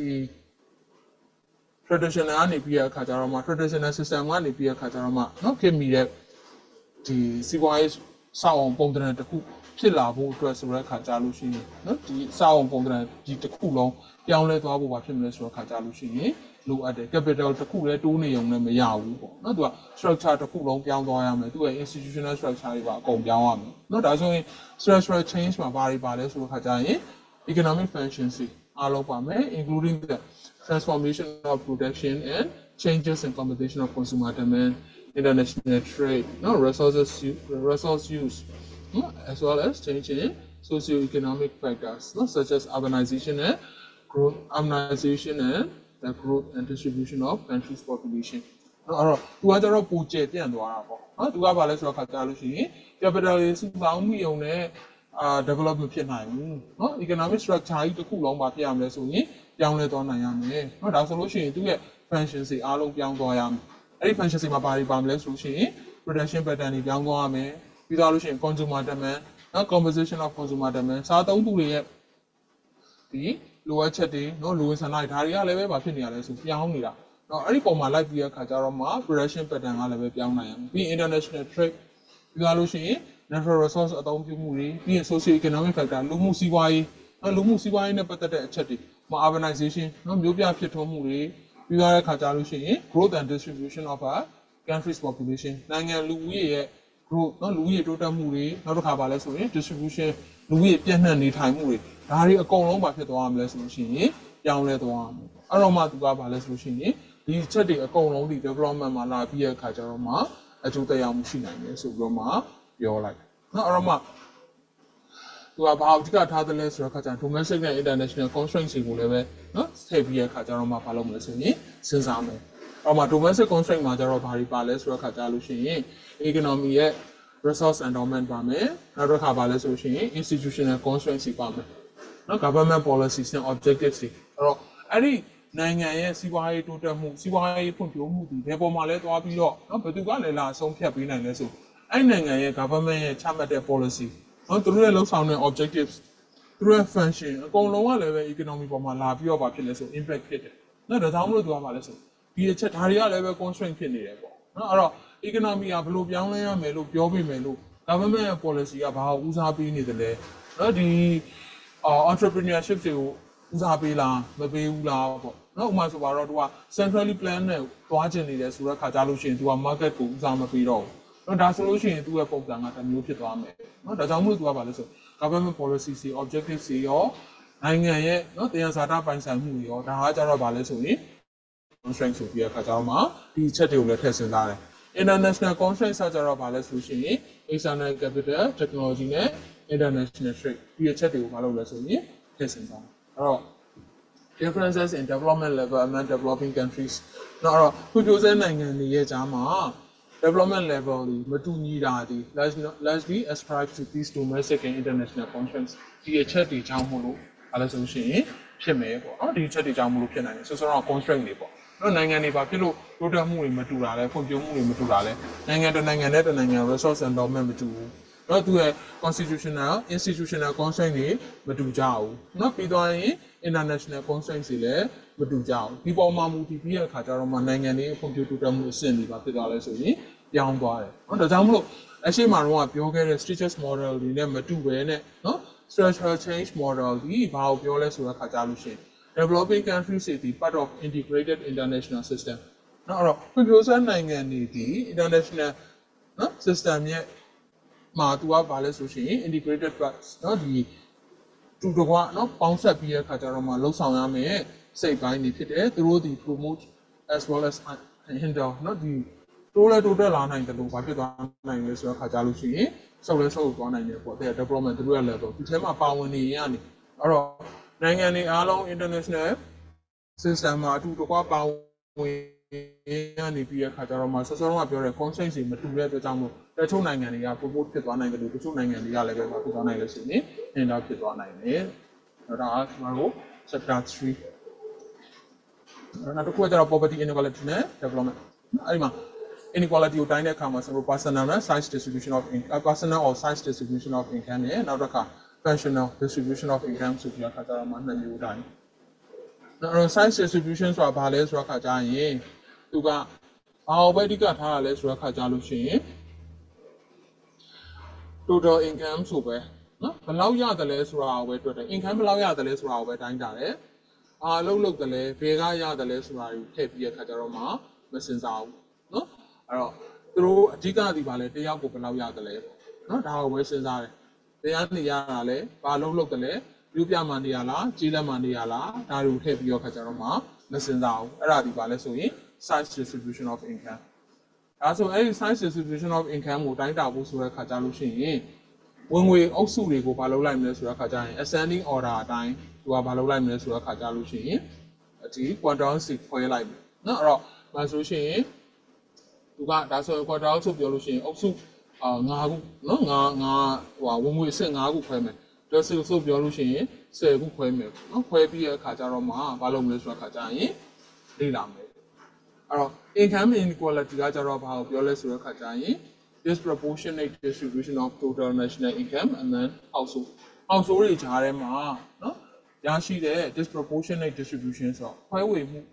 traditional ကနေပြီးရခါကြတော့မှ traditional system ကနေပြီးရခါကြတော့မှနော်ခင်မိတဲ့ဒီစီးပွားရေးစောင့်အောင်ပုံသဏ္ဍာန်တစ်ခုဖြစ်လာဖို့အတွက်ဆိုတဲ့ခါကြလို့ရှိရင်နော်ဒီစောင့်အောင်ပုံသဏ္ဍာန်ဒီတစ်ခုလုံးပြောင်းလဲသွားဖို့ပါဖြစ်မလဲဆိုတော့ခါကြလို့ရှိရင်လိုအပ်တယ် capital တစ်ခုလည်းတိုးနေုံနဲ့မရဘူးပေါ့နော်သူက structure တစ်ခုလုံးပြောင်းသွားရမယ်သူရဲ့ institutional structure တွေပါအကုန်ပြောင်းရမယ်နော်ဒါဆိုရင် structural change မှာဘာတွေပါလဲဆိုတော့ခါကြရင် economic functions အားလုံးပါမယ် including the transformation of production and changes in composition of consumer demand international trade, no resources, resource use, no, as well as changing socio-economic factors, no, such as urbanization and growth, urbanization and the growth and distribution of countries' population. No, အဲ့တော့သူကကျတော့ပူကျဲပြန့်သွားတာပေါ့နော်သူကဘာလဲဆိုတော့ခါကြလို့ရှိရင် capital ရေးစုဆောင်းမှုုံနဲ့အာ development ဖြစ်နိုင်ဘူးနော် economic structure ကြီးတစ်ခုလုံးပါဖြစ်ရမယ်ဆိုရင်ပြောင်းလဲသွားနိုင်ရမယ်နော်ဒါဆိုလို့ရှိရင်သူရဲ့ function တွေအားလုံးပြောင်းသွားရမယ်အဲ့ဒီ function တွေမှာဘာတွေပါမလဲဆိုလို့ရှိရင် production pattern တွေပြောင်းသွားရမယ်ပြီးသွားလို့ရှိရင် consumer demand နော် composition of consumer demand စားသုံးသူတွေရဲ့ဒီလိုအပ်ချက်တွေနော်လိုအပ်ဆန္ဒတွေဒါတွေကလည်းပဲဘာဖြစ်နေရလဲဆိုပြောင်းနေတာနော်အဲ့ဒီပုံမှာလိုက်ပြီးရခါကြတော့မှ production pattern ကလည်းပဲပြောင်းနိုင်ရမယ်ပြီး international trade ပြီးသွားလို့ရှိရင် natural resource အသုံးပြုမှုတွေပြီးရင် socio economic factor လူမှုစီးပွားရေးနော်လူမှုစီးပွားရေးနဲ့ပတ်သက်တဲ့အချက်တွေ urbanization နော်မြို့ပြဖြစ်ထွန်းမှုတွေပြီးသွားတဲ့ခါကြလို့ရှိရင် growth and distribution of a country's population နိုင်ငံလူဦးရေရဲ့ growth နော်လူဦးရေတိုးတက်မှုတွေနောက်တစ်ခါပါလဲဆိုရင် distribution လူဦးရေပြန့်နှံ့နေထိုင်မှုတွေဒါတွေအကုန်လုံးပါဖြစ်သွားရမလဲဆိုလို့ရှိရင်ပြောင်းလဲသွားရမယ်အဲ့တော့မှသူကပါလဲဆိုလို့ရှိရင်ဒီချက်တွေအကုန်လုံးဒီ development မှာလာပြီးတဲ့အခါကျတော့မှအကျိုးသက်ရောက်မှုရှိနိုင်တယ်ဆိုပြီးတော့မှပြောလိုက်နော်အဲ့တော့မှသူကဘာအဓိကထားတယ်လဲဆိုတော့ခါကျရင် domestic နဲ့ international constraints တွေကိုလည်းပဲနော်ထည့်ပြီးတဲ့အခါကျတော့မှဘာလုပ်မလဲဆိုရင်စဉ်းစားမယ်အဲ့တော့မှ domestic constraint မှာကျတော့ဘာတွေပါလဲဆိုတော့ခါကျလို့ရှိရင် economy ရဲ့ resource endowment ပါမယ်နောက်တစ်ခါပါလဲဆိုရှင် institutional constraints တွေပါမယ်နော် government policies နဲ့ objectives တွေအဲ့တော့အဲ့ဒီနိုင်ငံရဲ့စီးပွားရေးတိုးတက်မှုစီးပွားရေးဖွံ့ဖြိုးမှုဒီဘယ်ပေါ်မှာလဲသွားပြီးတော့နော်ဘယ်သူကလည်းလာအဆုံးဖြတ်ပေးနိုင်လဲဆိုအဲ့နိုင်ငံရဲ့ government ရဲ့ချမှတ်တဲ့ policy နော်သူတို့ရဲ့လှုပ်ဆောင်တဲ့ objectives သူတို့ရဲ့ function အကုန်လုံးကလည်းပဲ economy ပေါ်မှာလာပြီးတော့ဗာဖြစ်လဲဆို impact ဖြစ်တယ်နော်ဒါကြောင့်မလို့သူကဗာလဲဆိုဒီအချက်ဒါတွေကလည်းပဲ constraint ဖြစ်နေတယ်ပေါ့နော်အဲ့တော့ economy ကဘယ်လိုပြောင်းလဲရမယ်လို့ပြောပေးမယ်လို့ government ရဲ့ policy ကဘာကိုဦးစားပေးနေတယ်လဲနော်ဒီ entrepreneurship တွေကိုဦးစားပေးလားမပေးဘူးလားပေါ့နော်ဥပမာဆိုပါတော့သူက centrally plan နဲ့သွားကျင်နေတယ်ဆိုတော့ခါကြလို့ရှိရင်သူက market ကိုဦးစားမပေးတော့ဘူးနော်ဒါဆိုလို့ရှိရင်သူ့ရဲ့ပုံစံကတစ်မျိုးဖြစ်သွားမယ်နော်ဒါကြောင့်မို့သူကဘာလဲဆို government policy စီ objectives စီရောနိုင်ငံရဲ့နော်တရားစာတပိုင်ဆိုင်မှုတွေရောဒါကကြတော့ဘာလဲဆိုရင် constraint ဆိုပြီးအခါကျတော့မှဒီချက်တွေကိုလည်းထည့်စဉ်းစားတယ် international constraint ဆိုကြတော့ဘာလဲဆိုရှင် external capital technology နဲ့ international trade ဒီအချက်တွေကိုမလုပ်လဲဆိုရင်ထည့်စဉ်းစားအဲ့တော့ differences in development level among developing countries နော်အဲ့တော့ဖွံ့ဖြိုးဆဲနိုင်ငံတွေရဲ့ကြားမှာ development level တွေမတူညီတာတွေ largely ascribed to these domestic and international constraints ဒီအချက်တွေကြောင့်မို့လို့ဘာလဲဆိုရှင်ဖြစ်မယ်ပေါ့နော်ဒီအချက်တွေကြောင့်မို့လို့ဖြစ်နိုင်တယ်ဆိုတော့ constraint တွေပေါ့နော်နိုင်ငံတွေပါဖြစ်လို့တိုးတက်မှုတွေမတူတာလဲဖွံ့ဖြိုးမှုတွေမတူတာလဲနိုင်ငံတစ်နိုင်ငံနဲ့တစ်နိုင်ငံ resource endowment မတူဘူးနော်သူရဲ့ constitutional institutional constraint တွေမတူကြဘူးနော်ပြီးသွားရင် international constraints တွေလည်းမတူကြဘူးဒီပေါ်မှာမူတည်ပြီးတဲ့အခါကျတော့မှနိုင်ငံတွေဖွံ့ဖြိုးတိုးတက်မှုအဆင့်တွေပါဖြစ်သွားလဲဆိုရင်ပြောင်းသွားတယ်နော်ဒါကြောင့်မလို့အရှိမတော့ကပြောခဲ့တဲ့ status model တွေနဲ့မတူဘဲနဲ့နော် structural change model ဒီဘာကိုပြောလဲဆိုတဲ့အခါကျလို့ရှိရင်developing countries is the part of integrated international system နော်အဲ့တော့ဖွံ့ဖြိုးဆဲနိုင်ငံတွေဒီ international နော် system ရဲ့မှာသူကဘာလဲဆိုရှင် integrated drugs เนาะဒီတူတကွာเนาะပေါင်းဆက်ပြီးတဲ့ခါကျတော့မှလှုပ်ဆောင်ရမယ်စိတ်ပိုင်းတွေဖြစ်တယ်သူတို့ဒီ promote as well as hinder เนาะဒီတိုးလဲတိုးတက်လာနိုင်တယ်လို့ဘာဖြစ်သွားနိုင်လဲဆိုတော့ခါကြလို့ရှိရင်စုပ်လဲစုပ်သွားနိုင်တယ်ပေါ့တဲ့ development သူတို့ရဲ့ level ဒီထဲမှာပါဝင်နေရနေအဲ့တော့နိုင်ငံတွေအားလုံး international system မှာအတူတကွာပါဝင်ရနေပြီးတဲ့ခါကျတော့မှဆောစောတော့ပြောတဲ့ constraint တွေမတူတဲ့အတွက်ကြောင့်မို့တချို့နိုင်ငံတွေက promote ဖြစ်သွားနိုင်တယ်လို့တချို့နိုင်ငံတွေကလည်းပဲဖြစ်သွားနိုင်လို့ရှိရင် hinder ဖြစ်သွားနိုင်တယ်အဲ့ဒါကကျွန်တော်တို့ chapter three နောက်တစ်ခုကကျတော့ poverty inequality နဲ့ development အဲ့ဒီမှာ inequality ကိုတိုင်းတဲ့အခါမှာကျွန်တော် personal နဲ့ size distribution of income personal or size distribution of income နဲ့နောက်တစ်ခါ functional distribution of income ဆိုပြီးတော့ခါကြတော့မှနှစ်မျိုးတိုင်းနောက် size distribution ဆိုတာဘာလဲဆိုတော့ခါကြရင်သူကဘာကိုပဲအဓိကထားရလဲဆိုတော့ခါကြလို့ရှိရင် total income ဆိုပဲနော်ဘယ်လောက်ရတယ်လဲဆိုတာကိုပဲတွေ့တယ် income ဘယ်လောက်ရတယ်လဲဆိုတာကိုပဲတိုင်းတာတယ်အာလုံးလုံးတယ်လဲဘယ်ကရတယ်လဲဆိုတာကိုထည့်ပြီးတဲ့ခါကြတော့မှမစင်စားဘူးနော်အဲ့တော့သူတို့အဓိကဒီပါလဲတယောက်ကိုဘယ်လောက်ရတယ်လဲနော်ဒါကိုပဲစဉ်းစားတယ်တရားနေရတာလဲဘာလုံးလုံးတယ်လဲပြပြမှနေရလားကြီးလက်မှနေရလားဒါတွေကိုထည့်ပြီးတော့ခါကြတော့မှမစင်စားဘူးအဲ့ဒါဒီပါလဲဆိုရင် size distribution of income ဒါဆိုအဲ့ဒီ size distribution of income ကိုတိုင်းတာဖို့ဆိုတဲ့ခါကြလို့ရှိရင်ဝင်ငွေအုပ်စုတွေကိုဘာလုပ်လိုက်မလဲဆိုတဲ့ခါကြရင် ascending order အတိုင်းသူကဘာလုပ်လိုက်မလဲဆိုတဲ့ခါကြလို့ရှိရင်ဒီ quantile စီခွဲလိုက်မယ်နော်အဲ့တော့ဒါဆိုရှင်သူကဒါဆိုရင် quantile ဆိုပြောလို့ရှိရင်အုပ်စုအာ၅ခုနော်၅၅ဟိုဝင်ငွေအဆင့်၅ခုခွဲမယ်ဒါဆိုဆိုပြောလို့ရှိရင်၁၀ခုခွဲမယ်နော်ခွဲပြီးတဲ့အခါကျတော့မှဘာလုပ်မလဲဆိုတဲ့အခါကျရင်လေ့လာမယ်အဲ့တော့ income inequality ကကျတော့ဘာကိုပြောလဲဆိုတဲ့အခါကျရင် disproportionate distribution of total national income and then household household တွေကြားထဲမှာနော်ရရှိတဲ့ disproportionate distribution ဆိုတော့ခွဲဝေမှု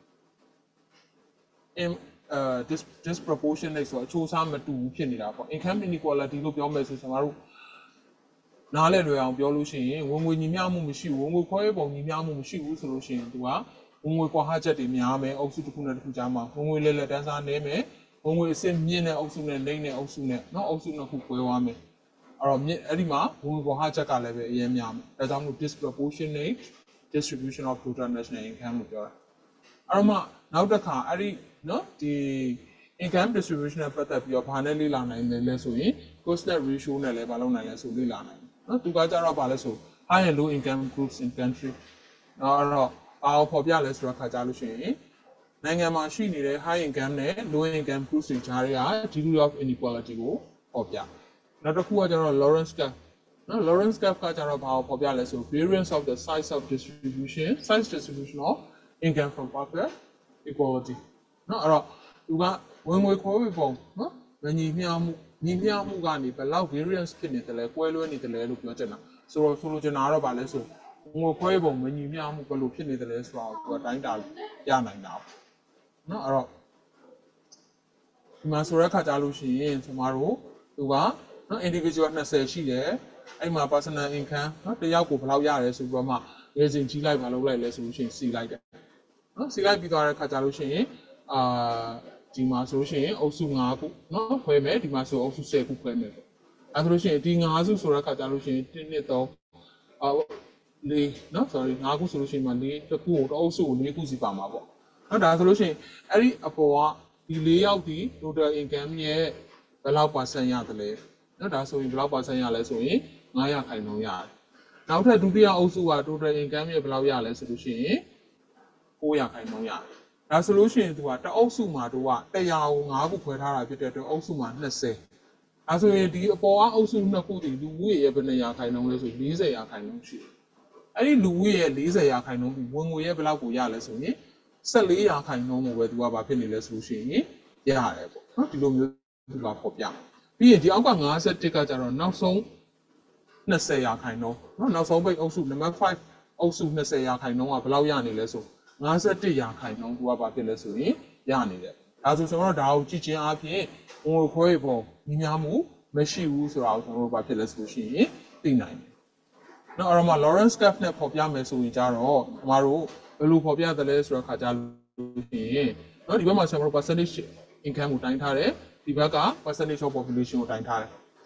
in uh dis disproportionate ဆိုတော့အချိုးအစားမတူဘူးဖြစ်နေတာပေါ့ income inequality လို့ပြောမယ်ဆိုကျွန်တော်တို့နားလည်လွယ်အောင်ပြောလို့ရှိရင်ဝင်ငွေညီမျှမှုမရှိဘူးဝင်ငွေခွဲပုံညီမျှမှုမရှိဘူးဆိုလို့ရှိရင်သူကဝင်ငွေကွာဟချက်တွေများမယ်အုပ်စုတစ်ခုနဲ့တစ်ခုကြားမှာဝင်ငွေလက်လက်တန်းစားနေမယ်ဝင်ငွေအဆင့်မြင့်တဲ့အုပ်စုနဲ့နှိမ့်တဲ့အုပ်စုနဲ့เนาะအုပ်စုနှစ်ခုကွဲသွားမယ်အဲ့တော့မြင့်အဲ့ဒီမှာဝင်ငွေကွာဟချက်ကလည်းပဲအရင်များမယ်ဒါကြောင့်မို့ disproportionate distribution of total national income လို့ပြောတာအဲ့တော့မှနောက်တစ်ခါအဲ့ဒီเนาะဒီ income distribution နဲ့ပတ်သက်ပြီးတော့ဘာနဲ့လေ့လာနိုင်လဲလဲဆိုရင် cost net ratio နဲ့လည်းဘာလုပ်နိုင်လဲဆိုလေ့လာနိုင်တယ်เนาะသူကကြတော့ဘာလဲဆို high and low income groups in country เนาะအဲ့တော့ဘာကိုဖော်ပြလဲဆိုတော့ခါကြလို့ရှိရင်နိုင်ငံမှာရှိနေတဲ့ high income နဲ့ low income groups တွေကြားတွေက degree of inequality ကိုဖော်ပြနောက်တစ်ခုကကျတော့ Lawrence gap နော် Lawrence gap ကကျတော့ဘာကိုဖော်ပြလဲဆို variance of the size of distribution size distribution of income from poverty equality နော်အဲ့တော့သူကဝင်ငွေခွဲဝေပုံနော်မညီမျှမှုညီမျှမှုကနေဘယ်လောက် variance ဖြစ်နေတယ်လဲကွဲလွဲနေတယ်လဲလို့ပြောချင်တာဆိုတော့ဆိုလိုချင်တာကတော့ဗာလဲဆိုငွေခွဲပုံမညီမျှမှုဘယ်လိုဖြစ်နေတယ်လဲဆိုတာကိုသူကတိုင်းတာရနိုင်တာနော်အဲ့တော့ဒီမှာဆိုတဲ့ခါကြားလို့ရှိရင်ကျမတို့သူကနော် individual ၂၀ရှိတယ်အဲ့မှာ personal income နော်တယောက်ကိုဘယ်လောက်ရတယ်ဆိုပြီးတော့မှရေစင်ကြီးလိုက်မလုပ်လိုက်လဲဆိုလို့ရှိရင်စီလိုက်တယ်နော်စီလိုက်ပြီးသွားတဲ့ခါကြားလို့ရှိရင်အာဒီမှာဆိုလို့ရှိရင်အုပ်စု၅ခုနော်ခွဲမယ်ဒီမှာဆိုအုပ်စု၁၀ခုခွဲမယ်ပေါ့အဲ့ဒါလို့ရှိရင်ဒီ၅စုဆိုတဲ့ခါကြားလို့ရှိရင်၁ ၂ ၃အာလေးနော် sorry ၅ခုဆိုလို့ရှိရင်မှ၄တစ်ခုကိုတစ်အုပ်စုကို၄ခုစီပါမှာပေါ့နော်ဒါဆိုလို့ရှိရင်အဲ့ဒီအပေါ်ကဒီ၄ယောက်ဒီ total income ရဲ့ဘယ်လောက် percent ရတယ်လဲနော်ဒါဆိုရင်ဘယ်လောက် percent ရလဲဆိုရင်၅ရာခိုင်နှုန်းရတယ်နောက်ထပ်ဒုတိယအုပ်စုက total income ရဲ့ဘယ်လောက်ရလဲဆိုလို့ရှိရင်၉ရာခိုင်နှုန်းရတယ်ဒါဆိုလို့ရှိရင်သူကတအုပ်စုမှာတို့က၁၀၀ကို၅ခုခွဲထားတာဖြစ်တဲ့အတွက်အုပ်စုမှာ၂၀ဒါဆိုရင်ဒီအပေါ်ကအုပ်စုနှစ်ခုဒီလူဦးရေရဲ့ဘယ်နှရာခိုင်နှုန်းလဲဆို၄၀ရာခိုင်နှုန်းရှိတယ်အဲ့ဒီလူဦးရေရဲ့၄၀ရာခိုင်နှုန်းပြီးဝင်ငွေရဲ့ဘယ်လောက်ကိုရလဲဆိုရင်၁၄ရာခိုင်နှုန်းကိုပဲသူကဘာဖြစ်နေလဲဆိုလို့ရှိရင်ရတယ်ပေါ့နော်ဒီလိုမျိုးသူကဖော်ပြပြီးရင်ဒီအောက်က၅၁ကကြတော့နောက်ဆုံး၂၀ရာခိုင်နှုန်းနော်နောက်ဆုံးပိတ်အုပ်စုနံပါတ်၅အုပ်စု၂၀ရာခိုင်နှုန်းကဘယ်လောက်ရနေလဲဆို၅၁ရာခိုင်နှုန်းသူကဘာဖြစ်လဲဆိုရင်ရနေတယ်ဒါဆိုကျွန်တော်တို့ဒါကိုကြည့်ချင်းအပြင်ဝင်ငွေခွဲပုံညီမျှမှုမရှိဘူးဆိုတာကိုကျွန်တော်တို့ဘာဖြစ်လဲဆိုရှင်သိနိုင်တယ်နော်အဲ့တော့မှ Lawrence gap နဲ့ဖော်ပြမယ်ဆိုရင်ကြတော့ကျွန်တော်တို့ဘယ်လိုဖော်ပြသလဲဆိုတော့ခါကြလို့ရှိရင်နော်ဒီဘက်မှာကျွန်တော်တို့ percentage income ကိုတိုင်းထားတယ်ဒီဘက်က percentage of population ကိုတိုင်းထားတယ်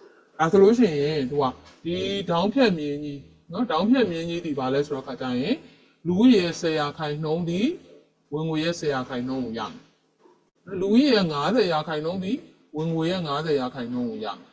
ဒါဆိုလို့ရှိရင်သူကဒီဒေါင်းဖြတ်မြင်းကြီးနော်ဒေါင်းဖြတ်မြင်းကြီးဒီပါလဲဆိုတော့ခါကြရင်လူဦးရေဆယ်ရာခိုင်နှုန်းဒီဝင်ငွေရဲ့ဆယ်ရာခိုင်နှုန်းကိုရမယ်လူဦးရေငါးဆယ်ရာခိုင်နှုန်းဒီဝင်ငွေရဲ့ငါးဆယ်ရာခိုင်နှုန်းကိုရမယ်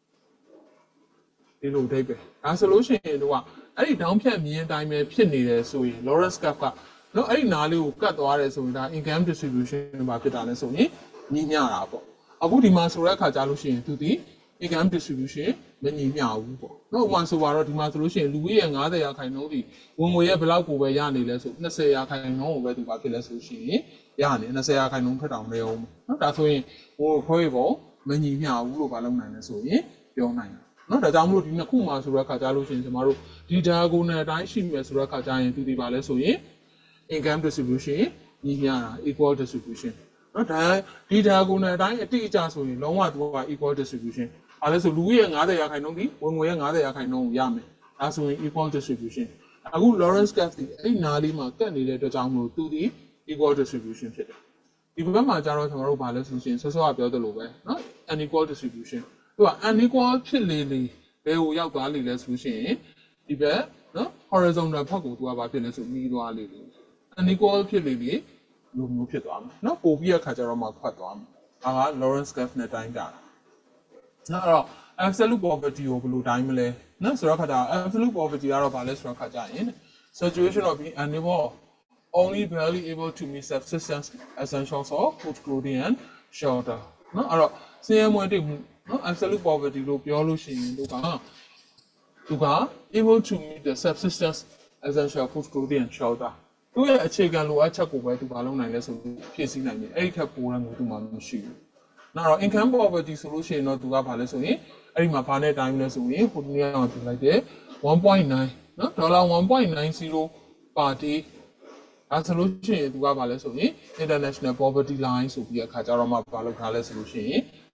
ဒီလိုအဓိပ္ပာယ်ဒါဆိုလို့ရှိရင်သူကအဲ့ဒီဒေါင်းဖြတ်မြင်းအတိုင်းပဲဖြစ်နေတယ်ဆိုရင် Lawrence curve ကနော်အဲ့ဒီနားလေးကိုကတ်သွားတယ်ဆိုရင်ဒါ income distribution ဘာဖြစ်တာလဲဆိုရင်ညီမျှတာပေါ့အခုဒီမှာဆိုတဲ့အခါကြာလို့ရှိရင်သူဒီ income distribution မညီမျှဘူးပေါ့နော်ဥပမာဆိုတော့ဒီမှာဆိုလို့ရှိရင်လူဦးရေငါးဆယ်ရာခိုင်နှုန်းဒီဝင်ငွေရဲ့ဘယ်လောက်ကိုပဲရနေလဲဆိုยี่สิบရာခိုင်နှုန်းကိုပဲသူဘာဖြစ်လဲဆိုရှင်ရနေยี่สิบရာခိုင်နှုန်းထက်တောင်နေအောင်နော်ဒါဆိုရင်ဟိုခွဲပေါ်မညီမျှဘူးလို့ဘာလုပ်နိုင်လဲဆိုရင်ပြောနိုင်တယ်နော်ဒါကြောင့်မလို့ဒီနှစ်ခုမှာဆိုတဲ့အခါကြာလို့ရှိရင်ကျွန်တော်တို့ဒီ diagonal အတိုင်းရှိမယ်ဆိုတဲ့အခါကြာရင်သူဒီပါလဲဆိုရင် income distribution ညီမျှတာ equal distribution နော်ဒါဒီ diagonal အတိုင်းအတိအကျဆိုရင်လုံးဝသူက equal distribution အားလဲဆိုလူရဲ့ငါးဆယ်ရာခိုင်နှုန်းဒီဝင်ငွေရဲ့ငါးဆယ်ရာခိုင်နှုန်းကိုရမယ်ဒါဆိုရင် equal distribution အခု Lawrence curve ဒီအဲ့နားလေးမှာကတ်နေတဲ့အတွက်ကြောင့်မလို့သူဒီ equal distribution ဖြစ်တယ်ဒီဘက်မှာကျတော့ကျွန်တော်တို့ဗာလဲဆိုရှင်ဆော့ဆော့ကပြောသလိုပဲနော် unequal distribution သူက unequal ဖြစ်လေလေဘယ်ကိုရောက်သွားလိမ့်လဲဆိုရှင်ဒီဘက်နော် horizontal ဘက်ကိုသူကဗာဖြစ်လဲဆိုမီးသွားလေလေ unequal ဖြစ်လေလေလိုမျိုးဖြစ်သွားမယ်နော်ပို့ပြီးတဲ့ခါကျတော့မှခွတ်သွားမယ်ဒါက Lawrence curve နဲ့တိုင်းတာနော်အဲ့တော့ absolute poverty ကိုဘယ်လိုတိုင်းမလဲနော်ဆိုတော့ခါကျ absolute poverty ကတော့ဗာလဲဆိုတော့ခါကျရင် situation of being unable only barely able to meet subsistence essentials of food clothing and shelter နော်အဲ့တော့ဆင်းရဲမွဲတေမှုနော် absolute poverty လို့ပြောလို့ရှိရင်တို့ကသူက able to meet the subsistence essential food clothing and shelter သူရဲ့အခြေခံလိုအပ်ချက်ကိုပဲသူဘာလုပ်နိုင်လဲဆိုပြီးဖြည့်ဆည်းနိုင်တယ်အဲ့ဒီထက်ပိုတဲ့မျိုးသူမှမရှိဘူးနောက်တော့ income poverty ဆိုလို့ရှိရင်တော့သူကဘာလဲဆိုရင်အဲ့ဒီမှာဘာနဲ့တိုင်းလဲဆိုရင်ဟိုတနေ့ကပြလိုက်တယ်one point nine နော်ဒေါ်လာone point nine zero per day အဲဆိုလို့ရှိရင်သူကဘာလဲဆိုရင် international poverty line ဆိုပြီးအခါကျတော့မှဘာလုပ်ထားလဲဆိုလို့ရှိရင်